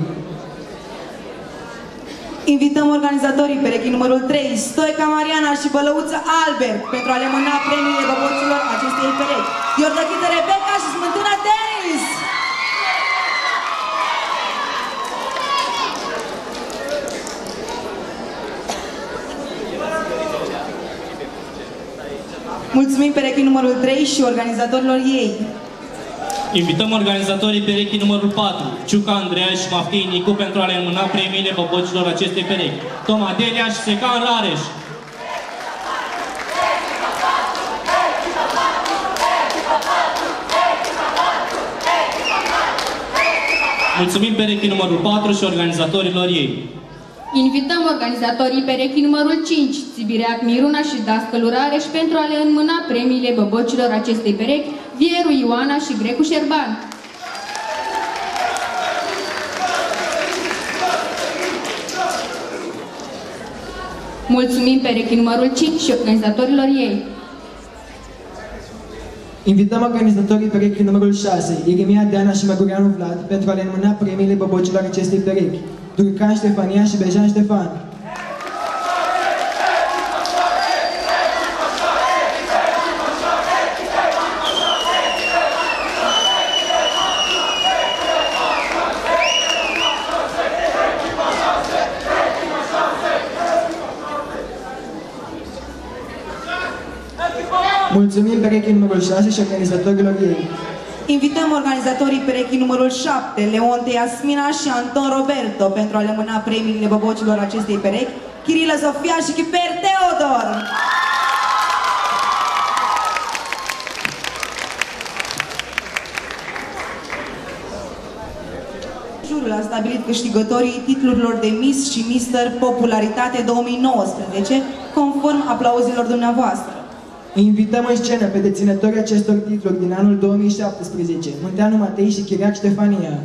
Invităm organizatorii perechii numărul trei, Stoica Mariana și Bălăuță Albert, pentru a le mâna premiile băboților acestei perechi, Iordăchită Rebecca și Smântână Denis! Mulțumim perechii numărul trei și organizatorilor ei. Invităm organizatorii perechii numărul patru, Ciuca Andreea și Maftii Nicu, pentru a le înmâna premiile băbocilor acestei perechi, Toma Delia și Secan Rareș. Mulțumim perechii numărul patru și organizatorilor ei. Invităm organizatorii perechii numărul cinci, Țibireac Miruna și Dascălu Rareș, pentru a le înmâna premiile băbocilor acestei perechi, Vieru Ioana și Grecu Șerban. Mulțumim perechii numărul cinci și organizatorilor ei. Invităm organizatorii perechii numărul șase, Iremia Deana și Măgureanu Vlad, pentru a le înmâna premiile băbocilor acestei perechi, Durcan Ștefania și Bejan Ștefan. Mulțumim perechii numărul șase și organizatorilor ei. Invităm organizatorii perechii numărul șapte, Leonte Iasmina și Anton Roberto, pentru a le mâna premiile băbocilor acestei perechi, Chirilă Sofia și Chiper Teodor. Jurul a stabilit câștigătorii titlurilor de Miss și Mister Popularitate două mii nouăsprezece, conform aplauzilor dumneavoastră. Îi invităm în scenă pe deținătorii acestor titluri din anul două mii șaptesprezece, Munteanu Matei și Chiriac Ștefania.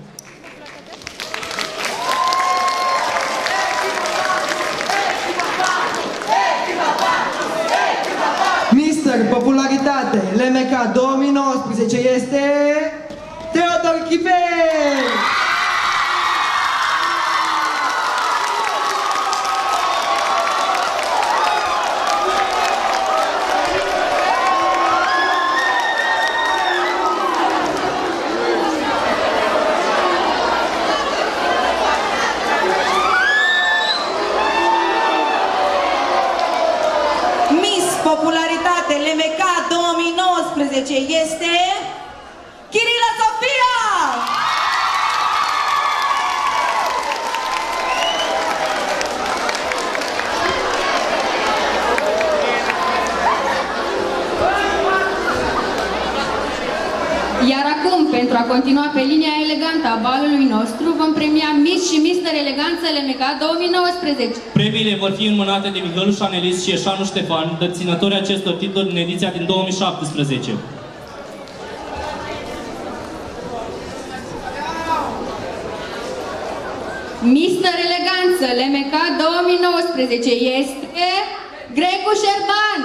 Mister Popularitate L M K două mii nouăsprezece este Teodor Chiper! Popularitate L M K două mii nouăsprezece este Chirilă Sofia! Iar acum, pentru a continua pe linia elegantă a balului nostru, vom premia Miss și Mister Eleganță L M K două mii nouăsprezece. Premiile vor fi înmânate de Mihălu Șanelis și Eșanu Ștefan, deținătorii acestor titluri în ediția din două mii șaptesprezece. mister Eleganță L M K două mii nouăsprezece este Grecu Șerban.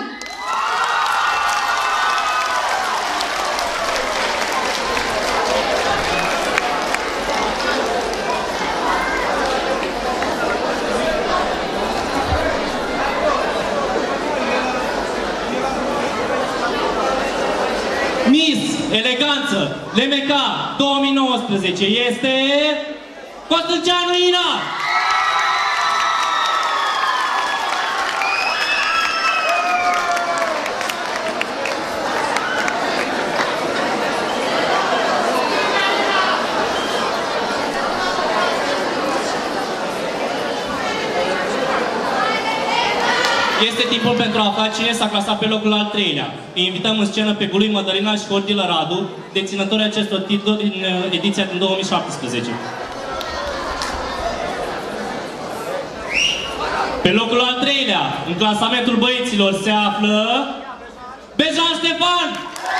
Miss Eleganță L M K două mii nouăsprezece este Costânceanu Ina. Este timpul pentru a afla cine s-a clasat pe locul al treilea. Îi invităm în scenă pe Gului Mădălina și Cordila Radu, deținătorii acestor titluri în ediția din două mii șaptesprezece. Pe locul al treilea, în clasamentul băieților, se află Bejan Ștefan!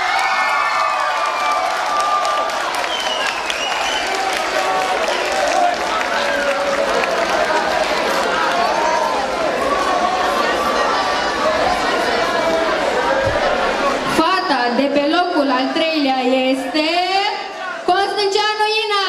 De pe locul al treilea este Constânceanu Ina.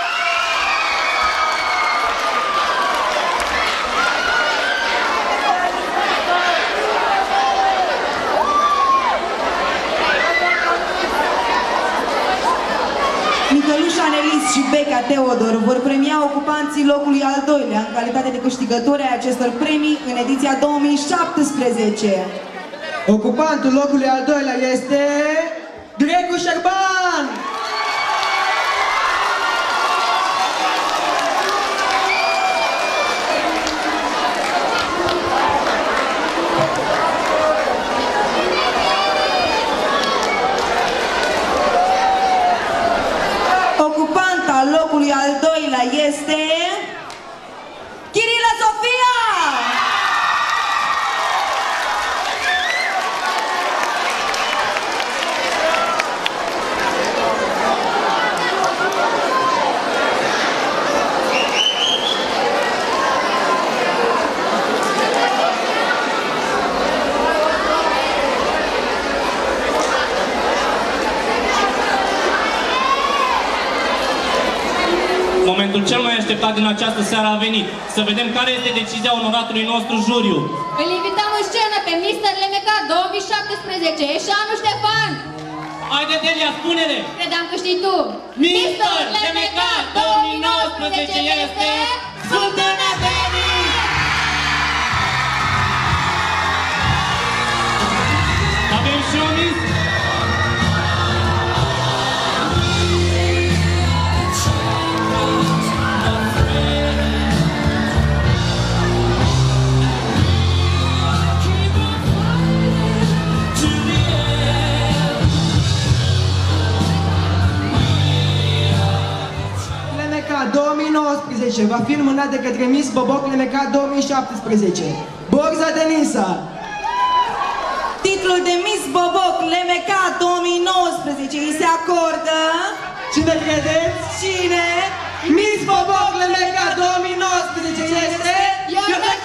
Micălușa Anelis și Beca Teodor vor premia ocupanții locului al doilea în calitate de câștigători ai acestor premii în ediția două mii șaptesprezece. Ocupantul locului al doilea este Grecu Șerban! Ocupanta locului al doilea este Chirila Sofia! Momentul cel mai așteptat din această seară a venit. Să vedem care este decizia onoratului nostru juriu. Îl invităm în scenă pe mister L M K două mii șaptesprezece, Eșanu Ștefan. Haide, Delia, spune-le! Credeam că știi tu. mister L M K două mii nouăsprezece este Sultana Deni! Avem și o miss! două mii nouăsprezece va fi înmânat de către Miss Boboc L M K două mii șaptesprezece. Borza Denisa. Titlul de Miss Boboc L M K două mii nouăsprezece îi se acordă... Cine credeți? Cine? Miss Boboc L M K două mii nouăsprezece este... Iordache!